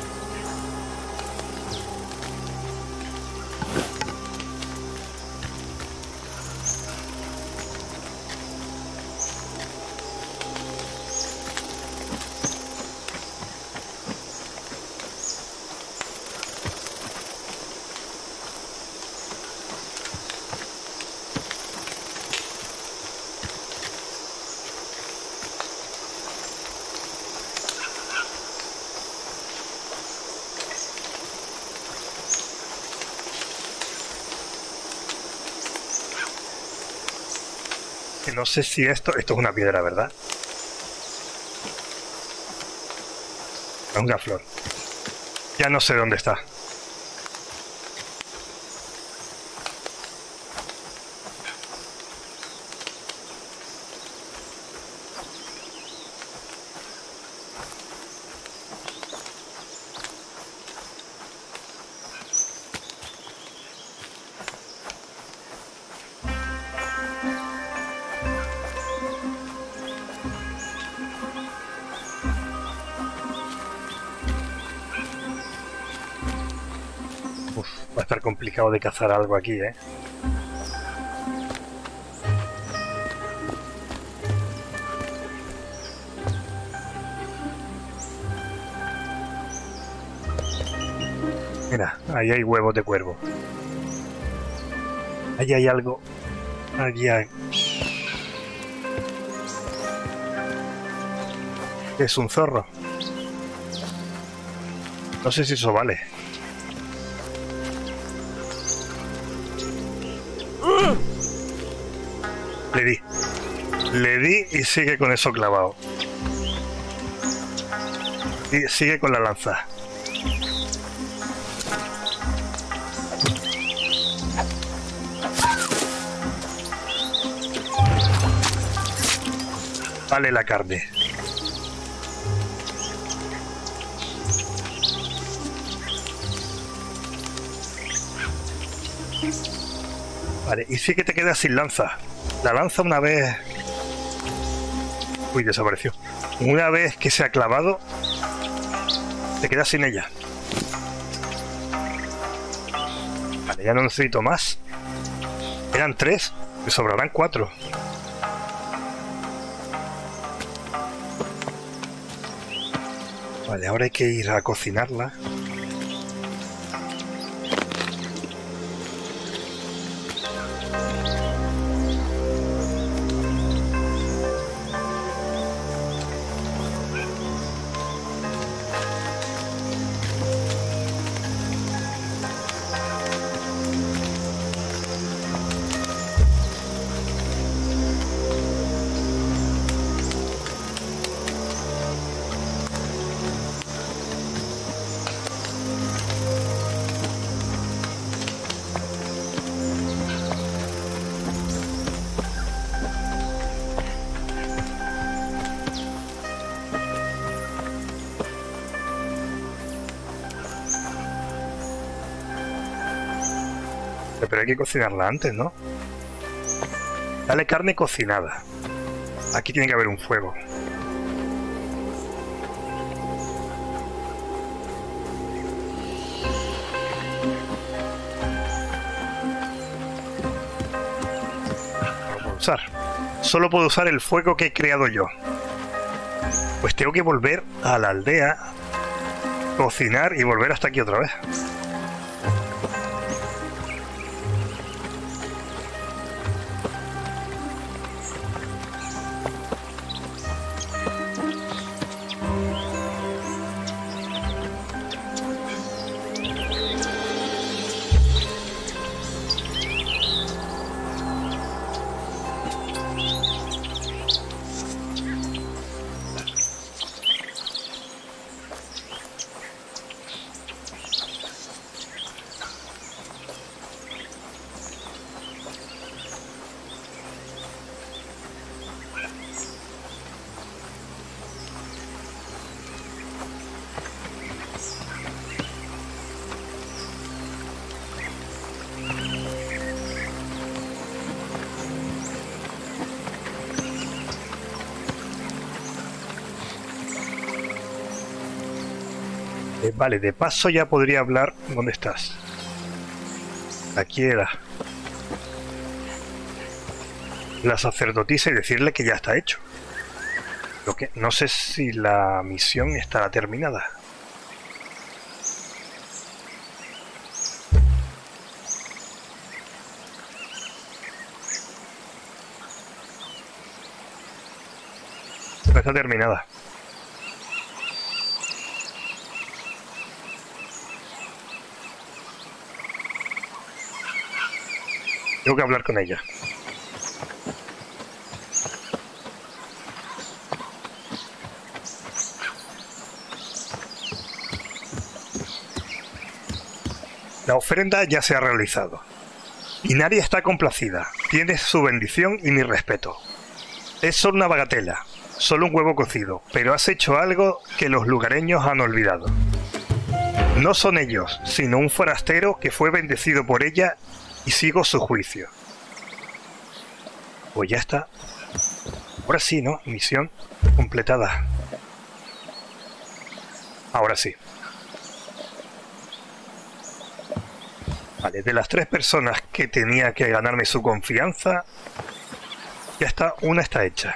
No sé si esto es una piedra, ¿verdad? Es una flor. Ya no sé dónde está. Va a estar complicado de cazar algo aquí, ¿eh? Mira, ahí hay huevos de cuervo. Ahí hay algo. Allí hay... Es un zorro. No sé si eso vale. Le di y sigue con eso clavado. Y sigue con la lanza. Vale la carne. Vale, y sí que te quedas sin lanza. La lanza una vez... Uy, desapareció. Una vez que se ha clavado, te quedas sin ella. Vale, ya no necesito más. Eran 3, me sobrarán 4. Vale, ahora hay que ir a cocinarla. pero hay que cocinarla antes, ¿no? Dale carne cocinada. Aquí tiene que haber un fuego. No lo puedo usar. Solo puedo usar el fuego que he creado yo. Pues tengo que volver a la aldea, cocinar y volver hasta aquí otra vez. Vale, de paso ya podría hablar. ¿Dónde estás? Aquí era la sacerdotisa y decirle que ya está hecho. Lo que no sé si la misión estará terminada. No está terminada. Tengo que hablar con ella. La ofrenda ya se ha realizado. Inaria está complacida. Tienes su bendición y mi respeto. Es solo una bagatela, solo un huevo cocido, pero has hecho algo que los lugareños han olvidado. No son ellos, sino un forastero que fue bendecido por ella y sigo su juicio. Pues ya está. Ahora sí, ¿no? Misión completada. Ahora sí. Vale, de las 3 personas que tenía que ganarme su confianza, ya está, una está hecha.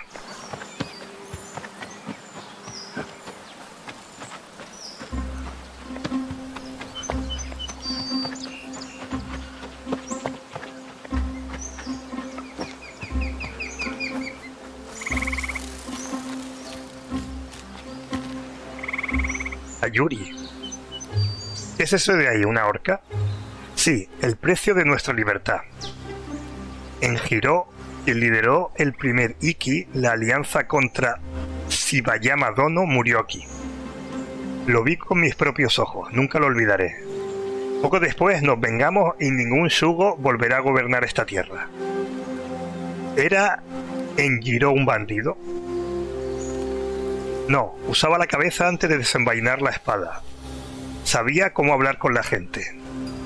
Yuri. ¿Qué es eso de ahí? ¿Una horca? Sí, el precio de nuestra libertad. En Jiró, quien lideró el primer Iki, la alianza contra Shibayama Dono, murió aquí. Lo vi con mis propios ojos, nunca lo olvidaré. Poco después nos vengamos y ningún Shugo volverá a gobernar esta tierra. ¿Era en Jiró un bandido? No, usaba la cabeza antes de desenvainar la espada. Sabía cómo hablar con la gente.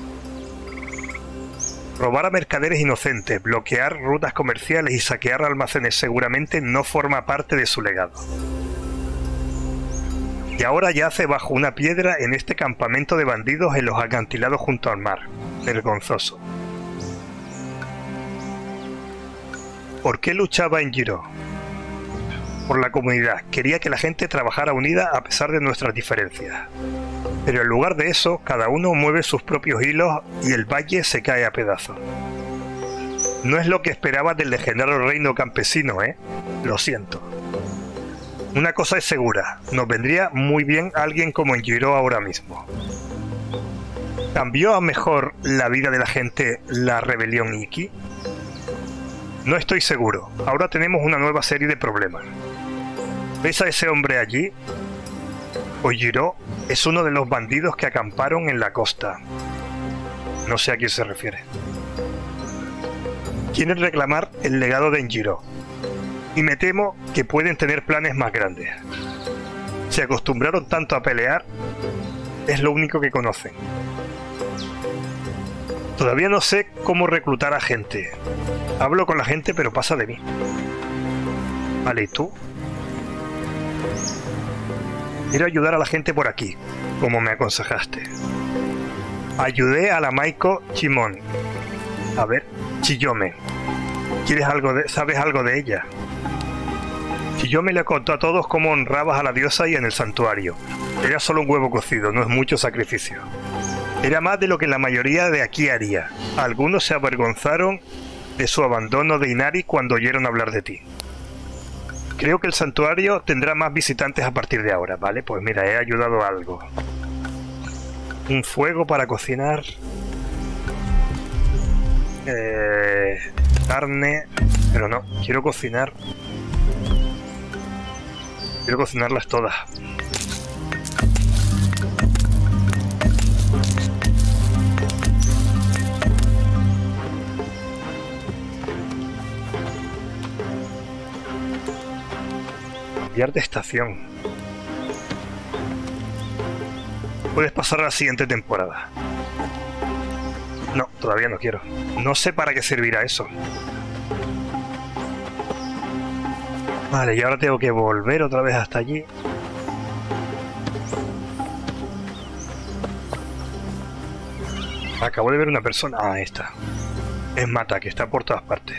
Robar a mercaderes inocentes, bloquear rutas comerciales y saquear almacenes seguramente no forma parte de su legado. Y ahora yace bajo una piedra en este campamento de bandidos en los acantilados junto al mar. Vergonzoso. ¿Por qué luchaba en Jiró? Por la comunidad. Quería que la gente trabajara unida a pesar de nuestras diferencias. Pero en lugar de eso, cada uno mueve sus propios hilos y el valle se cae a pedazos. No es lo que esperaba del legendario reino campesino, ¿eh? Lo siento. Una cosa es segura, nos vendría muy bien alguien como en Jiró ahora mismo. ¿Cambió a mejor la vida de la gente la rebelión Iki? No estoy seguro. Ahora tenemos una nueva serie de problemas. ¿Ves a ese hombre allí? Ojiro es uno de los bandidos que acamparon en la costa. No sé a quién se refiere. Quieren reclamar el legado de Enjiro. Y me temo que pueden tener planes más grandes. Se acostumbraron tanto a pelear, es lo único que conocen. Todavía no sé cómo reclutar a gente. Hablo con la gente, pero pasa de mí. Vale, ¿y tú? Quiero ayudar a la gente por aquí, como me aconsejaste. Ayudé a la Maiko Chimón. A ver, Chiyome. ¿Sabes algo de ella? Chiyome le contó a todos cómo honrabas a la diosa y en el santuario. Era solo un huevo cocido, no es mucho sacrificio. Era más de lo que la mayoría de aquí haría. Algunos se avergonzaron de su abandono de Inari cuando oyeron hablar de ti. Creo que el santuario tendrá más visitantes a partir de ahora, ¿vale? Pues mira, he ayudado a algo. Un fuego para cocinar. Carne. Pero no, quiero cocinar. Quiero cocinarlas todas. Cambiar de estación. Puedes pasar a la siguiente temporada. No, todavía no quiero. No sé para qué servirá eso. Vale, y ahora tengo que volver otra vez hasta allí. Acabo de ver una persona. Ah, ahí está. Es Mata, que está por todas partes.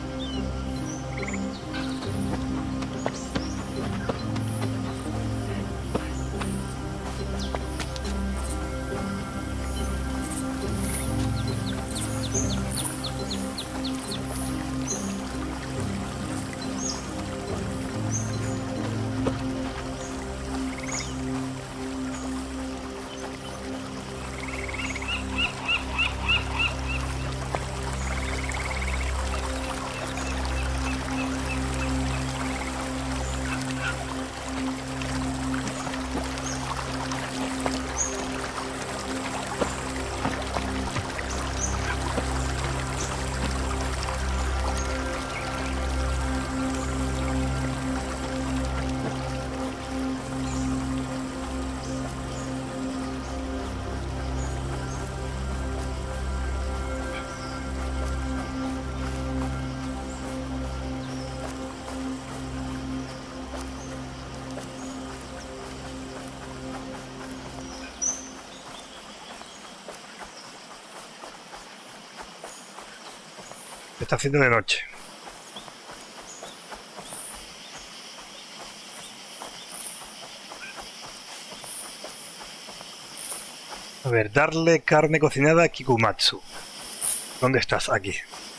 Está haciendo de noche. A ver, darle carne cocinada a Kikumatsu. ¿Dónde estás? Aquí.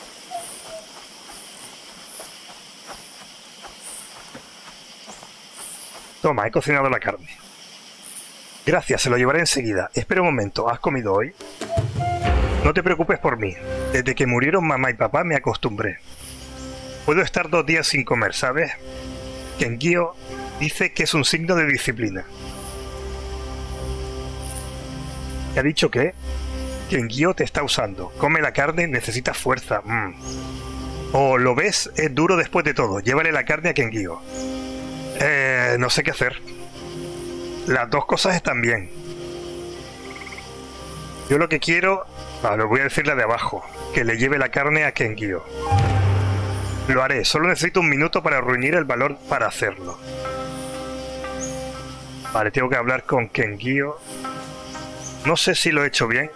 Toma, he cocinado la carne. Gracias, se lo llevaré enseguida. Espera un momento, ¿has comido hoy? No te preocupes por mí. Desde que murieron mamá y papá me acostumbré. Puedo estar 2 días sin comer, ¿sabes? Kengyo dice que es un signo de disciplina. ¿Te ha dicho qué? Kengyo te está usando. Come la carne, necesitas fuerza. Oh, ¿lo ves? Es duro después de todo. Llévale la carne a Kengyo. No sé qué hacer. Las dos cosas están bien. Yo lo que quiero... Vale, voy a decirle de abajo. Que le lleve la carne a Kengyo. Lo haré. Solo necesito un minuto para reunir el valor para hacerlo. Vale, tengo que hablar con Kengyo. No sé si lo he hecho bien.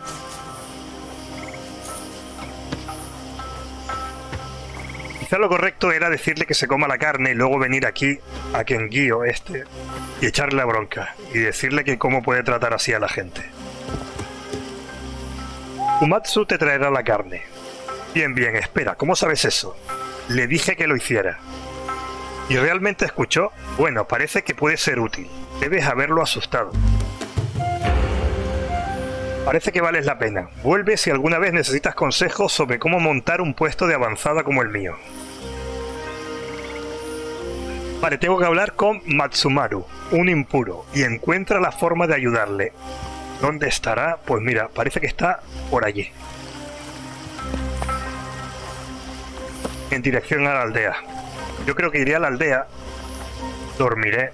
Quizá lo correcto era decirle que se coma la carne y luego venir aquí a Kengyo y echarle la bronca. Y decirle que cómo puede tratar así a la gente. Umatsu te traerá la carne. Bien, bien, espera, ¿cómo sabes eso? Le dije que lo hiciera. ¿Y realmente escuchó? Bueno, parece que puede ser útil. Debes haberlo asustado. Parece que vales la pena. Vuelve si alguna vez necesitas consejos sobre cómo montar un puesto de avanzada como el mío. Vale, tengo que hablar con Matsumaru, un impuro, y encuentra la forma de ayudarle. ¿Dónde estará? Pues mira, parece que está por allí. En dirección a la aldea. Yo creo que iré a la aldea. Dormiré.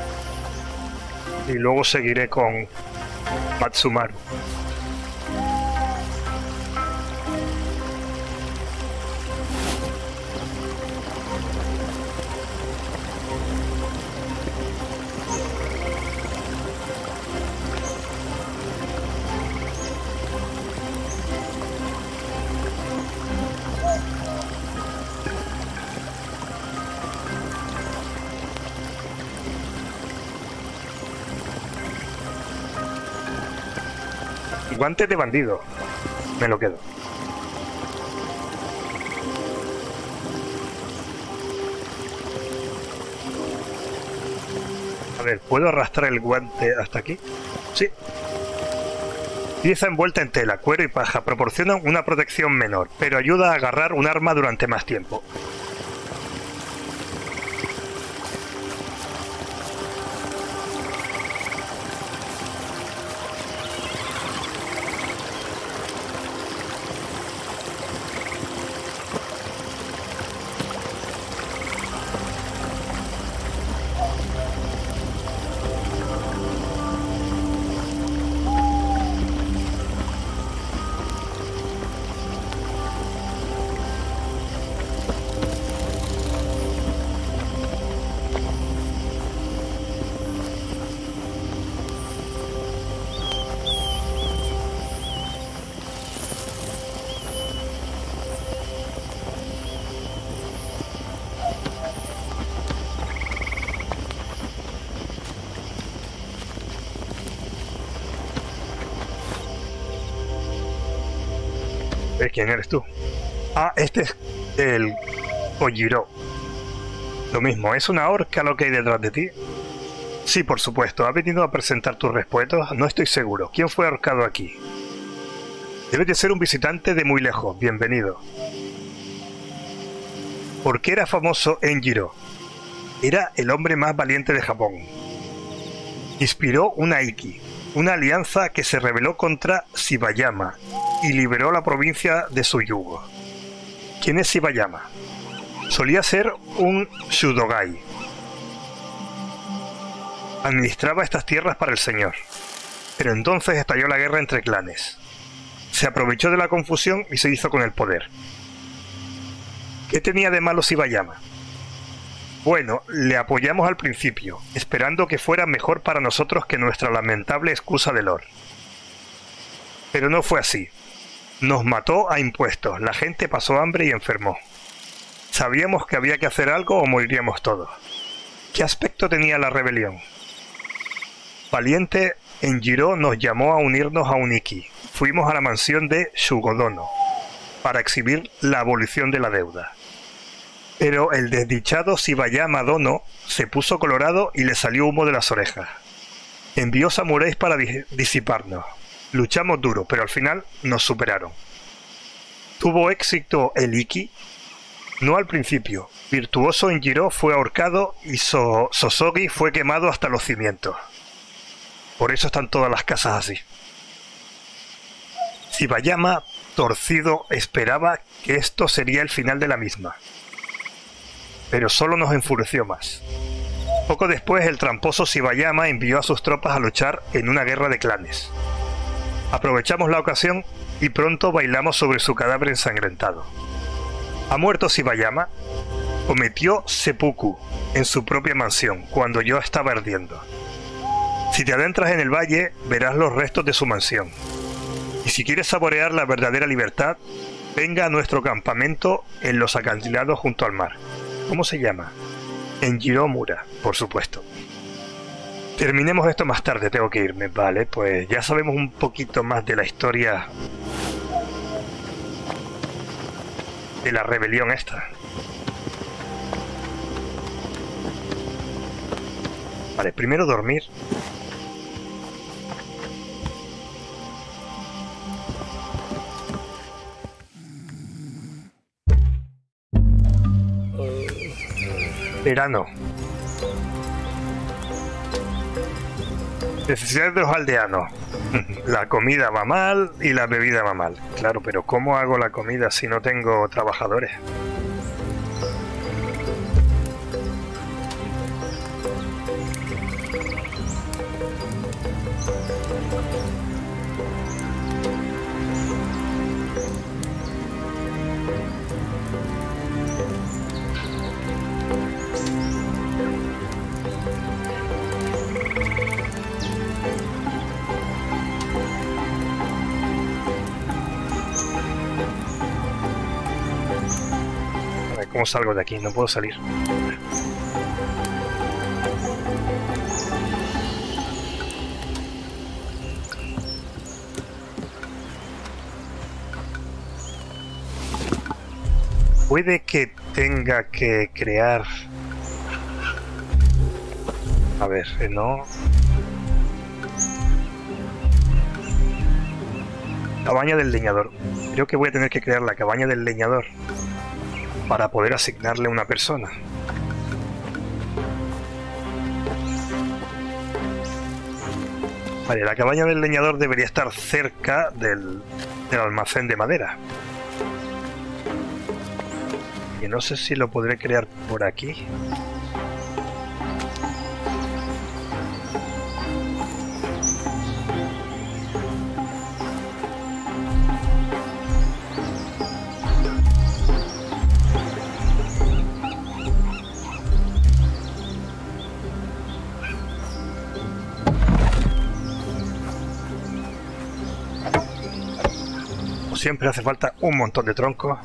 Y luego seguiré con Matsumaru. guante de bandido. Me lo quedo. A ver, ¿puedo arrastrar el guante hasta aquí? Sí. Pieza envuelta en tela, cuero y paja. Proporciona una protección menor, pero ayuda a agarrar un arma durante más tiempo. ¿Quién eres tú? Ah, este es el Ojiro. Lo mismo, ¿es una orca lo que hay detrás de ti? Sí, por supuesto. ¿Ha venido a presentar tus respetos? No estoy seguro. ¿Quién fue ahorcado aquí? Debe de ser un visitante de muy lejos. Bienvenido. ¿Por qué era famoso Enjiro? Era el hombre más valiente de Japón. Inspiró una Iki, una alianza que se rebeló contra Shibayama y liberó la provincia de su yugo. ¿Quién es Shibayama? Solía ser un Shudogai. Administraba estas tierras para el señor. Pero entonces estalló la guerra entre clanes. Se aprovechó de la confusión y se hizo con el poder. ¿Qué tenía de malo Shibayama? Bueno, le apoyamos al principio, esperando que fuera mejor para nosotros que nuestra lamentable excusa de Lord. Pero no fue así. Nos mató a impuestos, la gente pasó hambre y enfermó. Sabíamos que había que hacer algo o moriríamos todos. ¿Qué aspecto tenía la rebelión? Valiente Enjiro nos llamó a unirnos a un Iki. Fuimos a la mansión de Shugodono para exhibir la abolición de la deuda. Pero el desdichado Shibayama Dono se puso colorado y le salió humo de las orejas. Envió samuráis para disiparnos. Luchamos duro, pero al final nos superaron. ¿Tuvo éxito el Iki? No al principio. Virtuoso Enjiro fue ahorcado y Sosogi fue quemado hasta los cimientos. Por eso están todas las casas así. Shibayama, torcido, esperaba que esto sería el final de la misma. Pero solo nos enfureció más. Poco después, el tramposo Shibayama envió a sus tropas a luchar en una guerra de clanes. Aprovechamos la ocasión y pronto bailamos sobre su cadáver ensangrentado. ¿Ha muerto Shibayama? Cometió seppuku en su propia mansión cuando yo estaba ardiendo. Si te adentras en el valle, verás los restos de su mansión. Y si quieres saborear la verdadera libertad, venga a nuestro campamento en los acantilados junto al mar. ¿Cómo se llama? Enjiro Mura, por supuesto. Terminemos esto más tarde, tengo que irme. Vale, pues ya sabemos un poquito más de la historia de la rebelión esta. Vale, primero dormir. Verano. Necesidades de los aldeanos. La comida va mal y la bebida va mal. Claro, pero ¿cómo hago la comida si no tengo trabajadores? ¿Cómo salgo de aquí? No puedo salir. Puede que tenga que crear... A ver, no... Cabaña del leñador. Creo que voy a tener que crear la cabaña del leñador para poder asignarle una persona. Vale, la cabaña del leñador debería estar cerca del almacén de madera. Y no sé si lo podré crear por aquí. Siempre hace falta un montón de troncos.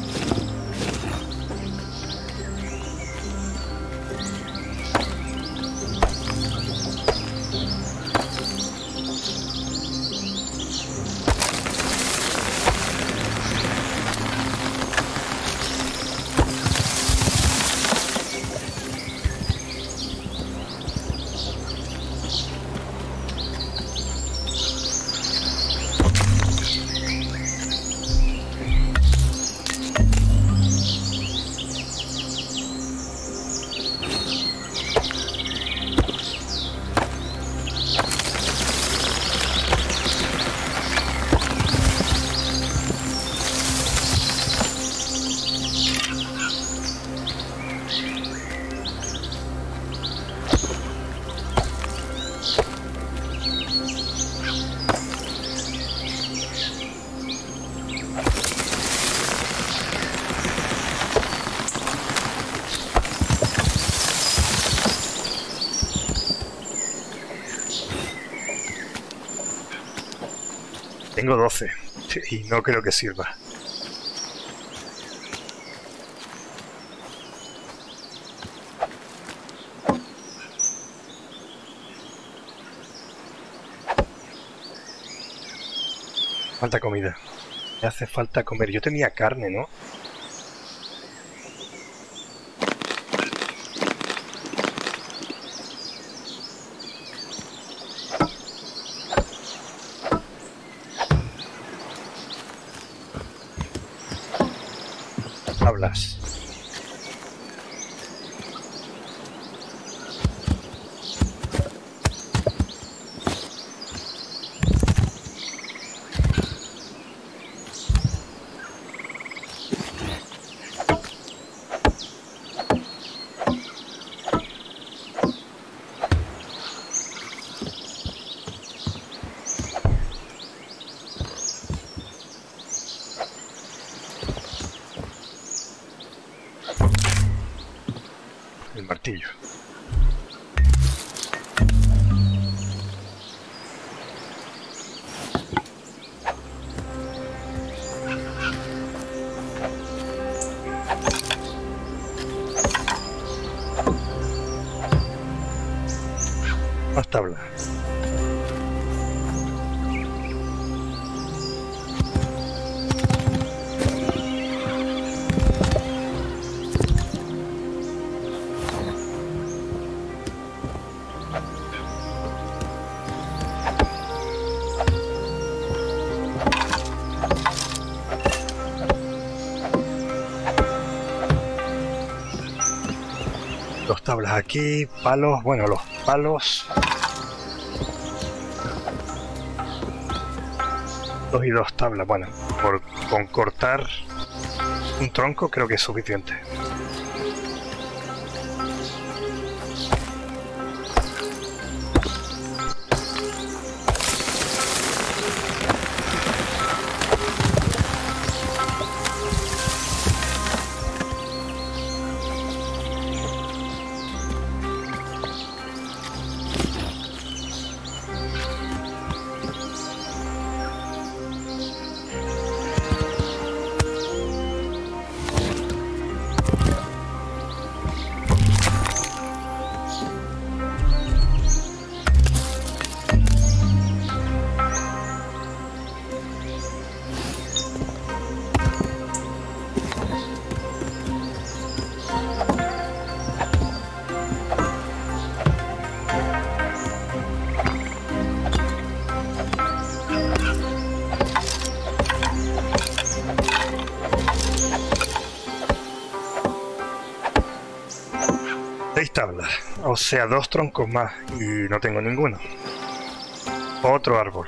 Tengo 12 y no creo que sirva. Falta comida. Me hace falta comer. Yo tenía carne, ¿no? Tablas. El martillo. Más tablas. Dos tablas aquí, palos, bueno, los palos. 2 y 2 tablas, bueno, con cortar un tronco creo que es suficiente. 6 tablas, o sea, 2 troncos más, y no tengo ninguno. Otro árbol.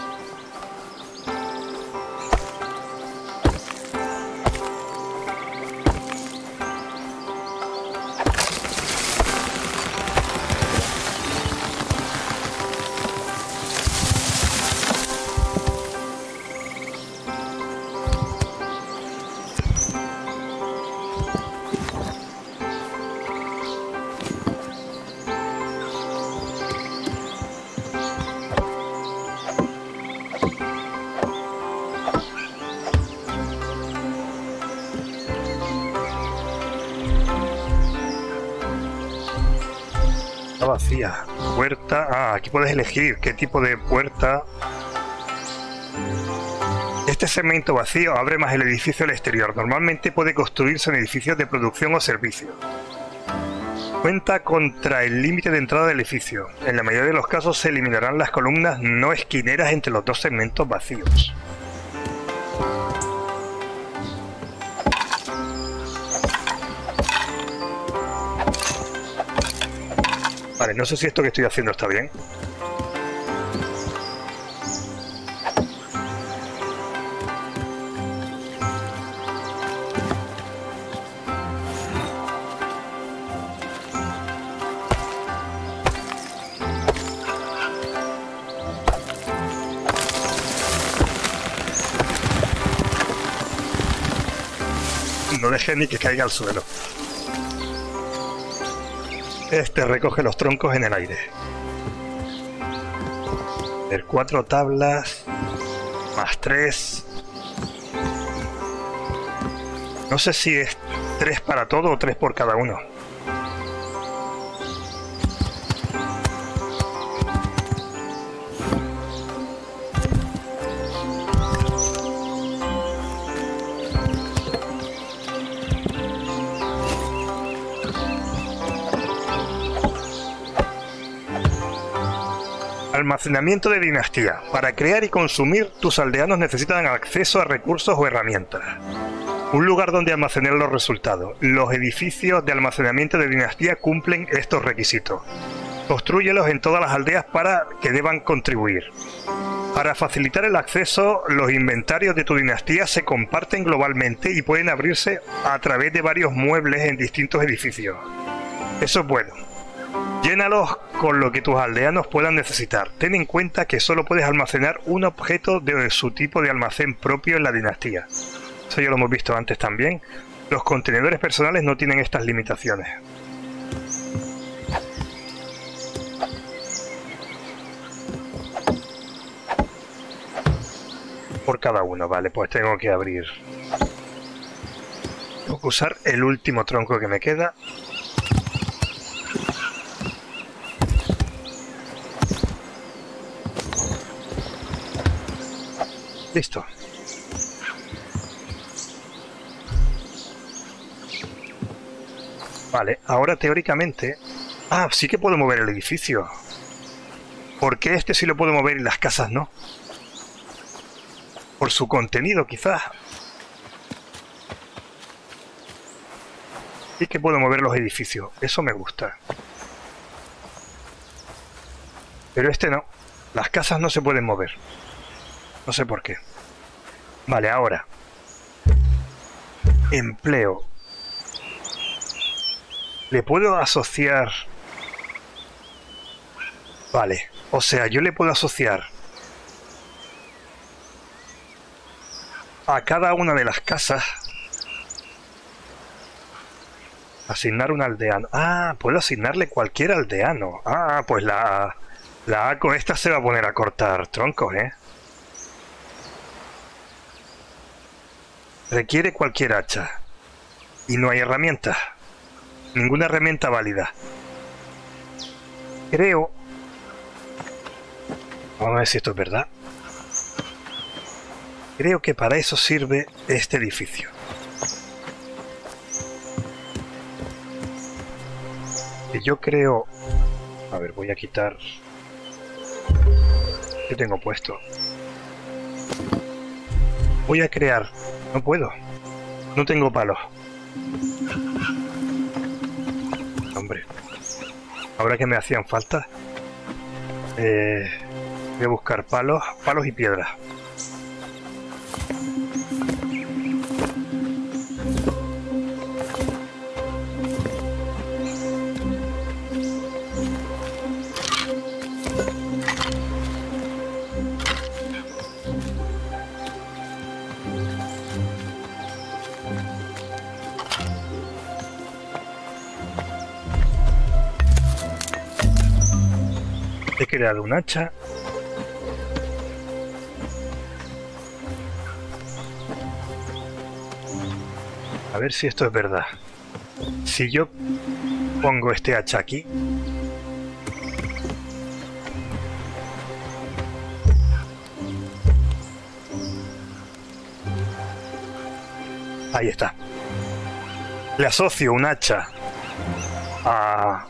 Vacía. Puerta. Ah, aquí puedes elegir qué tipo de puerta. Este segmento vacío abre más el edificio al exterior. Normalmente puede construirse en edificios de producción o servicio. Cuenta contra el límite de entrada del edificio. En la mayoría de los casos se eliminarán las columnas no esquineras entre los dos segmentos vacíos. Vale, no sé si esto que estoy haciendo está bien. No deje ni que caiga al suelo. Este recoge los troncos en el aire. El 4 tablas más 3. No sé si es 3 para todo o 3 por cada uno. Almacenamiento de dinastía. Para crear y consumir, tus aldeanos necesitan acceso a recursos o herramientas. Un lugar donde almacenar los resultados. Los edificios de almacenamiento de dinastía cumplen estos requisitos. Constrúyelos en todas las aldeas para que deban contribuir. Para facilitar el acceso, los inventarios de tu dinastía se comparten globalmente y pueden abrirse a través de varios muebles en distintos edificios. Eso es bueno. Llénalos con lo que tus aldeanos puedan necesitar. Ten en cuenta que solo puedes almacenar un objeto de su tipo de almacén propio en la dinastía. Eso ya lo hemos visto antes también. Los contenedores personales no tienen estas limitaciones. Por cada uno, vale, pues tengo que abrir. Tengo que usar el último tronco que me queda. Listo. Vale, ahora teóricamente... Ah, sí que puedo mover el edificio. ¿Por qué este sí lo puedo mover y las casas no? Por su contenido, quizás. Sí que puedo mover los edificios. Eso me gusta. Pero este no. Las casas no se pueden mover. No sé por qué. Vale, ahora. Empleo. Le puedo asociar... Vale. O sea, yo le puedo asociar a cada una de las casas. Asignar un aldeano. Ah, puedo asignarle cualquier aldeano. Ah, pues la A con esta se va a poner a cortar troncos, ¿eh? Requiere cualquier hacha. Y no hay herramientas. Ninguna herramienta válida. Creo... Vamos a ver si esto es verdad. Creo que para eso sirve este edificio. Y yo creo... A ver, voy a quitar... ¿Qué tengo puesto? Voy a crear... No puedo. No tengo palos. Hombre, ahora que me hacían falta, voy a buscar palos y piedras. He creado un hacha. A ver si esto es verdad. Si yo pongo este hacha aquí, ahí está. Le asocio un hacha a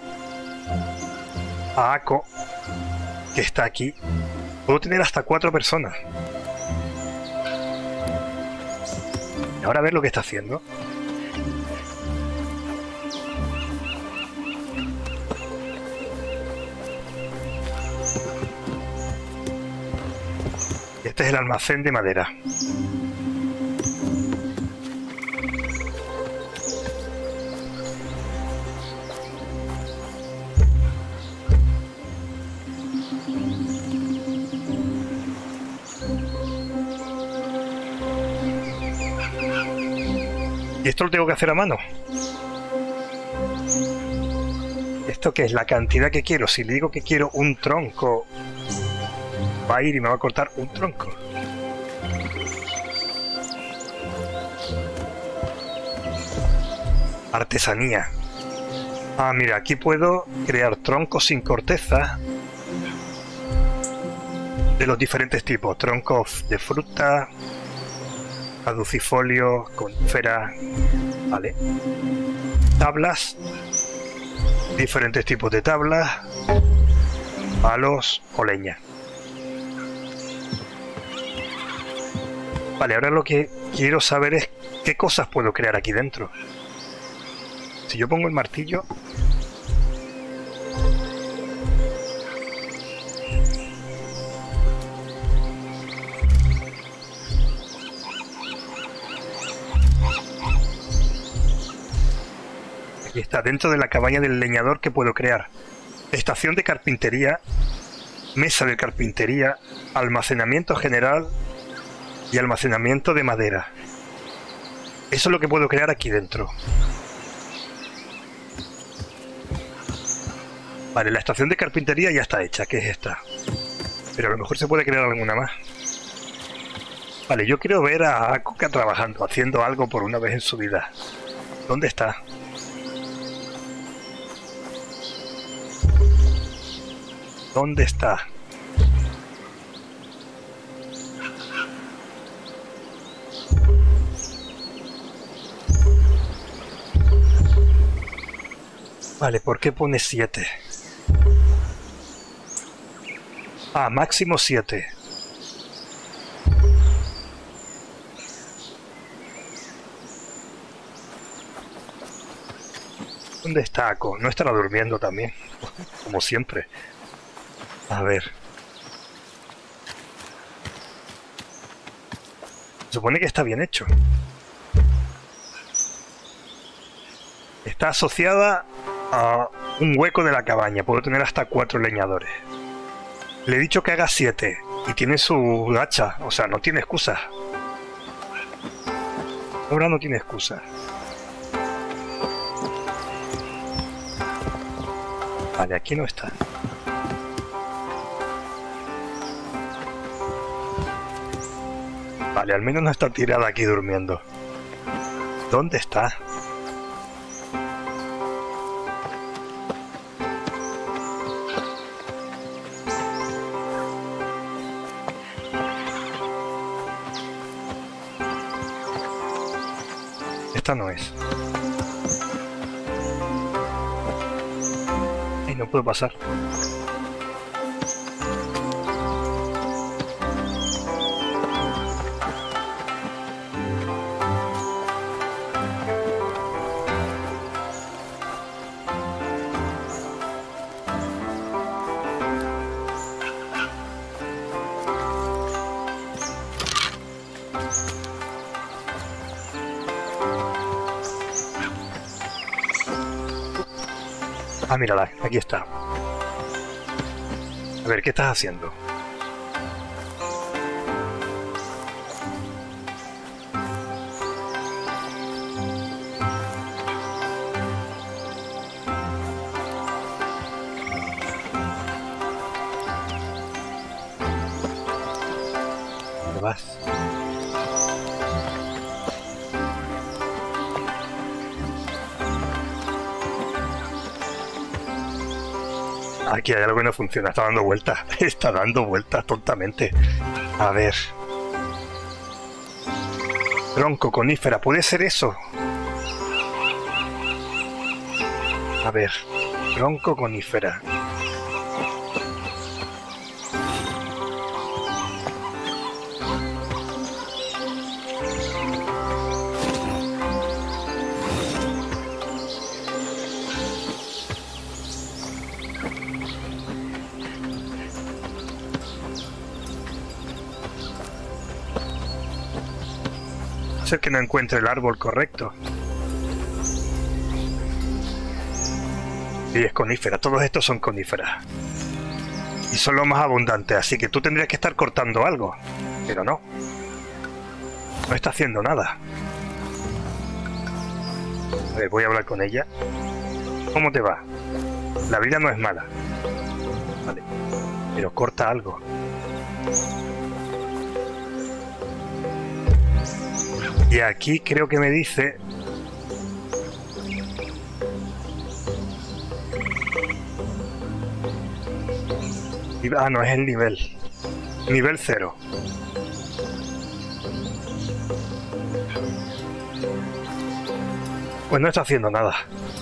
Ako, que está aquí. Puedo tener hasta 4 personas. Y ahora a ver lo que está haciendo. Este es el almacén de madera. Y esto lo tengo que hacer a mano. ¿Esto qué es? La cantidad que quiero. Si le digo que quiero un tronco, va a ir y me va a cortar un tronco. Artesanía. Ah, mira, aquí puedo crear troncos sin corteza de los diferentes tipos. Troncos de fruta, caducifolio, conífera, vale. Tablas, diferentes tipos de tablas, palos o leña. Vale, ahora lo que quiero saber es qué cosas puedo crear aquí dentro. Si yo pongo el martillo, aquí está, dentro de la cabaña del leñador, que puedo crear estación de carpintería, mesa de carpintería, almacenamiento general y almacenamiento de madera. Eso es lo que puedo crear aquí dentro. Vale, la estación de carpintería ya está hecha, que es esta. Pero a lo mejor se puede crear alguna más. Vale, yo quiero ver a Akuka trabajando, haciendo algo por una vez en su vida. ¿Dónde está? ¿Dónde está? Vale, ¿por qué pone 7? Ah, máximo 7. ¿Dónde está Ako? ¿No estará durmiendo también? Como siempre. A ver. Se supone que está bien hecho. Está asociada a un hueco de la cabaña. Puedo tener hasta 4 leñadores. Le he dicho que haga 7 y tiene su hacha, o sea, no tiene excusa. Ahora no tiene excusa. Vale, aquí no está. Vale, al menos no está tirada aquí durmiendo. ¿Dónde está? Esta no es. Ay, no puedo pasar. Ah, mírala, aquí está. A ver, ¿qué estás haciendo? ¿Dónde vas? Aquí hay algo que no funciona, está dando vueltas. Está dando vueltas tontamente. A ver. Tronco, conífera, ¿puede ser eso? A ver. Tronco, conífera. Ser que no encuentre el árbol correcto. Y es conífera, todos estos son coníferas. Y son los más abundantes, así que tú tendrías que estar cortando algo. Pero no. No está haciendo nada. A ver, voy a hablar con ella. ¿Cómo te va? La vida no es mala. Vale. Pero corta algo. Y aquí creo que me dice... Ah, no, es el nivel. Nivel 0. Pues no está haciendo nada.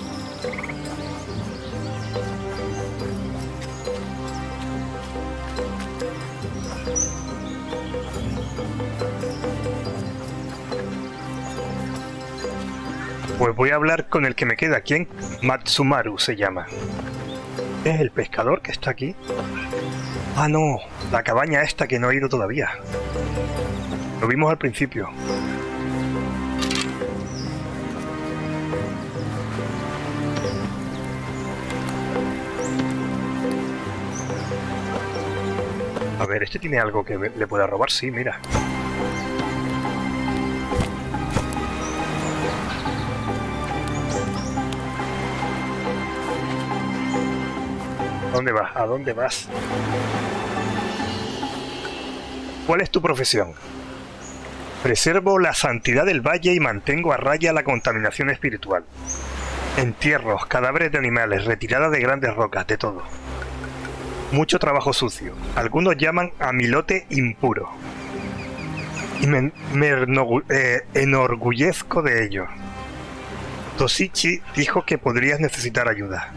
Pues voy a hablar con el que me queda. ¿Quién? Matsumaru se llama. ¿Es el pescador que está aquí? Ah, no. La cabaña esta que no he ido todavía. Lo vimos al principio. A ver, ¿este tiene algo que le pueda robar? Sí, mira. ¿A dónde vas? ¿A dónde vas? ¿Cuál es tu profesión? Preservo la santidad del valle y mantengo a raya la contaminación espiritual. Entierros, cadáveres de animales, retirada de grandes rocas, de todo. Mucho trabajo sucio. Algunos llaman amilote impuro. Y me enorgullezco de ello. Toshichi dijo que podrías necesitar ayuda.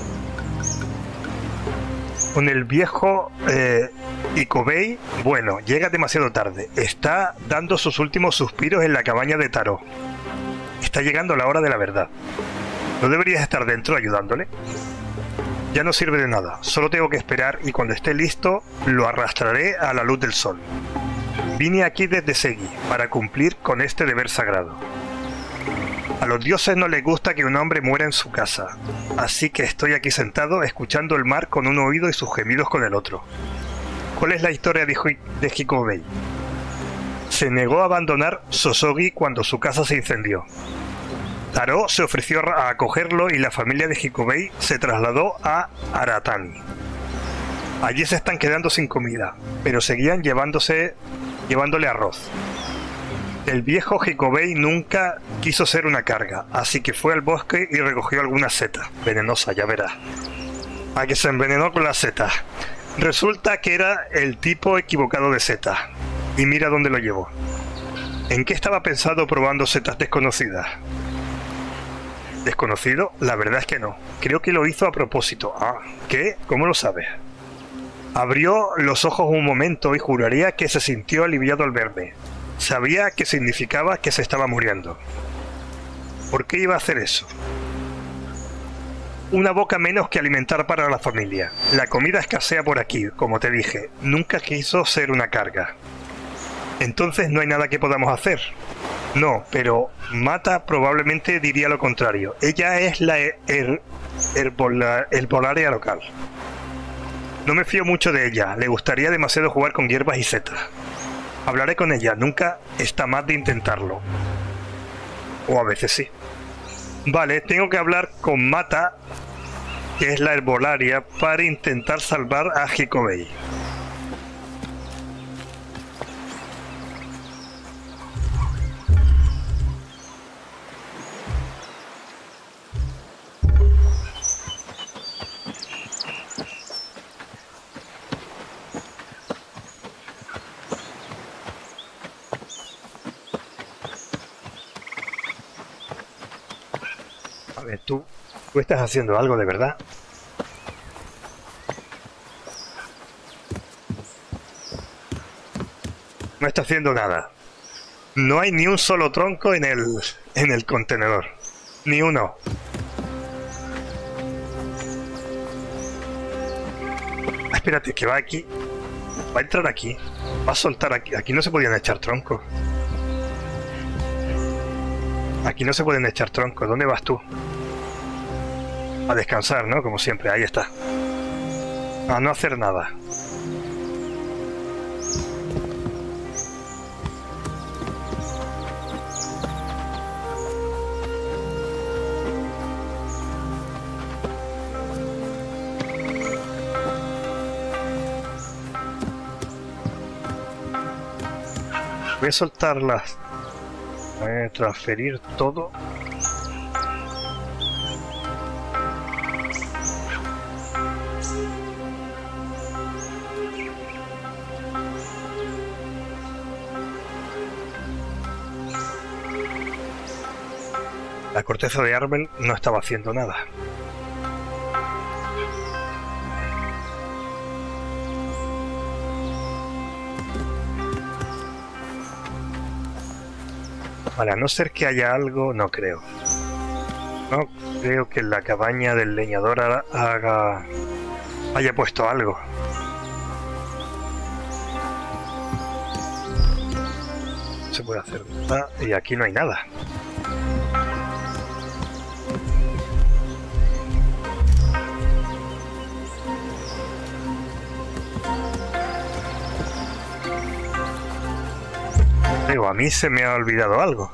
Con el viejo Hikobei, bueno, llega demasiado tarde. Está dando sus últimos suspiros en la cabaña de Taro. Está llegando la hora de la verdad. ¿No deberías estar dentro ayudándole? Ya no sirve de nada. Solo tengo que esperar y cuando esté listo lo arrastraré a la luz del sol. Vine aquí desde Segi para cumplir con este deber sagrado. A los dioses no les gusta que un hombre muera en su casa, así que estoy aquí sentado escuchando el mar con un oído y sus gemidos con el otro. ¿Cuál es la historia de Hikobei? Se negó a abandonar Sosogi cuando su casa se incendió. Taro se ofreció a acogerlo y la familia de Hikobei se trasladó a Aratani. Allí se están quedando sin comida, pero seguían llevándole arroz. El viejo Hikobei nunca quiso ser una carga, así que fue al bosque y recogió algunas setas. Venenosa, ya verás. A que se envenenó con las setas. Resulta que era el tipo equivocado de setas. Y mira dónde lo llevó. ¿En qué estaba pensado probando setas desconocidas? ¿Desconocido? La verdad es que no. Creo que lo hizo a propósito. Ah, ¿qué? ¿Cómo lo sabes? Abrió los ojos un momento y juraría que se sintió aliviado al verme. Sabía que significaba que se estaba muriendo. ¿Por qué iba a hacer eso? Una boca menos que alimentar para la familia. La comida escasea por aquí, como te dije. Nunca quiso ser una carga. Entonces no hay nada que podamos hacer. No, pero Mata probablemente diría lo contrario. Ella es la herbolaria local. No me fío mucho de ella. Le gustaría demasiado jugar con hierbas y setas. Hablaré con ella. Nunca está más de intentarlo. O a veces sí. Vale, tengo que hablar con Mata, que es la herbolaria, para intentar salvar a Hikobei. A ver, tú estás haciendo algo de verdad. No está haciendo nada. No hay ni un solo tronco en el contenedor. Ni uno. Ah, espérate, que va aquí. Va a entrar aquí. Va a soltar aquí. Aquí no se podían echar troncos. Aquí no se pueden echar troncos. ¿Dónde vas tú? A descansar, ¿no? Como siempre. Ahí está. A no hacer nada. Voy a soltarlas. Voy a transferir todo. La corteza de árbol no estaba haciendo nada. Vale, a no ser que haya algo, no creo. No creo que en la cabaña del leñador haya puesto algo. No se puede hacer nada y aquí no hay nada. Digo, a mí se me ha olvidado algo.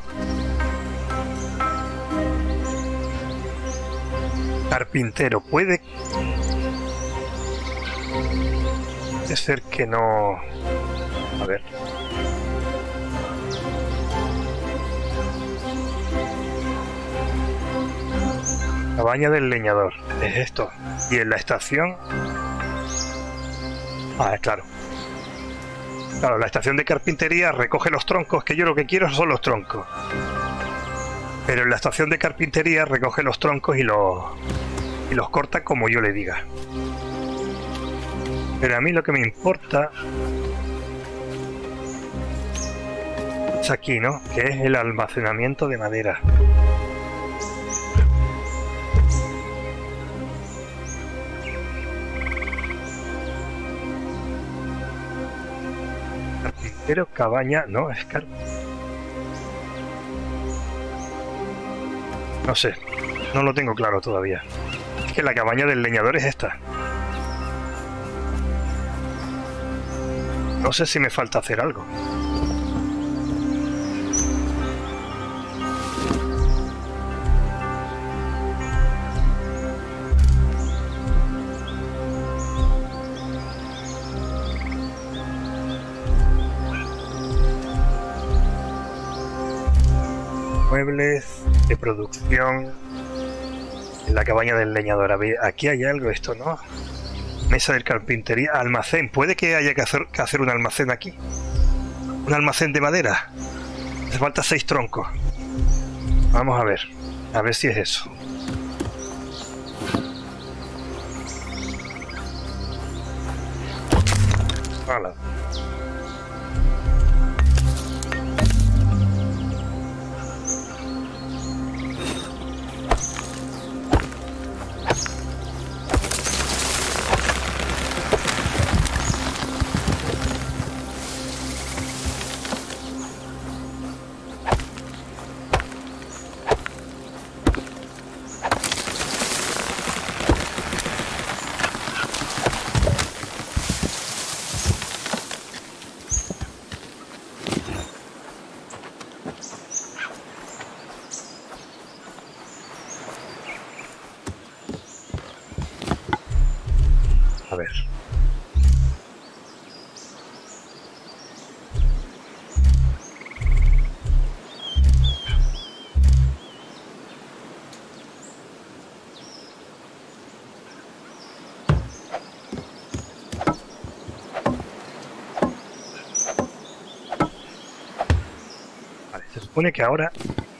Carpintero, puede ser que no... A ver. Cabaña del leñador, es esto. Y en la estación... Ah, claro. Claro, la estación de carpintería recoge los troncos, que yo lo que quiero son los troncos. Pero en la estación de carpintería recoge los troncos y los corta como yo le diga. Pero a mí lo que me importa es aquí, ¿no? Que es el almacenamiento de madera. Pero cabaña, no, es no sé, no lo tengo claro todavía. Es que la cabaña del leñador es esta. No sé si me falta hacer algo. Muebles de producción en la cabaña del leñador. A ver, aquí hay algo, esto no. Mesa de carpintería, almacén. Puede que haya que hacer un almacén aquí. Un almacén de madera. Hace falta 6 troncos. Vamos a ver si es eso. Hola. A ver. Vale, se supone que ahora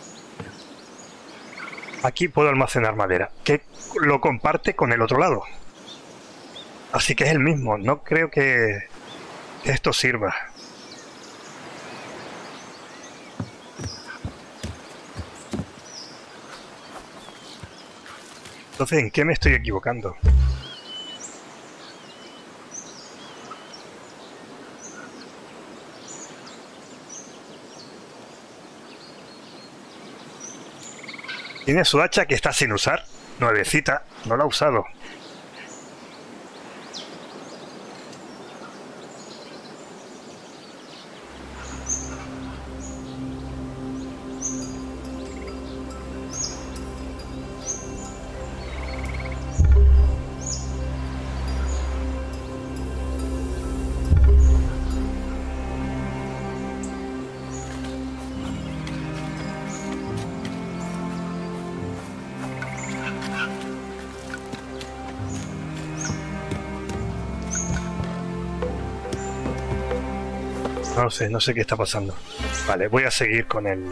aquí puedo almacenar madera, que lo comparte con el otro lado. Así que es el mismo, no creo que esto sirva. Entonces, ¿en qué me estoy equivocando? Tiene su hacha que está sin usar, nuevecita, no la ha usado. No sé qué está pasando. Vale, voy a seguir con el...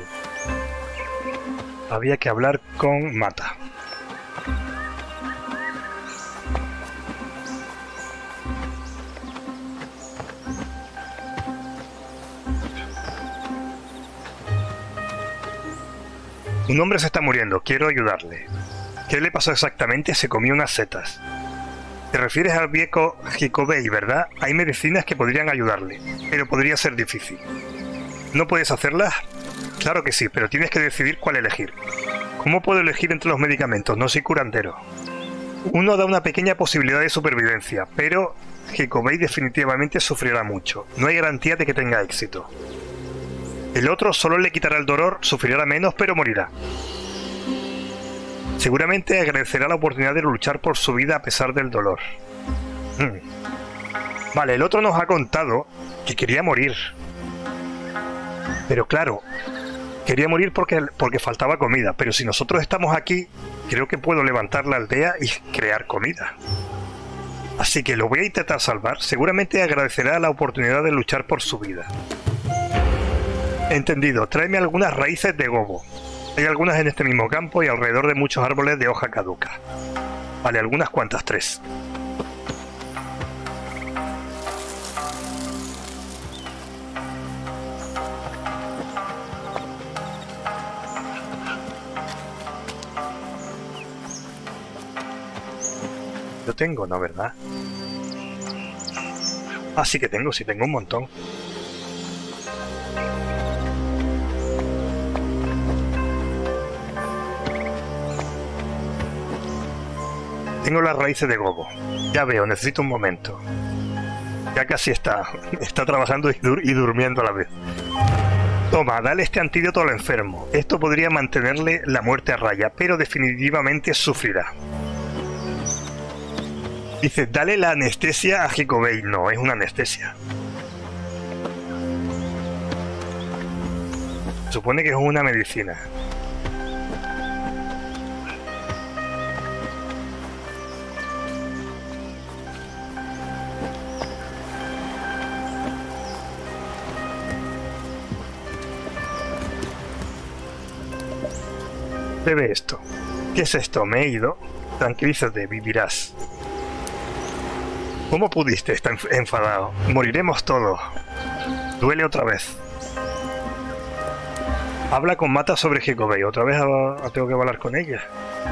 Había que hablar con Mata. Un hombre se está muriendo, quiero ayudarle. ¿Qué le pasó exactamente? Se comió unas setas. Te refieres al viejo Hikobei, ¿verdad? Hay medicinas que podrían ayudarle, pero podría ser difícil. ¿No puedes hacerlas? Claro que sí, pero tienes que decidir cuál elegir. ¿Cómo puedo elegir entre los medicamentos? No soy curandero. Uno da una pequeña posibilidad de supervivencia, pero Hikobei definitivamente sufrirá mucho. No hay garantía de que tenga éxito. El otro solo le quitará el dolor, sufrirá menos, pero morirá. Seguramente agradecerá la oportunidad de luchar por su vida a pesar del dolor. Vale, el otro nos ha contado que quería morir. Pero claro, quería morir porque faltaba comida. Pero si nosotros estamos aquí, creo que puedo levantar la aldea y crear comida. Así que lo voy a intentar salvar. Seguramente agradecerá la oportunidad de luchar por su vida. Entendido, tráeme algunas raíces de gobo. Hay algunas en este mismo campo y alrededor de muchos árboles de hoja caduca. Vale, algunas cuantas, 3. Yo tengo, ¿no? ¿Verdad? Ah, sí que tengo, sí tengo un montón. Tengo las raíces de gobo. Ya veo, necesito un momento. Ya casi está trabajando y durmiendo a la vez. Toma, dale este antídoto al enfermo. Esto podría mantenerle la muerte a raya, pero definitivamente sufrirá. Dice, dale la anestesia a Hikobei. No, es una anestesia. Supone que es una medicina. Bebe esto. ¿Qué es esto? Me he ido. Tranquilízate, vivirás. ¿Cómo pudiste? Está enfadado. Moriremos todos. Duele otra vez. Habla con Mata sobre Hikobei. Otra vez tengo que hablar con ella.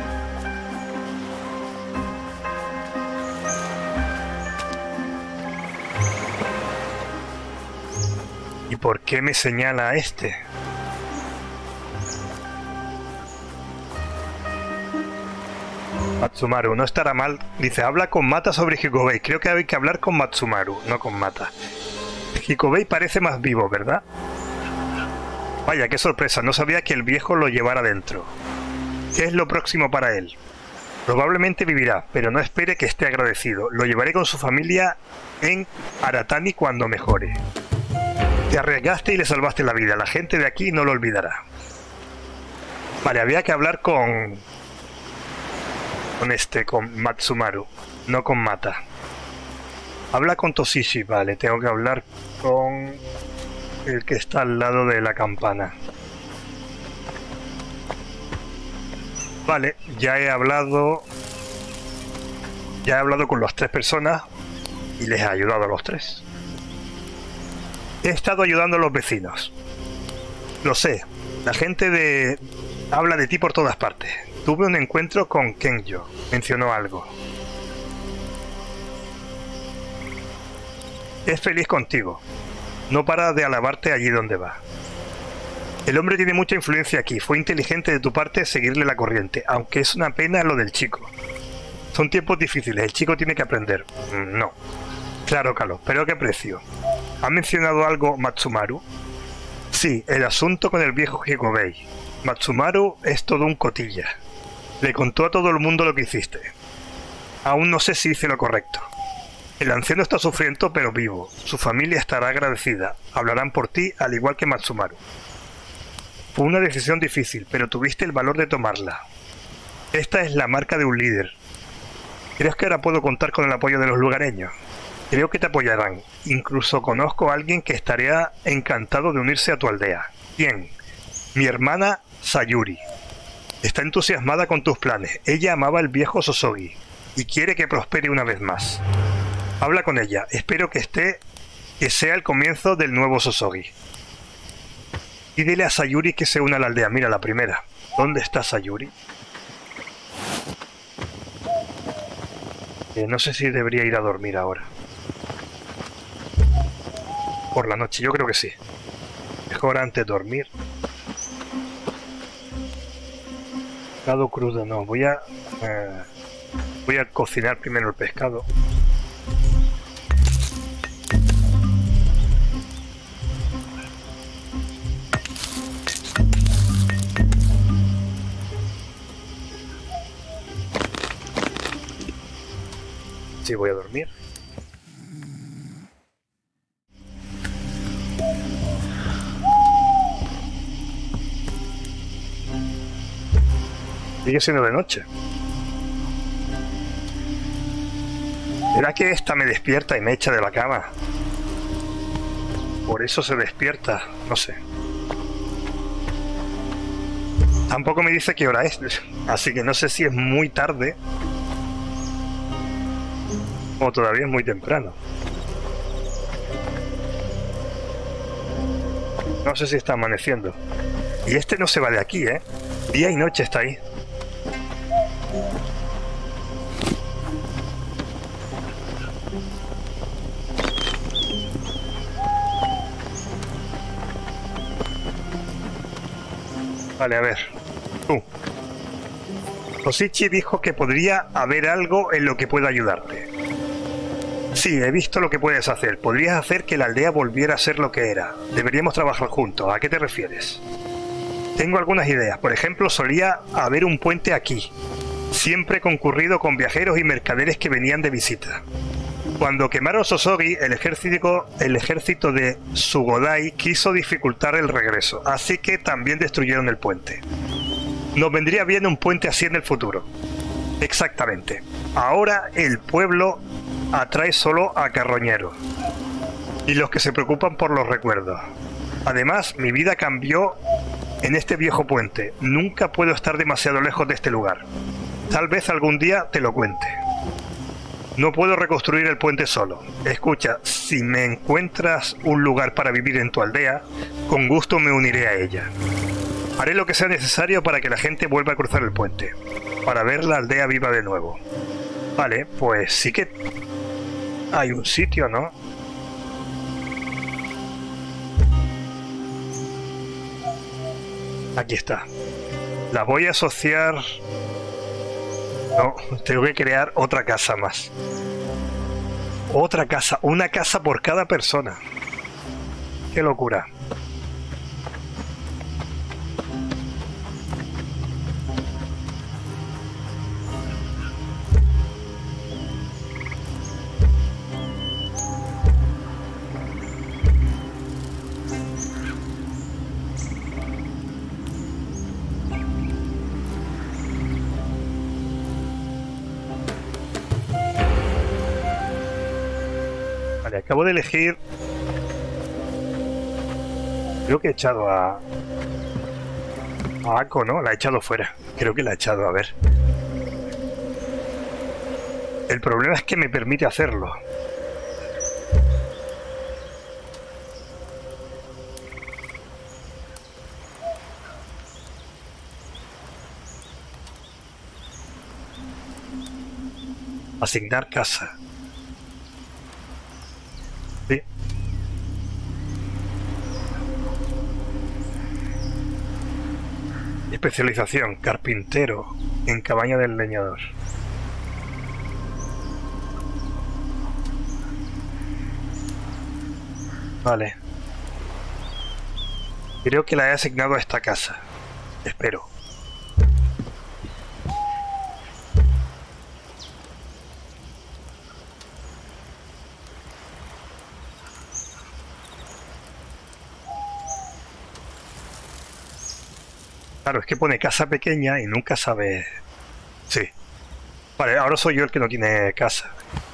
¿Y por qué me señala a este? Matsumaru, no estará mal. Dice, habla con Mata sobre Hikobei. Creo que hay que hablar con Matsumaru, no con Mata. Hikobei parece más vivo, ¿verdad? Vaya, qué sorpresa. No sabía que el viejo lo llevara dentro. ¿Qué es lo próximo para él? Probablemente vivirá, pero no espere que esté agradecido. Lo llevaré con su familia en Aratani cuando mejore. Te arriesgaste y le salvaste la vida. La gente de aquí no lo olvidará. Vale, había que hablar con Matsumaru, no con Mata. Habla con Toshishi, vale, tengo que hablar con el que está al lado de la campana. Vale, ya he hablado con las 3 personas y les he ayudado a los 3. He estado ayudando a los vecinos. Lo sé, la gente habla de ti por todas partes. Tuve un encuentro con Kenjo, mencionó algo. Es feliz contigo. No para de alabarte allí donde va. El hombre tiene mucha influencia aquí. Fue inteligente de tu parte seguirle la corriente, aunque es una pena lo del chico. Son tiempos difíciles, el chico tiene que aprender. No. Claro, Carlos, pero ¿a qué precio? ¿Ha mencionado algo Matsumaru? Sí, el asunto con el viejo Hikobei. Matsumaru es todo un cotilla. Le contó a todo el mundo lo que hiciste. Aún no sé si hice lo correcto. El anciano está sufriendo pero vivo. Su familia estará agradecida. Hablarán por ti al igual que Matsumaru. Fue una decisión difícil, pero tuviste el valor de tomarla. Esta es la marca de un líder. ¿Crees que ahora puedo contar con el apoyo de los lugareños? Creo que te apoyarán. Incluso conozco a alguien que estaría encantado de unirse a tu aldea. ¿Quién? Mi hermana Sayuri. Está entusiasmada con tus planes. Ella amaba el viejo Sosogi y quiere que prospere una vez más. Habla con ella. Espero que sea el comienzo del nuevo Sosogi. Y dile a Sayuri que se una a la aldea. Mira la primera. ¿Dónde está Sayuri? No sé si debería ir a dormir ahora. Por la noche, yo creo que sí. Mejor antes de dormir. Pescado crudo, no. Voy a cocinar primero el pescado. Sí, voy a dormir. Sigue siendo de noche. ¿Será que esta me despierta y me echa de la cama? Por eso se despierta, no sé. Tampoco me dice qué hora es, así que no sé si es muy tarde o todavía es muy temprano. No sé si está amaneciendo. Y este no se va de aquí, ¿eh? Día y noche está ahí. Vale, a ver. Tú. Toshichi dijo que podría haber algo en lo que pueda ayudarte. Sí, he visto lo que puedes hacer. Podrías hacer que la aldea volviera a ser lo que era. Deberíamos trabajar juntos. ¿A qué te refieres? Tengo algunas ideas. Por ejemplo, solía haber un puente aquí, siempre concurrido con viajeros y mercaderes que venían de visita. Cuando quemaron Sosogi, el ejército de Sugodai quiso dificultar el regreso, así que también destruyeron el puente. Nos vendría bien un puente así en el futuro. Exactamente. Ahora el pueblo atrae solo a carroñeros y los que se preocupan por los recuerdos. Además, mi vida cambió en este viejo puente. Nunca puedo estar demasiado lejos de este lugar. Tal vez algún día te lo cuente. No puedo reconstruir el puente solo. Escucha, si me encuentras un lugar para vivir en tu aldea, con gusto me uniré a ella. Haré lo que sea necesario para que la gente vuelva a cruzar el puente, para ver la aldea viva de nuevo. Vale, pues sí que hay un sitio, ¿no? Aquí está. La voy a asociar... No, tengo que crear otra casa más. Otra casa, una casa por cada persona. ¡Qué locura! Vale, acabo de elegir... Creo que he echado a Ako, ¿no? La he echado fuera. Creo que la he echado, a ver. El problema es que me permite hacerlo. Asignar casa. Sí. Especialización, carpintero, en cabaña del leñador. Vale. Creo que la he asignado a esta casa. Espero. Claro, es que pone casa pequeña y nunca sabe... Sí. Vale, ahora soy yo el que no tiene casa.